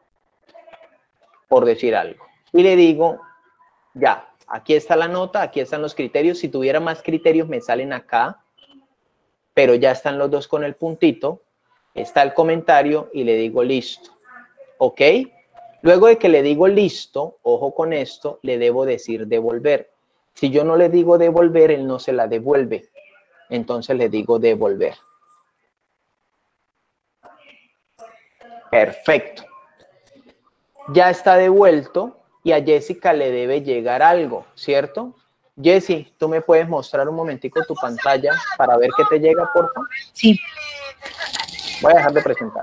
por decir algo. Y le digo, ya, aquí está la nota, aquí están los criterios. Si tuviera más criterios me salen acá, pero ya están los dos con el puntito. Está el comentario y le digo listo. ¿Ok? Luego de que le digo listo, ojo con esto, le debo decir devolver. Si yo no le digo devolver, él no se la devuelve. Entonces le digo devolver. Perfecto. Ya está devuelto y a Jessica le debe llegar algo, ¿cierto? Jessy, ¿tú me puedes mostrar un momentico tu pantalla para ver qué te llega, por favor? Sí. Voy a dejar de presentar.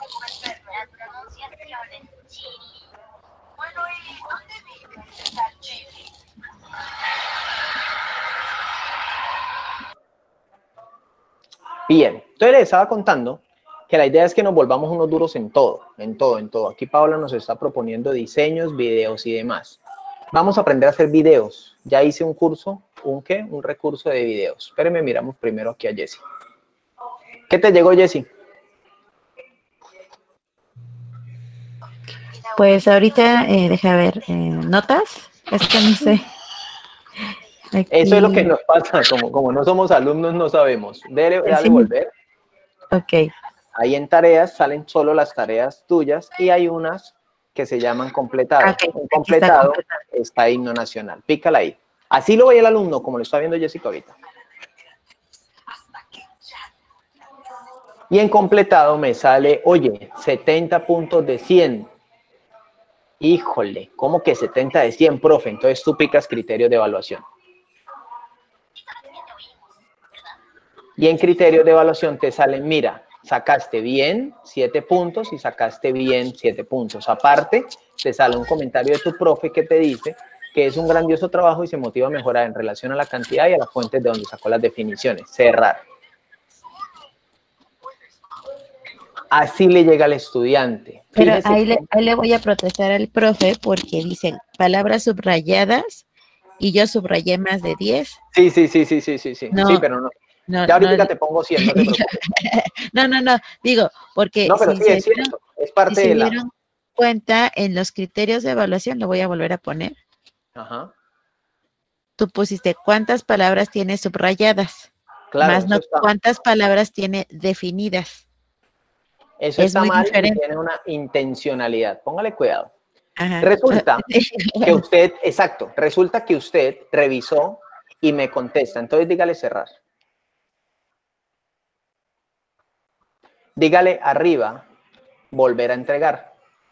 Bien, entonces les estaba contando que la idea es que nos volvamos unos duros en todo, en todo, en todo. Aquí Paola nos está proponiendo diseños, videos y demás. Vamos a aprender a hacer videos. Ya hice un curso, ¿un qué? Un recurso de videos. Espérenme, miramos primero aquí a Jessy. ¿Qué te llegó, Jessy? Pues ahorita, deja ver, notas. Es que no sé. Aquí. Eso es lo que nos pasa, como no somos alumnos, no sabemos. Dale Sí. volver. Ok. Ahí en tareas salen solo las tareas tuyas y hay unas que se llaman completado. Okay, En completado está himno nacional. Pícala ahí. Así lo ve el alumno, como lo está viendo Jessica ahorita. Y en completado me sale, oye, 70 puntos de 100. Híjole, ¿cómo que 70 de 100, profe? Entonces tú picas criterios de evaluación. Y en criterios de evaluación te salen, mira, sacaste bien 7 puntos y sacaste bien 7 puntos. Aparte, te sale un comentario de tu profe que te dice que es un grandioso trabajo y se motiva a mejorar en relación a la cantidad y a las fuentes de donde sacó las definiciones. Cerrar. Así le llega al estudiante. Pero Fíjese ahí le voy a protestar al profe porque dicen palabras subrayadas y yo subrayé más de 10. Sí. No, Sí, pero no. No, ya ahorita no, te pongo 100, no te preocupes. no, digo, porque No, pero si sí, es cierto, es parte si de se la... dieron cuenta en los criterios de evaluación, lo voy a volver a poner. Ajá. Tú pusiste cuántas palabras tiene subrayadas, Claro, más no está, cuántas palabras tiene definidas. eso es está muy mal diferente. y tiene una intencionalidad. Póngale cuidado. Ajá. Resulta que usted, exacto, resulta que usted revisó y me contesta. Entonces dígale cerrar. Dígale arriba, volver a entregar.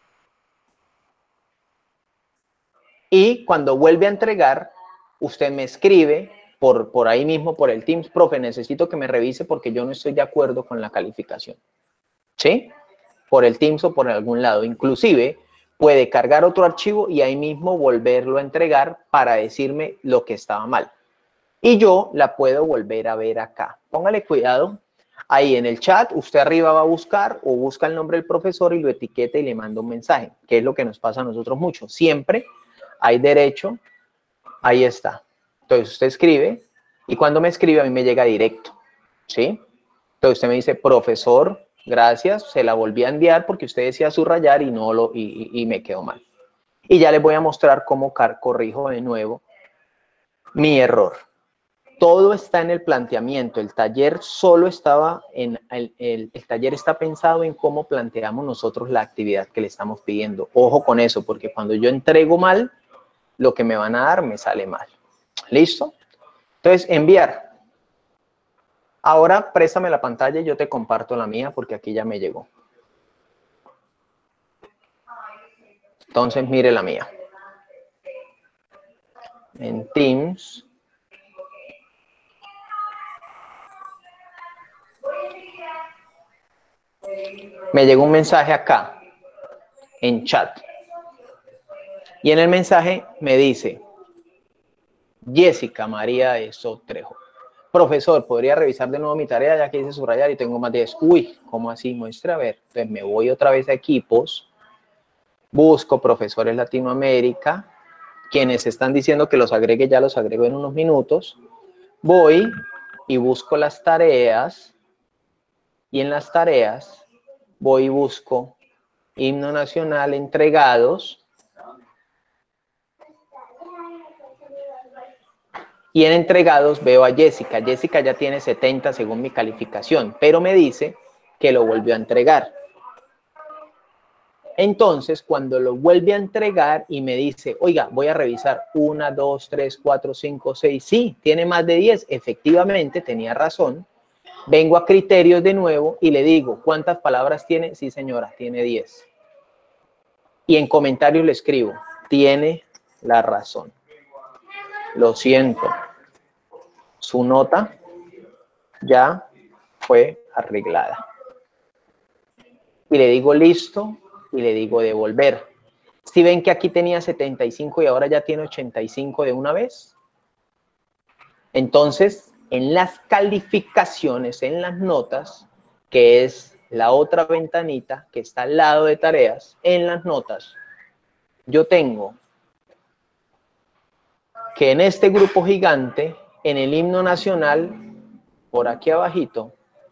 Y cuando vuelve a entregar, usted me escribe por ahí mismo, por el Teams, profe, necesito que me revise porque yo no estoy de acuerdo con la calificación. ¿Sí? Por el Teams o por algún lado. Inclusive, puede cargar otro archivo y ahí mismo volverlo a entregar para decirme lo que estaba mal. Y yo la puedo volver a ver acá. Póngale cuidado. Ahí en el chat, usted arriba va a buscar o busca el nombre del profesor y lo etiqueta y le manda un mensaje, que es lo que nos pasa a nosotros mucho. Siempre hay derecho, ahí está. Entonces usted escribe y cuando me escribe a mí me llega directo, ¿sí? Entonces usted me dice, profesor, gracias, se la volví a enviar porque usted decía subrayar y no lo y me quedó mal. Y ya les voy a mostrar cómo corrijo de nuevo mi error. Todo está en el planteamiento. El taller solo estaba en el taller está pensado en cómo planteamos nosotros la actividad que le estamos pidiendo. Ojo con eso, porque cuando yo entrego mal, lo que me van a dar me sale mal. ¿Listo? Entonces, enviar. Ahora préstame la pantalla y yo te comparto la mía porque aquí ya me llegó. Entonces, mire la mía. En Teams. Me llegó un mensaje acá, en chat. Y en el mensaje me dice, Jessica María de Sotrejo. Profesor, ¿podría revisar de nuevo mi tarea ya que hice subrayar y tengo más de 10? Uy, ¿cómo así? Muestra a ver. Entonces me voy otra vez a equipos, busco profesores Latinoamérica, quienes están diciendo que los agregue, ya los agrego en unos minutos. Voy y busco las tareas y en las tareas voy y busco himno nacional entregados. Y en entregados veo a Jessica. Jessica ya tiene 70 según mi calificación, pero me dice que lo volvió a entregar. Entonces, cuando lo vuelve a entregar y me dice, oiga, voy a revisar 1, 2, 3, 4, 5, 6. Sí, tiene más de 10. Efectivamente, tenía razón. Vengo a criterios de nuevo y le digo, ¿cuántas palabras tiene? Sí, señora, tiene 10. Y en comentarios le escribo, tiene la razón. Lo siento. Su nota ya fue arreglada. Y le digo, listo. Y le digo devolver. Si ven que aquí tenía 75 y ahora ya tiene 85 de una vez. Entonces, en las calificaciones, en las notas, que es la otra ventanita que está al lado de tareas, en las notas, yo tengo que en este grupo gigante, en el himno nacional, por aquí abajito,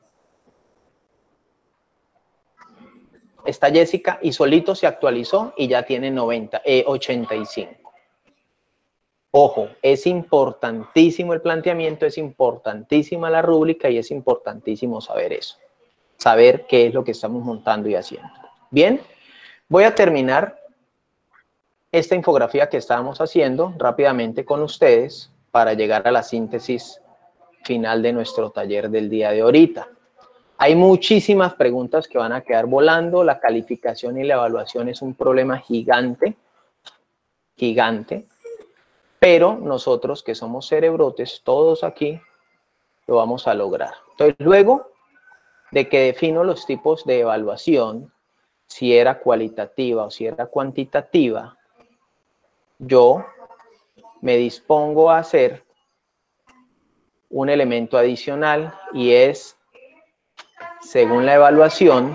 está Jessica y solito se actualizó y ya tiene 85. Ojo, es importantísimo el planteamiento, es importantísima la rúbrica y es importantísimo saber eso. Saber qué es lo que estamos montando y haciendo. Bien, voy a terminar esta infografía que estábamos haciendo rápidamente con ustedes para llegar a la síntesis final de nuestro taller del día de ahorita. Hay muchísimas preguntas que van a quedar volando. La calificación y la evaluación es un problema gigante, gigante. Pero nosotros que somos cerebrotes, todos aquí, lo vamos a lograr. Entonces, luego de que defino los tipos de evaluación, si era cualitativa o si era cuantitativa, yo me dispongo a hacer un elemento adicional y es, según la evaluación,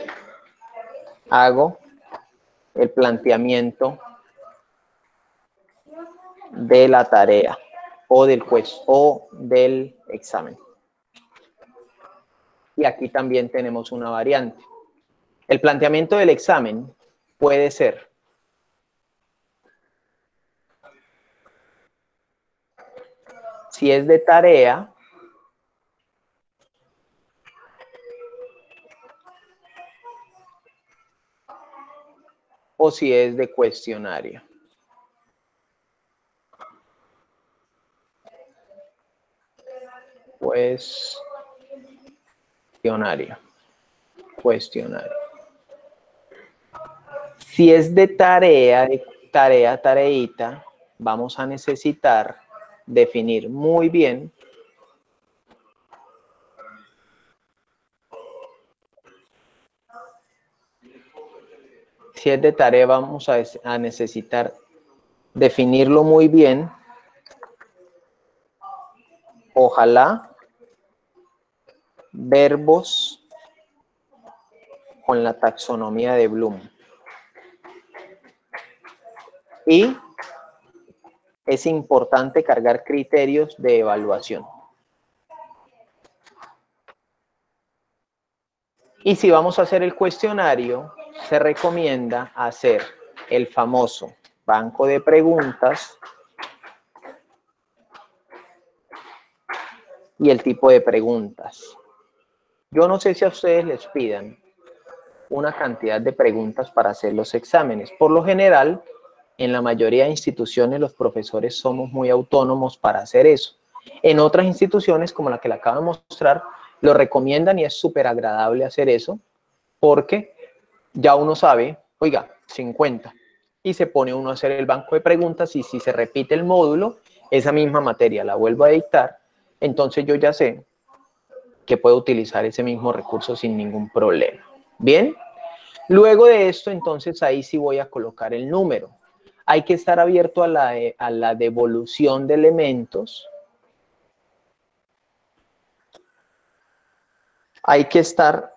hago el planteamiento de la tarea o del quiz o del examen. Y aquí también tenemos una variante. El planteamiento del examen puede ser si es de tarea, o si es de cuestionario. Cuestionario. Si es de tareita, vamos a necesitar definir muy bien si es de tarea, vamos a necesitar definirlo muy bien. Ojalá verbos con la taxonomía de Bloom. Y es importante cargar criterios de evaluación. Y si vamos a hacer el cuestionario, se recomienda hacer el famoso banco de preguntas y el tipo de preguntas. Yo no sé si a ustedes les pidan una cantidad de preguntas para hacer los exámenes. Por lo general, en la mayoría de instituciones los profesores somos muy autónomos para hacer eso. En otras instituciones, como la que le acabo de mostrar, lo recomiendan y es súper agradable hacer eso porque ya uno sabe, oiga, 50. Y se pone uno a hacer el banco de preguntas y si se repite el módulo, esa misma materia la vuelvo a dictar, entonces yo ya sé que puedo utilizar ese mismo recurso sin ningún problema. Bien, luego de esto, entonces ahí sí voy a colocar el número. Hay que estar abierto a la devolución de elementos. Hay que estar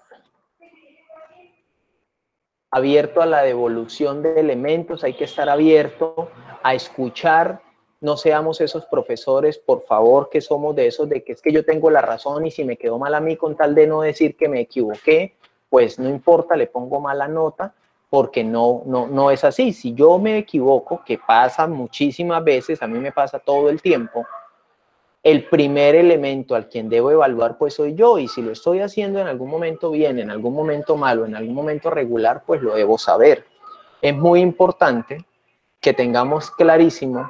abierto a la devolución de elementos, hay que estar abierto a escuchar. No seamos esos profesores, por favor, que somos de esos de que es que yo tengo la razón y si me quedó mal a mí con tal de no decir que me equivoqué, pues no importa, le pongo mala nota, porque no es así. Si yo me equivoco, que pasa muchísimas veces, a mí me pasa todo el tiempo, el primer elemento al quien debo evaluar pues soy yo, y si lo estoy haciendo en algún momento bien, en algún momento malo, en algún momento regular, pues lo debo saber. Es muy importante que tengamos clarísimo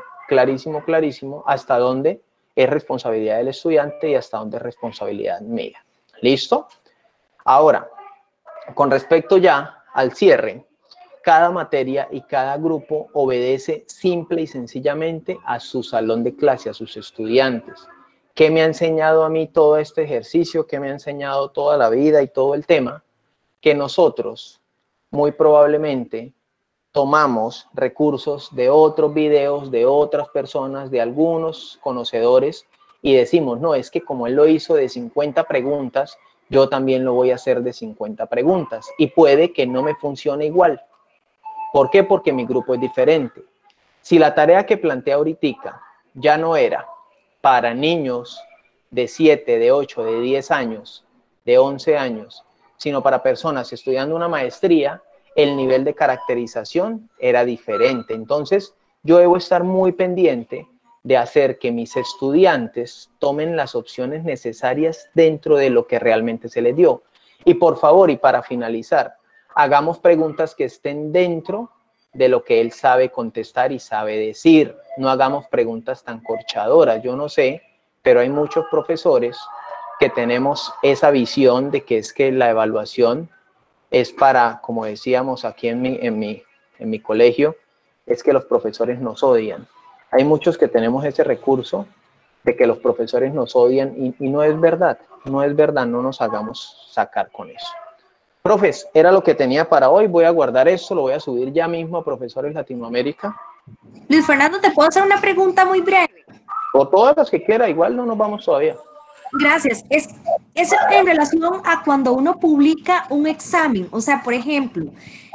hasta dónde es responsabilidad del estudiante y hasta dónde es responsabilidad mía. ¿Listo? Ahora, con respecto ya al cierre, cada materia y cada grupo obedece simple y sencillamente a su salón de clase, a sus estudiantes. ¿Qué me ha enseñado a mí todo este ejercicio? ¿Qué me ha enseñado toda la vida y todo el tema? Que nosotros, muy probablemente, tomamos recursos de otros videos, de otras personas, de algunos conocedores, y decimos, no, es que como él lo hizo de 50 preguntas, yo también lo voy a hacer de 50 preguntas, y puede que no me funcione igual. ¿Por qué? Porque mi grupo es diferente. Si la tarea que planteé ahorita ya no era para niños de 7, de 8, de 10 años, de 11 años, sino para personas estudiando una maestría, el nivel de caracterización era diferente. Entonces, yo debo estar muy pendiente de hacer que mis estudiantes tomen las opciones necesarias dentro de lo que realmente se les dio. Y por favor, y para finalizar, hagamos preguntas que estén dentro de lo que él sabe contestar y sabe decir. No hagamos preguntas tan corchadoras. Yo no sé, pero hay muchos profesores que tenemos esa visión de que es que la evaluación es para, como decíamos aquí en mi colegio, es que los profesores nos odian. Hay muchos que tenemos ese recurso de que los profesores nos odian y no es verdad, no es verdad, no nos hagamos sacar con eso. Profes, era lo que tenía para hoy, voy a guardar esto, lo voy a subir ya mismo a Profesores Latinoamérica. Luis Fernando, ¿te puedo hacer una pregunta muy breve? O todas las que quiera, igual no nos vamos todavía. Gracias. Es en relación a cuando uno publica un examen. O sea, por ejemplo,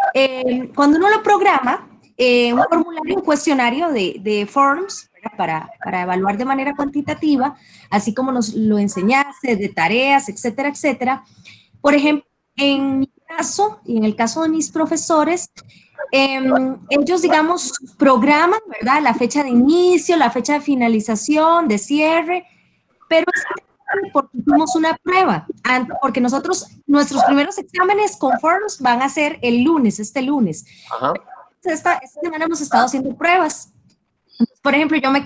cuando uno lo programa, un formulario, un cuestionario de forms para evaluar de manera cuantitativa, así como nos lo enseñaste, de tareas, etcétera, etcétera. Por ejemplo, en mi caso y en el caso de mis profesores, ellos, digamos, programan, ¿verdad? La fecha de inicio, la fecha de finalización, de cierre, pero es porque hicimos una prueba, porque nuestros primeros exámenes con forms van a ser el lunes, este lunes. Ajá. Esta semana hemos estado haciendo pruebas. Por ejemplo, yo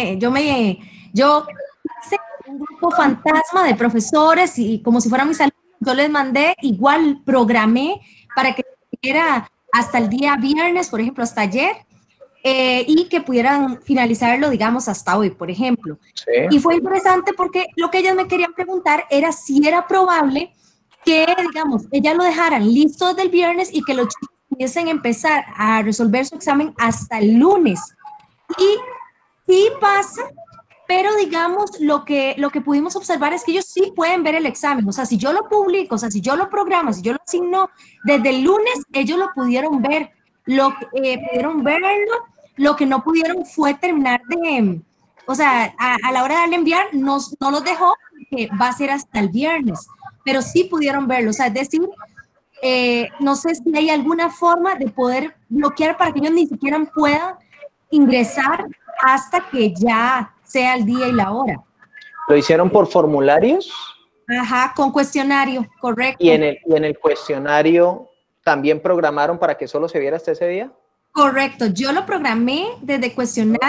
hice un grupo fantasma de profesores y como si fueran mis alumnos, yo les mandé, igual programé para que era hasta el día viernes, por ejemplo, hasta ayer, y que pudieran finalizarlo, digamos, hasta hoy, por ejemplo. Sí. Y fue interesante porque lo que ellas me querían preguntar era si era probable que, digamos, ellas lo dejaran listo desde el viernes y que los chicos pudiesen empezar a resolver su examen hasta el lunes. Y sí pasa, pero digamos, lo que pudimos observar es que ellos sí pueden ver el examen. O sea, si yo lo publico, o sea, si yo lo programo, si yo lo asigno desde el lunes, ellos lo pudieron ver. Pudieron verlo. Lo que no pudieron fue terminar o sea, a la hora de darle enviar, no los dejó, que va a ser hasta el viernes, pero sí pudieron verlo. O sea, es decir, no sé si hay alguna forma de poder bloquear para que ellos ni siquiera puedan ingresar hasta que ya sea el día y la hora. ¿Lo hicieron por formularios? Ajá, con cuestionario, correcto. ¿Y en el cuestionario también programaron para que solo se viera hasta ese día? Correcto, yo lo programé desde cuestionario,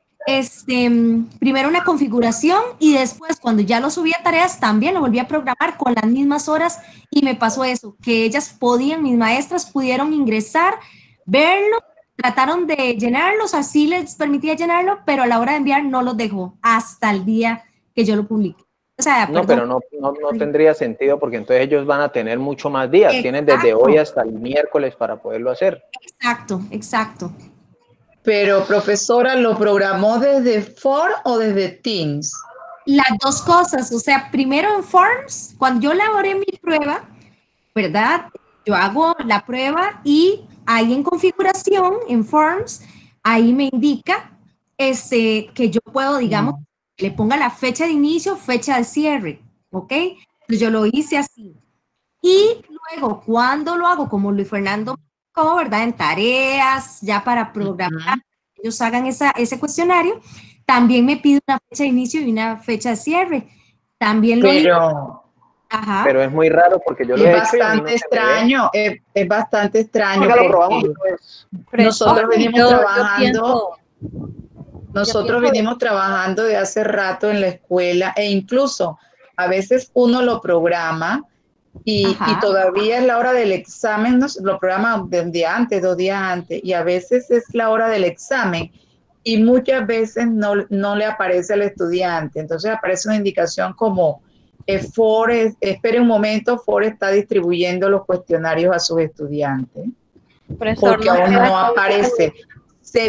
primero una configuración y después cuando ya lo subí a tareas también lo volví a programar con las mismas horas y me pasó eso, que ellas mis maestras pudieron ingresar, verlo, trataron de llenarlos, así les permitía llenarlo, pero a la hora de enviar no los dejó hasta el día que yo lo publiqué. O sea, no, pero no tendría sentido porque entonces ellos van a tener mucho más días. Exacto. Tienen desde hoy hasta el miércoles para poderlo hacer. Exacto, exacto. Pero, profesora, ¿lo programó desde Form o desde Teams? Las dos cosas, o sea, primero en Forms, cuando yo elaboré mi prueba, ¿verdad? Yo hago la prueba y ahí en configuración, en Forms, ahí me indica que yo puedo, digamos, le ponga la fecha de inicio, fecha de cierre, ¿ok? Entonces yo lo hice así. Y luego, cuando lo hago, como Luis Fernando, ¿verdad? En tareas, ya para programar, ellos hagan ese cuestionario, también me pide una fecha de inicio y una fecha de cierre. También lo hice. Ajá. Pero es muy raro porque yo lo he hecho y a mí no se me ve. Es bastante extraño. Lo probamos después. Nosotros venimos trabajando. Nosotros venimos trabajando de hace rato en la escuela e incluso a veces uno lo programa y todavía es la hora del examen, lo programa de un día antes, 2 días antes, y a veces es la hora del examen y muchas veces no le aparece al estudiante. Entonces aparece una indicación como espere un momento, FOR está distribuyendo los cuestionarios a sus estudiantes. Porque aún no aparece. Se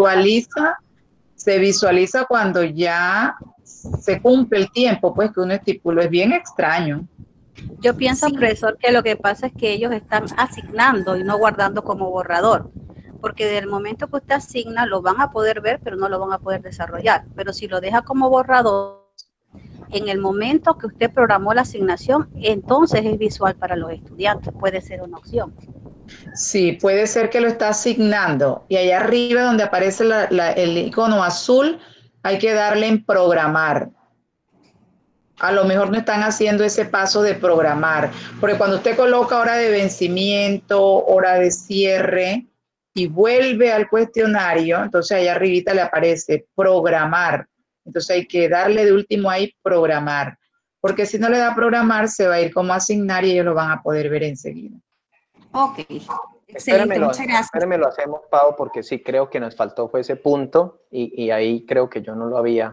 visualiza cuando ya se cumple el tiempo, pues que uno estipuló. Es bien extraño. Yo pienso, profesor, que lo que pasa es que ellos están asignando y no guardando como borrador, porque del momento que usted asigna lo van a poder ver, pero no lo van a poder desarrollar. Pero si lo deja como borrador, en el momento que usted programó la asignación, entonces es visual para los estudiantes, puede ser una opción. Sí, puede ser que lo está asignando y allá arriba donde aparece el icono azul hay que darle en programar. A lo mejor no están haciendo ese paso de programar, porque cuando usted coloca hora de vencimiento, hora de cierre y vuelve al cuestionario, entonces allá arribita le aparece programar. Entonces hay que darle de último ahí programar, porque si no le da programar se va a ir como asignar y ellos lo van a poder ver enseguida. Ok, excelente, muchas gracias. Espérenme, lo hacemos, Pau, porque sí creo que nos faltó fue ese punto y ahí creo que yo no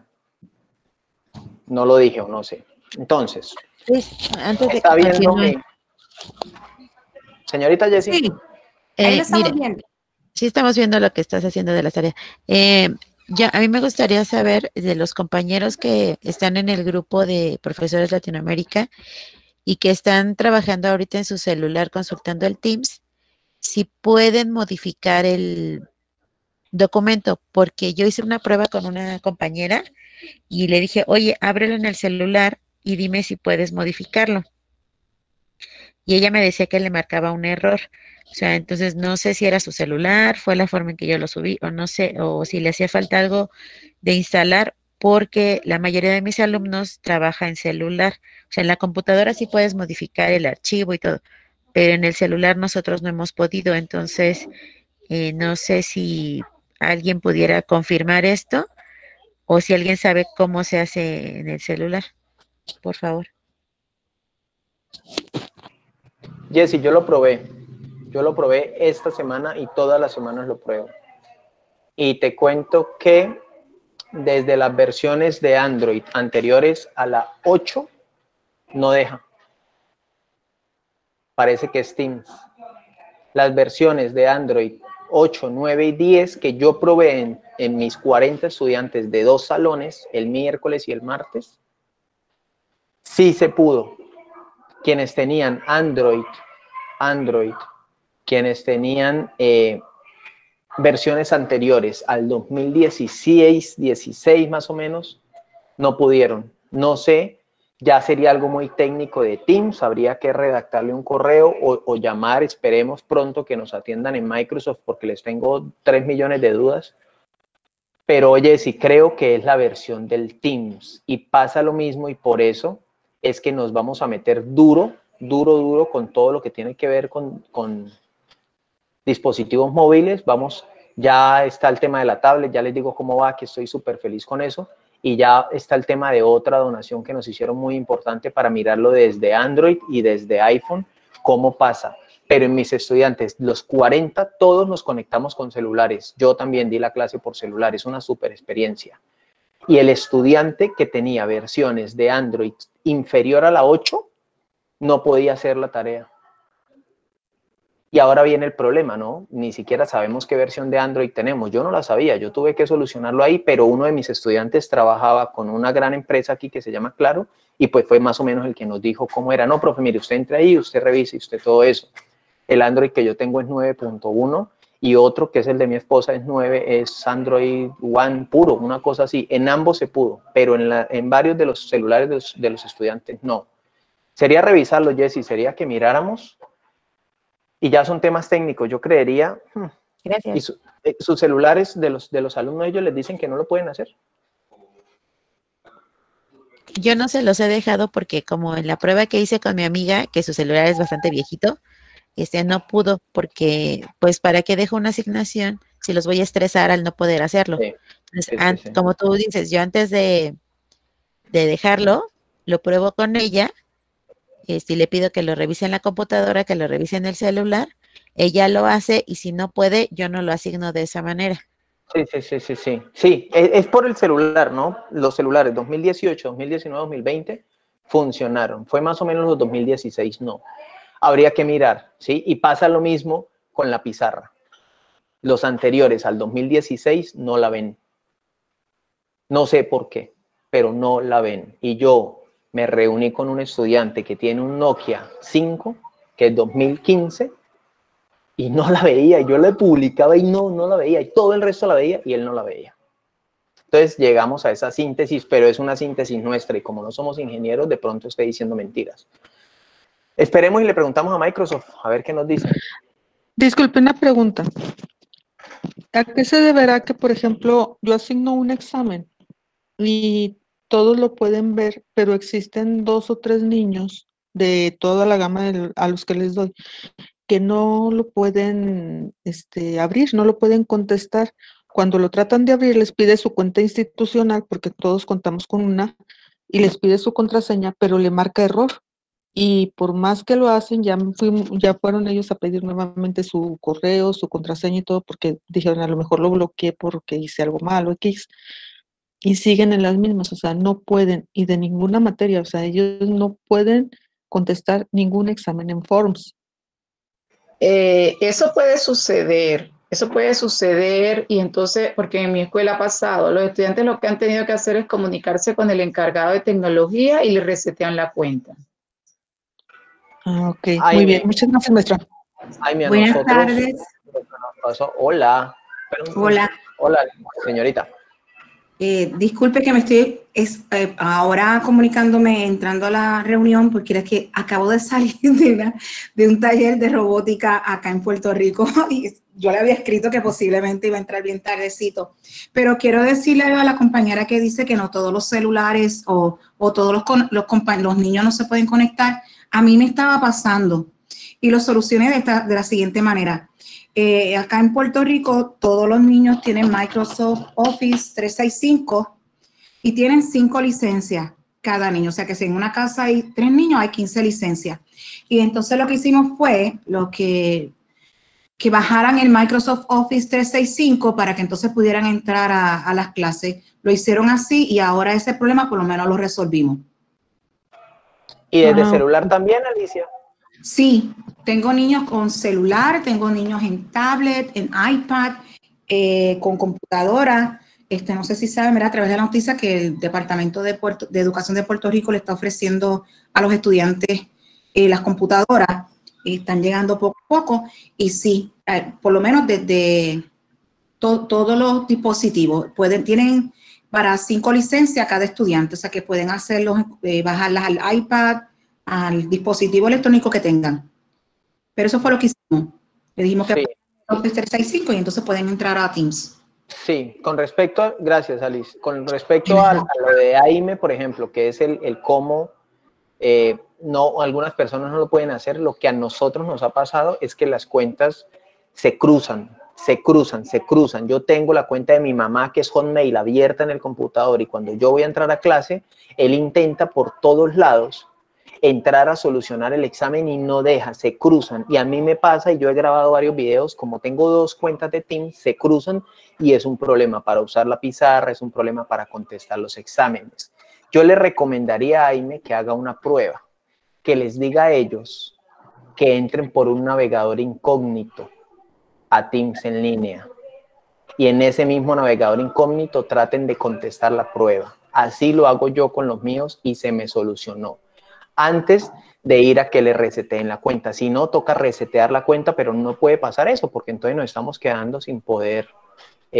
lo dije o no sé. Entonces, antes de está que viendo continúe. Señorita Jessie. Sí, ahí lo estamos mire, viendo. Sí estamos viendo lo que estás haciendo de las tareas. A mí me gustaría saber de los compañeros que están en el grupo de profesores Latinoamérica y que están trabajando ahorita en su celular consultando el Teams, si pueden modificar el documento, porque yo hice una prueba con una compañera y le dije, oye, ábrelo en el celular y dime si puedes modificarlo. Y ella me decía que le marcaba un error. O sea, entonces no sé si era su celular, fue la forma en que yo lo subí, o no sé, o si le hacía falta algo de instalar, porque la mayoría de mis alumnos trabaja en celular. O sea, en la computadora sí puedes modificar el archivo y todo, pero en el celular nosotros no hemos podido. Entonces, no sé si alguien pudiera confirmar esto, o si alguien sabe cómo se hace en el celular, por favor. Jessie, yo lo probé esta semana y todas las semanas lo pruebo. Y te cuento que desde las versiones de Android anteriores a la 8 no deja. Parece que es Teams. Las versiones de Android 8, 9 y 10 que yo probé en mis 40 estudiantes de 2 salones, el miércoles y el martes, sí se pudo. Quienes tenían Android, quienes tenían versiones anteriores al 2016, 16 más o menos, no pudieron. No sé, ya sería algo muy técnico de Teams, habría que redactarle un correo o llamar, esperemos pronto que nos atiendan en Microsoft porque les tengo 3 millones de dudas. Pero oye, sí creo que es la versión del Teams y pasa lo mismo y por eso es que nos vamos a meter duro con todo lo que tiene que ver con dispositivos móviles. Ya está el tema de la tablet, ya les digo cómo va, que estoy súper feliz con eso. Y ya está el tema de otra donación que nos hicieron muy importante para mirarlo desde Android y desde iPhone, cómo pasa. Pero en mis estudiantes, los 40, todos nos conectamos con celulares. Yo también di la clase por celular, es una súper experiencia. Y el estudiante que tenía versiones de Android inferior a la 8 no podía hacer la tarea. Y ahora viene el problema, ¿no? Ni siquiera sabemos qué versión de Android tenemos. Yo no la sabía, yo tuve que solucionarlo ahí, pero uno de mis estudiantes trabajaba con una gran empresa aquí que se llama Claro, y pues fue más o menos el que nos dijo cómo era. No, profe, mire, usted entra ahí, usted revise y usted todo eso. El Android que yo tengo es 9.1 y otro que es el de mi esposa es 9, es Android One puro, una cosa así. En ambos se pudo, pero en varios de los celulares de los estudiantes no. Sería revisarlo, Jessy, sería que miráramos, y ya son temas técnicos, yo creería. Gracias. Y sus celulares de los alumnos, ellos les dicen que no lo pueden hacer. Yo no se los he dejado porque como en la prueba que hice con mi amiga, que su celular es bastante viejito, no pudo porque, pues, ¿para qué dejo una asignación si los voy a estresar al no poder hacerlo? Sí, Entonces, sí. como tú dices, yo antes de dejarlo, lo pruebo con ella, y le pido que lo revise en la computadora, que lo revise en el celular, ella lo hace y si no puede, yo no lo asigno de esa manera. Sí. Sí, es por el celular, ¿no? Los celulares 2018, 2019, 2020 funcionaron. Fue más o menos los 2016, no. Habría que mirar, ¿sí? Y pasa lo mismo con la pizarra. Los anteriores al 2016 no la ven. No sé por qué, pero no la ven. Y yo me reuní con un estudiante que tiene un Nokia 5, que es 2015, y no la veía. Yo la publicaba y no la veía. Y todo el resto la veía y él no la veía. Entonces llegamos a esa síntesis, pero es una síntesis nuestra y como no somos ingenieros, de pronto estoy diciendo mentiras. Esperemos y le preguntamos a Microsoft a ver qué nos dicen. Disculpe, una pregunta. ¿A qué se deberá que, por ejemplo, yo asigno un examen y todos lo pueden ver, pero existen 2 o 3 niños de toda la gama a los que les doy que no lo pueden abrir, no lo pueden contestar? Cuando lo tratan de abrir, les pide su cuenta institucional, porque todos contamos con una, y les pide su contraseña, pero le marca error. Y por más que lo hacen, ya fueron ellos a pedir nuevamente su correo, su contraseña y todo, porque dijeron, a lo mejor lo bloqueé porque hice algo malo, X. Y siguen en las mismas, o sea, no pueden, y de ninguna materia, o sea, ellos no pueden contestar ningún examen en Forms. Eso puede suceder y entonces, porque en mi escuela ha pasado, los estudiantes lo que han tenido que hacer es comunicarse con el encargado de tecnología y le resetean la cuenta. Ah, ok, muy bien, muchas gracias, maestra. Buenas tardes. Hola. Hola. Hola, señorita. Disculpe que me estoy ahora comunicándome, entrando a la reunión, porque es que acabo de salir de un taller de robótica acá en Puerto Rico y yo le había escrito que posiblemente iba a entrar bien tardecito, pero quiero decirle a la compañera que dice que no todos los celulares o todos los niños no se pueden conectar. A mí me estaba pasando y lo solucioné de la siguiente manera. Acá en Puerto Rico todos los niños tienen Microsoft Office 365 y tienen 5 licencias cada niño. O sea que si en una casa hay 3 niños, hay 15 licencias. Y entonces lo que hicimos fue que bajaran el Microsoft Office 365 para que entonces pudieran entrar a las clases. Lo hicieron así y ahora ese problema por lo menos lo resolvimos. ¿Y desde celular también, Alicia? Sí, tengo niños con celular, tengo niños en tablet, en iPad, con computadora. No sé si saben, a través de la noticia que el Departamento de Educación de Puerto Rico le está ofreciendo a los estudiantes las computadoras. Están llegando poco a poco y sí, por lo menos desde todos los dispositivos tienen para 5 licencias cada estudiante, o sea que pueden hacerlo, bajarlas al iPad, al dispositivo electrónico que tengan. Pero eso fue lo que hicimos. Le dijimos que Office 365 y entonces pueden entrar a Teams. Sí, gracias Alice, con respecto a lo de AIME, por ejemplo, que es el cómo algunas personas no lo pueden hacer, lo que a nosotros nos ha pasado es que las cuentas se cruzan. Yo tengo la cuenta de mi mamá que es Hotmail abierta en el computador y cuando yo voy a entrar a clase, él intenta por todos lados entrar a solucionar el examen y no deja, se cruzan. Y a mí me pasa, y yo he grabado varios videos, como tengo 2 cuentas de Teams, se cruzan y es un problema para usar la pizarra, es un problema para contestar los exámenes. Yo le recomendaría a Aime que haga una prueba, que les diga a ellos que entren por un navegador incógnito a Teams en línea. Y en ese mismo navegador incógnito traten de contestar la prueba. Así lo hago yo con los míos y se me solucionó. Antes de ir a que le reseteen la cuenta. Si no, toca resetear la cuenta, pero no puede pasar eso, porque entonces nos estamos quedando sin poder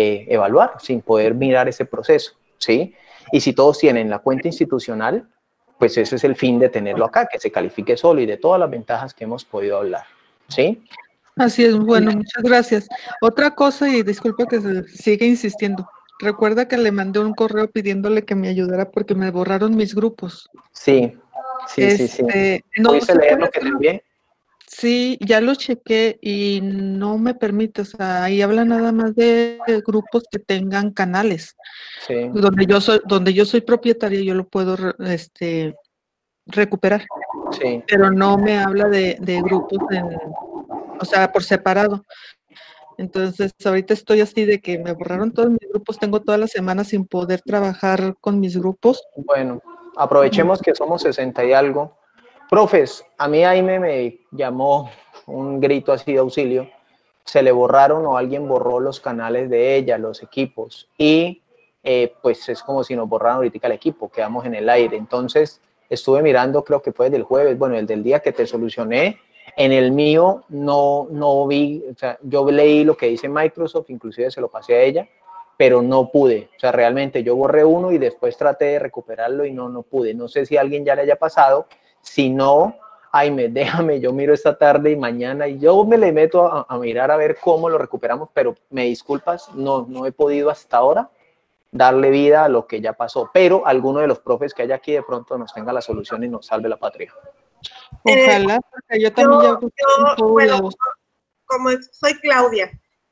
evaluar, sin poder mirar ese proceso, ¿sí? Y si todos tienen la cuenta institucional, pues ese es el fin de tenerlo acá, que se califique solo y de todas las ventajas que hemos podido hablar, ¿sí? Así es, bueno, muchas gracias. Otra cosa, y disculpa que se siga insistiendo, recuerda que le mandé un correo pidiéndole que me ayudara porque me borraron mis grupos. Sí. No ¿Pudiste se leer puede lo que te envié? Sí, ya lo chequé y no me permite, o sea, ahí habla nada más de grupos que tengan canales. Sí. Donde yo soy propietaria, yo lo puedo recuperar. Sí. Pero no me habla de grupos o sea, por separado. Entonces, ahorita estoy así de que me borraron todos mis grupos, tengo toda la semana sin poder trabajar con mis grupos. Bueno, aprovechemos que somos 60 y algo. Profes, a mí Jaime me llamó un grito así de auxilio. Se le borraron o alguien borró los canales de ella, los equipos. Y pues es como si nos borraran ahorita el equipo, quedamos en el aire. Entonces, estuve mirando, creo que fue del jueves, bueno, el del día que te solucioné. En el mío no vi, o sea, yo leí lo que dice Microsoft, inclusive se lo pasé a ella, pero no pude. O sea, realmente yo borré uno y después traté de recuperarlo y no pude. No sé si a alguien ya le haya pasado. Si no, Jaime, déjame, yo miro esta tarde y mañana y yo me le meto a mirar a ver cómo lo recuperamos, pero me disculpas, no he podido hasta ahora darle vida a lo que ya pasó, pero alguno de los profes que hay aquí de pronto nos tenga la solución y nos salve la patria. Ojalá, porque yo también bueno, como soy Claudia,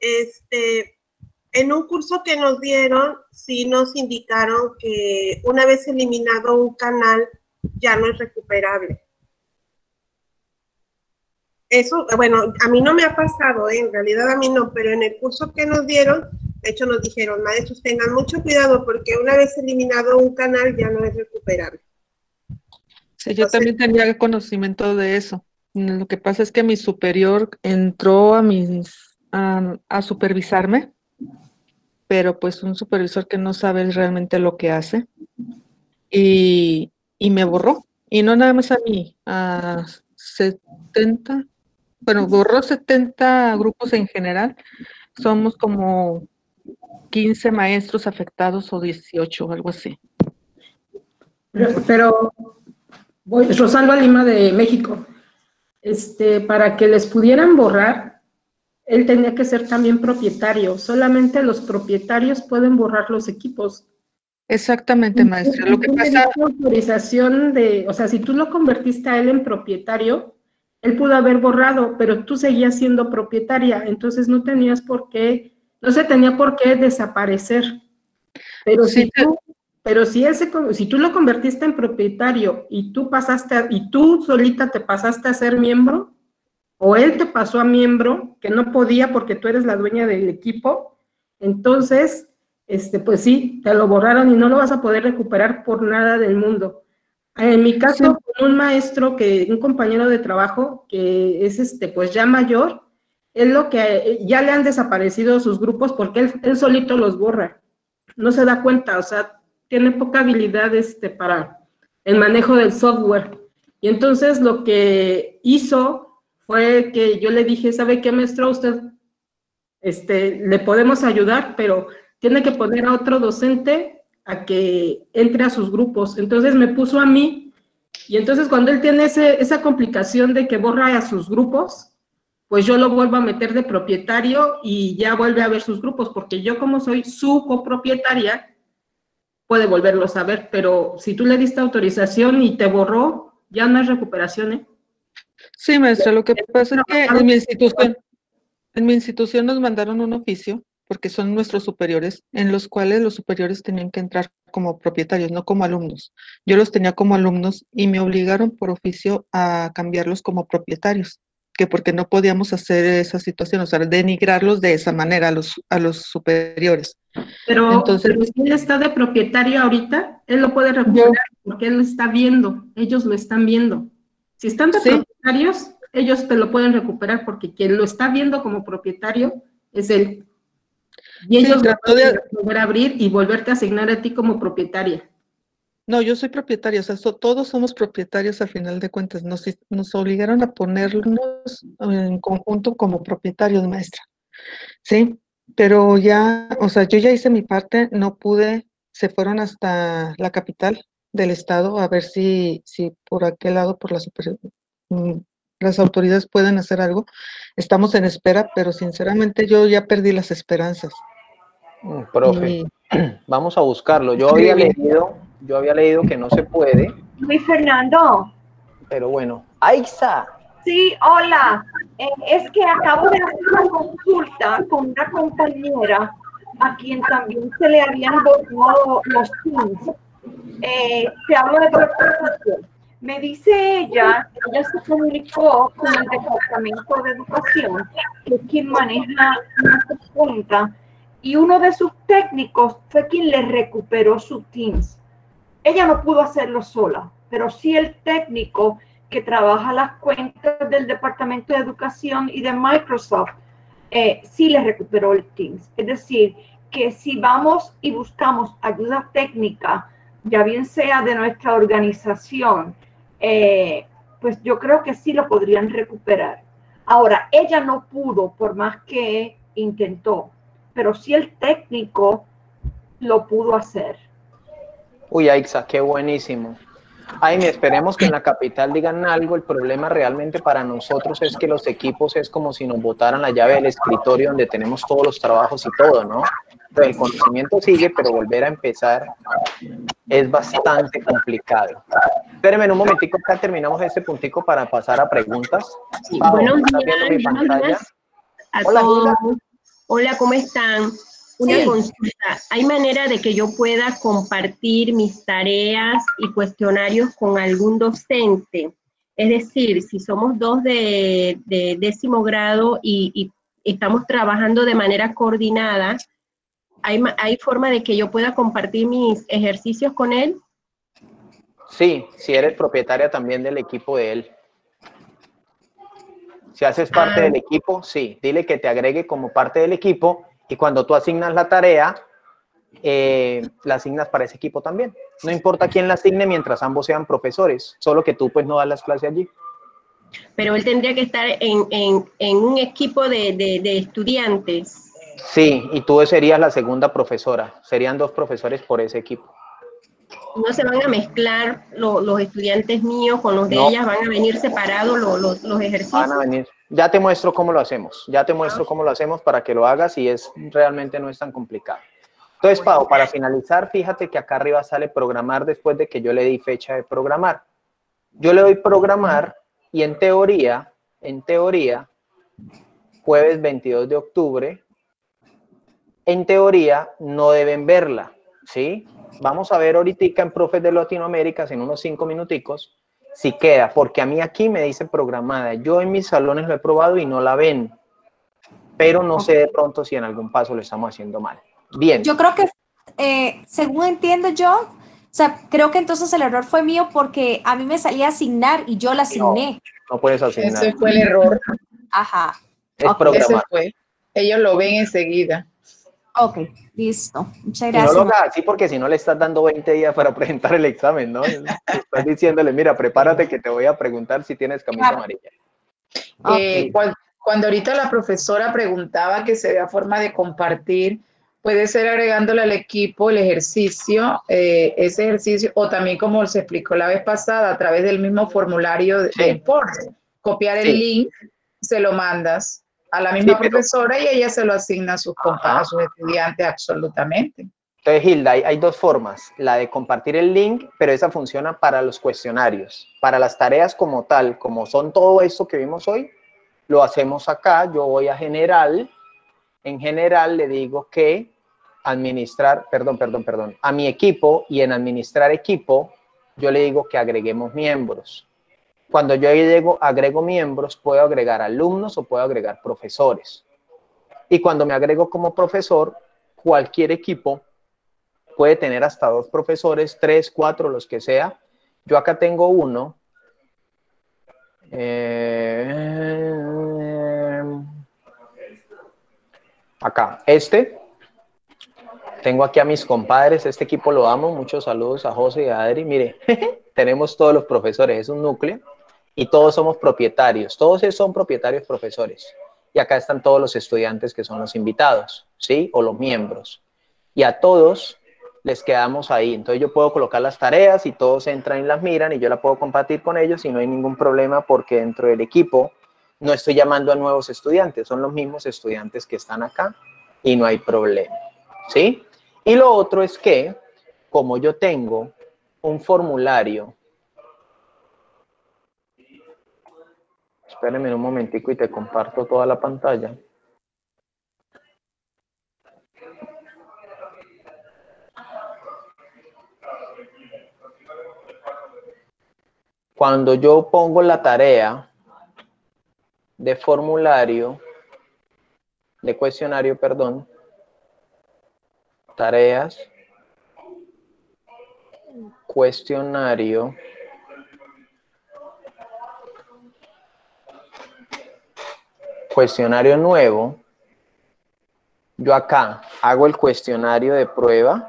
en un curso que nos dieron, sí nos indicaron que una vez eliminado un canal, ya no es recuperable. Eso, bueno, a mí no me ha pasado, en realidad a mí no, pero en el curso que nos dieron, de hecho nos dijeron, maestros, tengan mucho cuidado porque una vez eliminado un canal ya no es recuperable. Sí, yo también tenía conocimiento de eso. Lo que pasa es que mi superior entró a supervisarme, pero pues un supervisor que no sabe realmente lo que hace y me borró. Y no nada más a mí, a 70, bueno, borró 70 grupos en general. Somos como 15 maestros afectados o 18, algo así. Pero Rosalba Lima de México, para que les pudieran borrar, él tenía que ser también propietario. Solamente los propietarios pueden borrar los equipos. Exactamente, maestra. Lo que pasa... autorización o sea, si tú lo convertiste a él en propietario, él pudo haber borrado, pero tú seguías siendo propietaria, entonces no tenías por qué, no se tenía por qué desaparecer. Pero sí, si tú lo convertiste en propietario y tú solita te pasaste a ser miembro, o él te pasó a miembro, que no podía porque tú eres la dueña del equipo, entonces, pues sí, te lo borraron y no lo vas a poder recuperar por nada del mundo. En mi caso, con un maestro, un compañero de trabajo, que es pues ya mayor, es lo que ya le han desaparecido sus grupos porque él solito los borra. No se da cuenta, o sea, tiene poca habilidad para el manejo del software. Y entonces lo que hizo fue que yo le dije, ¿sabe qué, maestro? Usted, le podemos ayudar, pero tiene que poner a otro docente a que entre a sus grupos. Entonces me puso a mí, y entonces cuando él tiene esa complicación de que borra a sus grupos, pues yo lo vuelvo a meter de propietario y ya vuelve a ver sus grupos, porque yo como soy su copropietaria, puede volverlos a ver, pero si tú le diste autorización y te borró, ya no es recuperación, ¿eh? Sí, maestra, lo que pasa es que en mi institución nos mandaron un oficio, porque son nuestros superiores, en los cuales los superiores tenían que entrar como propietarios, no como alumnos. Yo los tenía como alumnos y me obligaron por oficio a cambiarlos como propietarios, que porque no podíamos hacer esa situación, o sea, denigrarlos de esa manera a los superiores. Pero si él está de propietario ahorita, él lo puede recuperar porque él lo está viendo, ellos lo están viendo. Si están de propietarios, ellos te lo pueden recuperar porque quien lo está viendo como propietario es él. Y ellos lo pueden volver a abrir y volverte a asignar a ti como propietaria. No, yo soy propietaria, o sea, todos somos propietarios al final de cuentas. Nos obligaron a ponernos en conjunto como propietarios, maestra. Sí, pero ya, o sea, yo ya hice mi parte, no pude, se fueron hasta la capital del Estado, a ver si por aquel lado, por las autoridades pueden hacer algo. Estamos en espera, pero sinceramente yo ya perdí las esperanzas. Profe, vamos a buscarlo. Yo había leído que no se puede. Luis Fernando. Pero bueno, Aixa. Sí, hola. Es que acabo de hacer una consulta con una compañera a quien también se le habían borrado los Teams. Te hablo de propósito. Me dice ella se comunicó con el Departamento de Educación, que es quien maneja nuestra cuenta, y uno de sus técnicos fue quien le recuperó su Teams. Ella no pudo hacerlo sola, pero sí el técnico que trabaja las cuentas del Departamento de Educación y de Microsoft, sí le recuperó el Teams. Es decir, que si vamos y buscamos ayuda técnica, ya bien sea de nuestra organización, pues yo creo que sí lo podrían recuperar. Ahora, ella no pudo, por más que intentó, pero sí el técnico lo pudo hacer. Uy, Aixa, qué buenísimo. Ay, esperemos que en la capital digan algo. El problema realmente para nosotros es que los equipos es como si nos botaran la llave del escritorio donde tenemos todos los trabajos y todo, ¿no? Entonces, el conocimiento sigue, pero volver a empezar es bastante complicado. Espérenme un momentico, acá terminamos este puntico para pasar a preguntas. Sí, Pau, buenos ¿estás viendo mi pantalla? a Hola, todos. Hilda. Hola, ¿cómo están? Una consulta. ¿Hay manera de que yo pueda compartir mis tareas y cuestionarios con algún docente? Es decir, si somos dos de 10º grado y estamos trabajando de manera coordinada, ¿hay forma de que yo pueda compartir mis ejercicios con él? Sí, si eres propietaria también del equipo de él. Si haces parte del equipo, sí. Dile que te agregue como parte del equipo y cuando tú asignas la tarea, la asignas para ese equipo también. No importa quién la asigne mientras ambos sean profesores, solo que tú pues no das las clases allí. Pero él tendría que estar en un equipo de estudiantes. Sí, y tú serías la segunda profesora. Serían 2 profesores por ese equipo. ¿No se van a mezclar los estudiantes míos con los de ellas? ¿Van a venir separados los ejercicios? Van a venir. Ya te muestro cómo lo hacemos. Ya te muestro cómo lo hacemos para que lo hagas y realmente no es tan complicado. Entonces, Pau, para finalizar, fíjate que acá arriba sale programar después de que yo le di fecha de programar. Yo le doy programar y en teoría, jueves 22 de octubre, en teoría no deben verla, ¿sí? Vamos a ver ahorita en Profes de Latinoamérica, en unos 5 minuticos, si queda, porque a mí aquí me dice programada. Yo en mis salones lo he probado y no la ven, pero no sé de pronto si en algún paso lo estamos haciendo mal. Bien. Yo creo que, según entiendo yo, o sea, creo que entonces el error fue mío porque a mí me salía asignar y yo la asigné. No puedes asignar. Ese fue el error. Ajá. Es programar. Ese fue. Ellos lo ven enseguida. Ok, listo. Muchas Y gracias. no lo hagas así porque si no le estás dando 20 días para presentar el examen, ¿no? Estás diciéndole, mira, prepárate que te voy a preguntar si tienes camisa amarilla. Cuando ahorita la profesora preguntaba que se vea forma de compartir, puede ser agregándole al equipo el ejercicio, ese ejercicio, o también como se explicó la vez pasada, a través del mismo formulario del POR, copiar el link, se lo mandas a la misma profesora y ella se lo asigna a sus a sus estudiantes absolutamente. Entonces, Hilda, hay 2 formas. La de compartir el link, pero esa funciona para los cuestionarios. Para las tareas como tal, como son todo esto que vimos hoy, lo hacemos acá. Yo voy a general. En general le digo que administrar, a mi equipo, y en administrar equipo, yo le digo que agreguemos miembros. Cuando yo agrego miembros, puedo agregar alumnos o puedo agregar profesores. Y cuando me agrego como profesor, cualquier equipo puede tener hasta 2 profesores, 3, 4, los que sea. Yo acá tengo uno. Acá, tengo aquí a mis compadres, este equipo lo amo, muchos saludos a José y a Adri. Mire, tenemos todos los profesores, es un núcleo y todos somos propietarios, todos son propietarios profesores. Y acá están todos los estudiantes que son los invitados, ¿sí? O los miembros. Y a todos les quedamos ahí. Entonces yo puedo colocar las tareas y todos entran y las miran y yo la puedo compartir con ellos y no hay ningún problema porque dentro del equipo no estoy llamando a nuevos estudiantes, son los mismos estudiantes que están acá y no hay problema, ¿sí? Y lo otro es que, como yo tengo un formulario, espérenme un momentico y te comparto toda la pantalla. Cuando yo pongo la tarea de formulario, de cuestionario, perdón, tareas, cuestionario, cuestionario nuevo, yo acá hago el cuestionario de prueba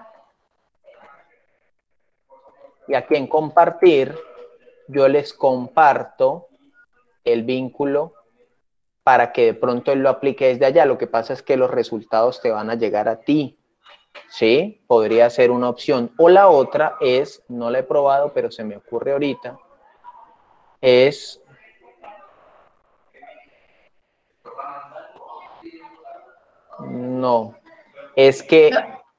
y aquí en compartir yo les comparto el vínculo para que de pronto él lo aplique desde allá. Lo que pasa es que los resultados te van a llegar a ti, ¿sí? Podría ser una opción. O la otra es, no la he probado, pero se me ocurre ahorita, es... No, es que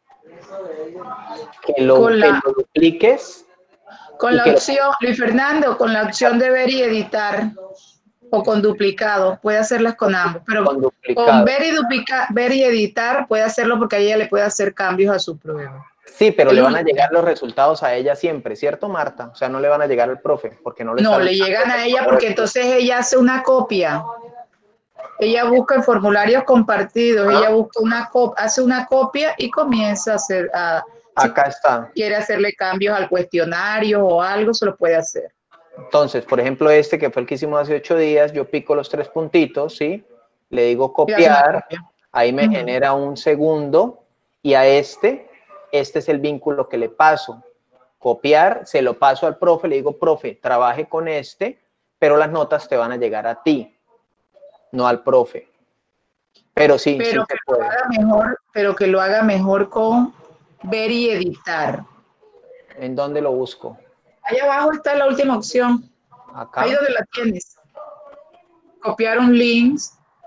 lo dupliques. Con la opción, Luis Fernando, con la opción de ver y editar o con duplicado, puede hacerlas con ambos, pero con ver y editar puede hacerlo porque a ella le puede hacer cambios a su prueba. Sí, pero le van a llegar los resultados a ella siempre, ¿cierto, Marta? O sea, no le van a llegar al profe, porque no le le llegan a ella porque entonces ella hace una copia. Ella busca en formularios compartidos, ella busca hace una copia y comienza a hacer... Acá está. Quiere hacerle cambios al cuestionario o algo, se lo puede hacer. Entonces, por ejemplo, este que fue el que hicimos hace 8 días, yo pico los 3 puntitos, ¿sí? Le digo copiar, ahí me genera un segundo, y a este es el vínculo que le paso. Copiar, se lo paso al profe, le digo, profe, trabaje con este, pero las notas te van a llegar a ti, no al profe. Pero sí, pero sí se puede. Pero que lo haga mejor con ver y editar. ¿En dónde lo busco? Ahí abajo está la última opción. Acá. Ahí donde la tienes. Copiar un link.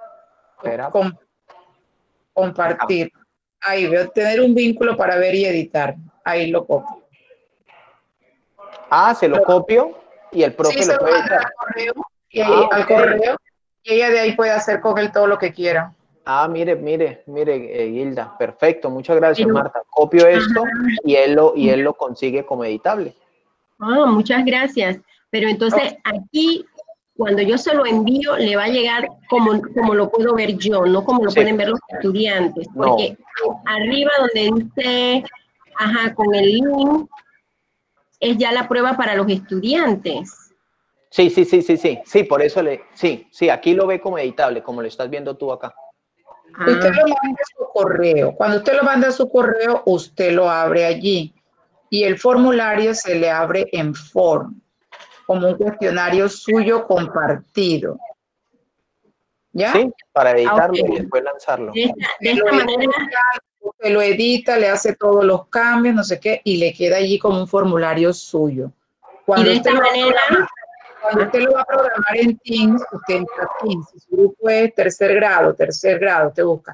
Compartir. Ahí veo tener un vínculo para ver y editar. Ahí lo copio. Se lo copio y el profe lo puede editar. Al correo. Y ella de ahí puede hacer con él todo lo que quiera. Mire, Hilda, perfecto, muchas gracias, Marta. Copio esto y él lo consigue como editable. Muchas gracias. Pero entonces aquí, cuando yo se lo envío, le va a llegar como lo puedo ver yo, no como lo pueden ver los estudiantes. Porque arriba donde dice, con el link, es ya la prueba para los estudiantes. Sí, por eso sí, aquí lo ve como editable, como lo estás viendo tú acá. Usted lo manda a su correo. Cuando usted lo manda a su correo, usted lo abre allí. Y el formulario se le abre en form, como un cuestionario suyo compartido. ¿Ya? Sí, para editarlo y después lanzarlo. De esta manera. Usted lo edita, le hace todos los cambios, no sé qué, y le queda allí como un formulario suyo. Cuando usted lo va a programar en Teams, usted entra a Teams, si su grupo es tercer grado, te busca.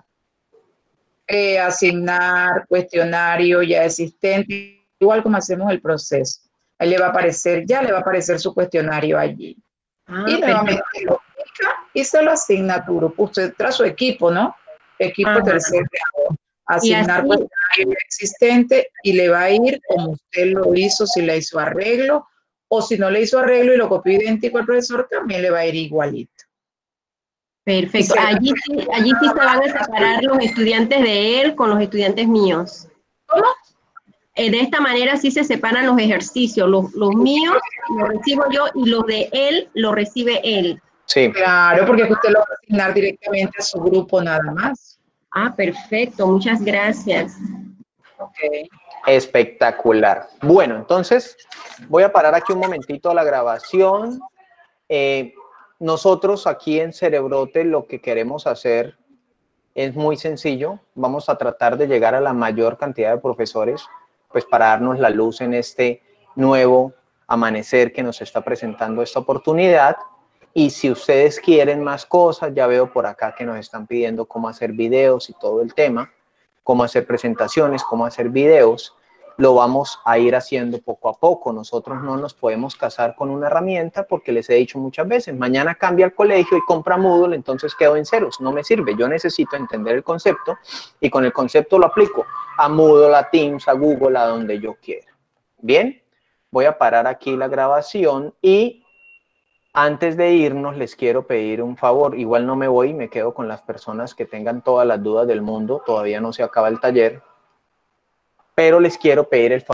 Asignar cuestionario ya existente, igual como hacemos el proceso. Ahí le va a aparecer su cuestionario allí. Y nuevamente lo clica y se lo asigna a tu grupo. Usted trae su equipo, ¿no? Equipo tercer grado. Asignar cuestionario existente y le va a ir como usted lo hizo, si le hizo arreglo. O si no le hizo arreglo y lo copió idéntico al profesor, también le va a ir igualito. Perfecto. Allí sí se van a separar los estudiantes de él con los estudiantes míos. ¿Cómo? De esta manera sí se separan los ejercicios. Los míos los recibo yo y los de él los recibe él. Sí. Claro, porque usted lo va a asignar directamente a su grupo nada más. Perfecto. Muchas gracias. Ok. Espectacular. Bueno, entonces voy a parar aquí un momentito la grabación. Nosotros aquí en Cerebrote lo que queremos hacer es muy sencillo. Vamos a tratar de llegar a la mayor cantidad de profesores, pues para darnos la luz en este nuevo amanecer que nos está presentando esta oportunidad. Y si ustedes quieren más cosas, ya veo por acá que nos están pidiendo cómo hacer videos y todo el tema, cómo hacer presentaciones, cómo hacer videos. Lo vamos a ir haciendo poco a poco. Nosotros no nos podemos casar con una herramienta porque les he dicho muchas veces, mañana cambia el colegio y compra Moodle, entonces quedo en ceros, no me sirve. Yo necesito entender el concepto y con el concepto lo aplico a Moodle, a Teams, a Google, a donde yo quiera. Bien, voy a parar aquí la grabación y antes de irnos les quiero pedir un favor. Igual no me voy, me quedo con las personas que tengan todas las dudas del mundo. Todavía no se acaba el taller. Pero les quiero pedir el favor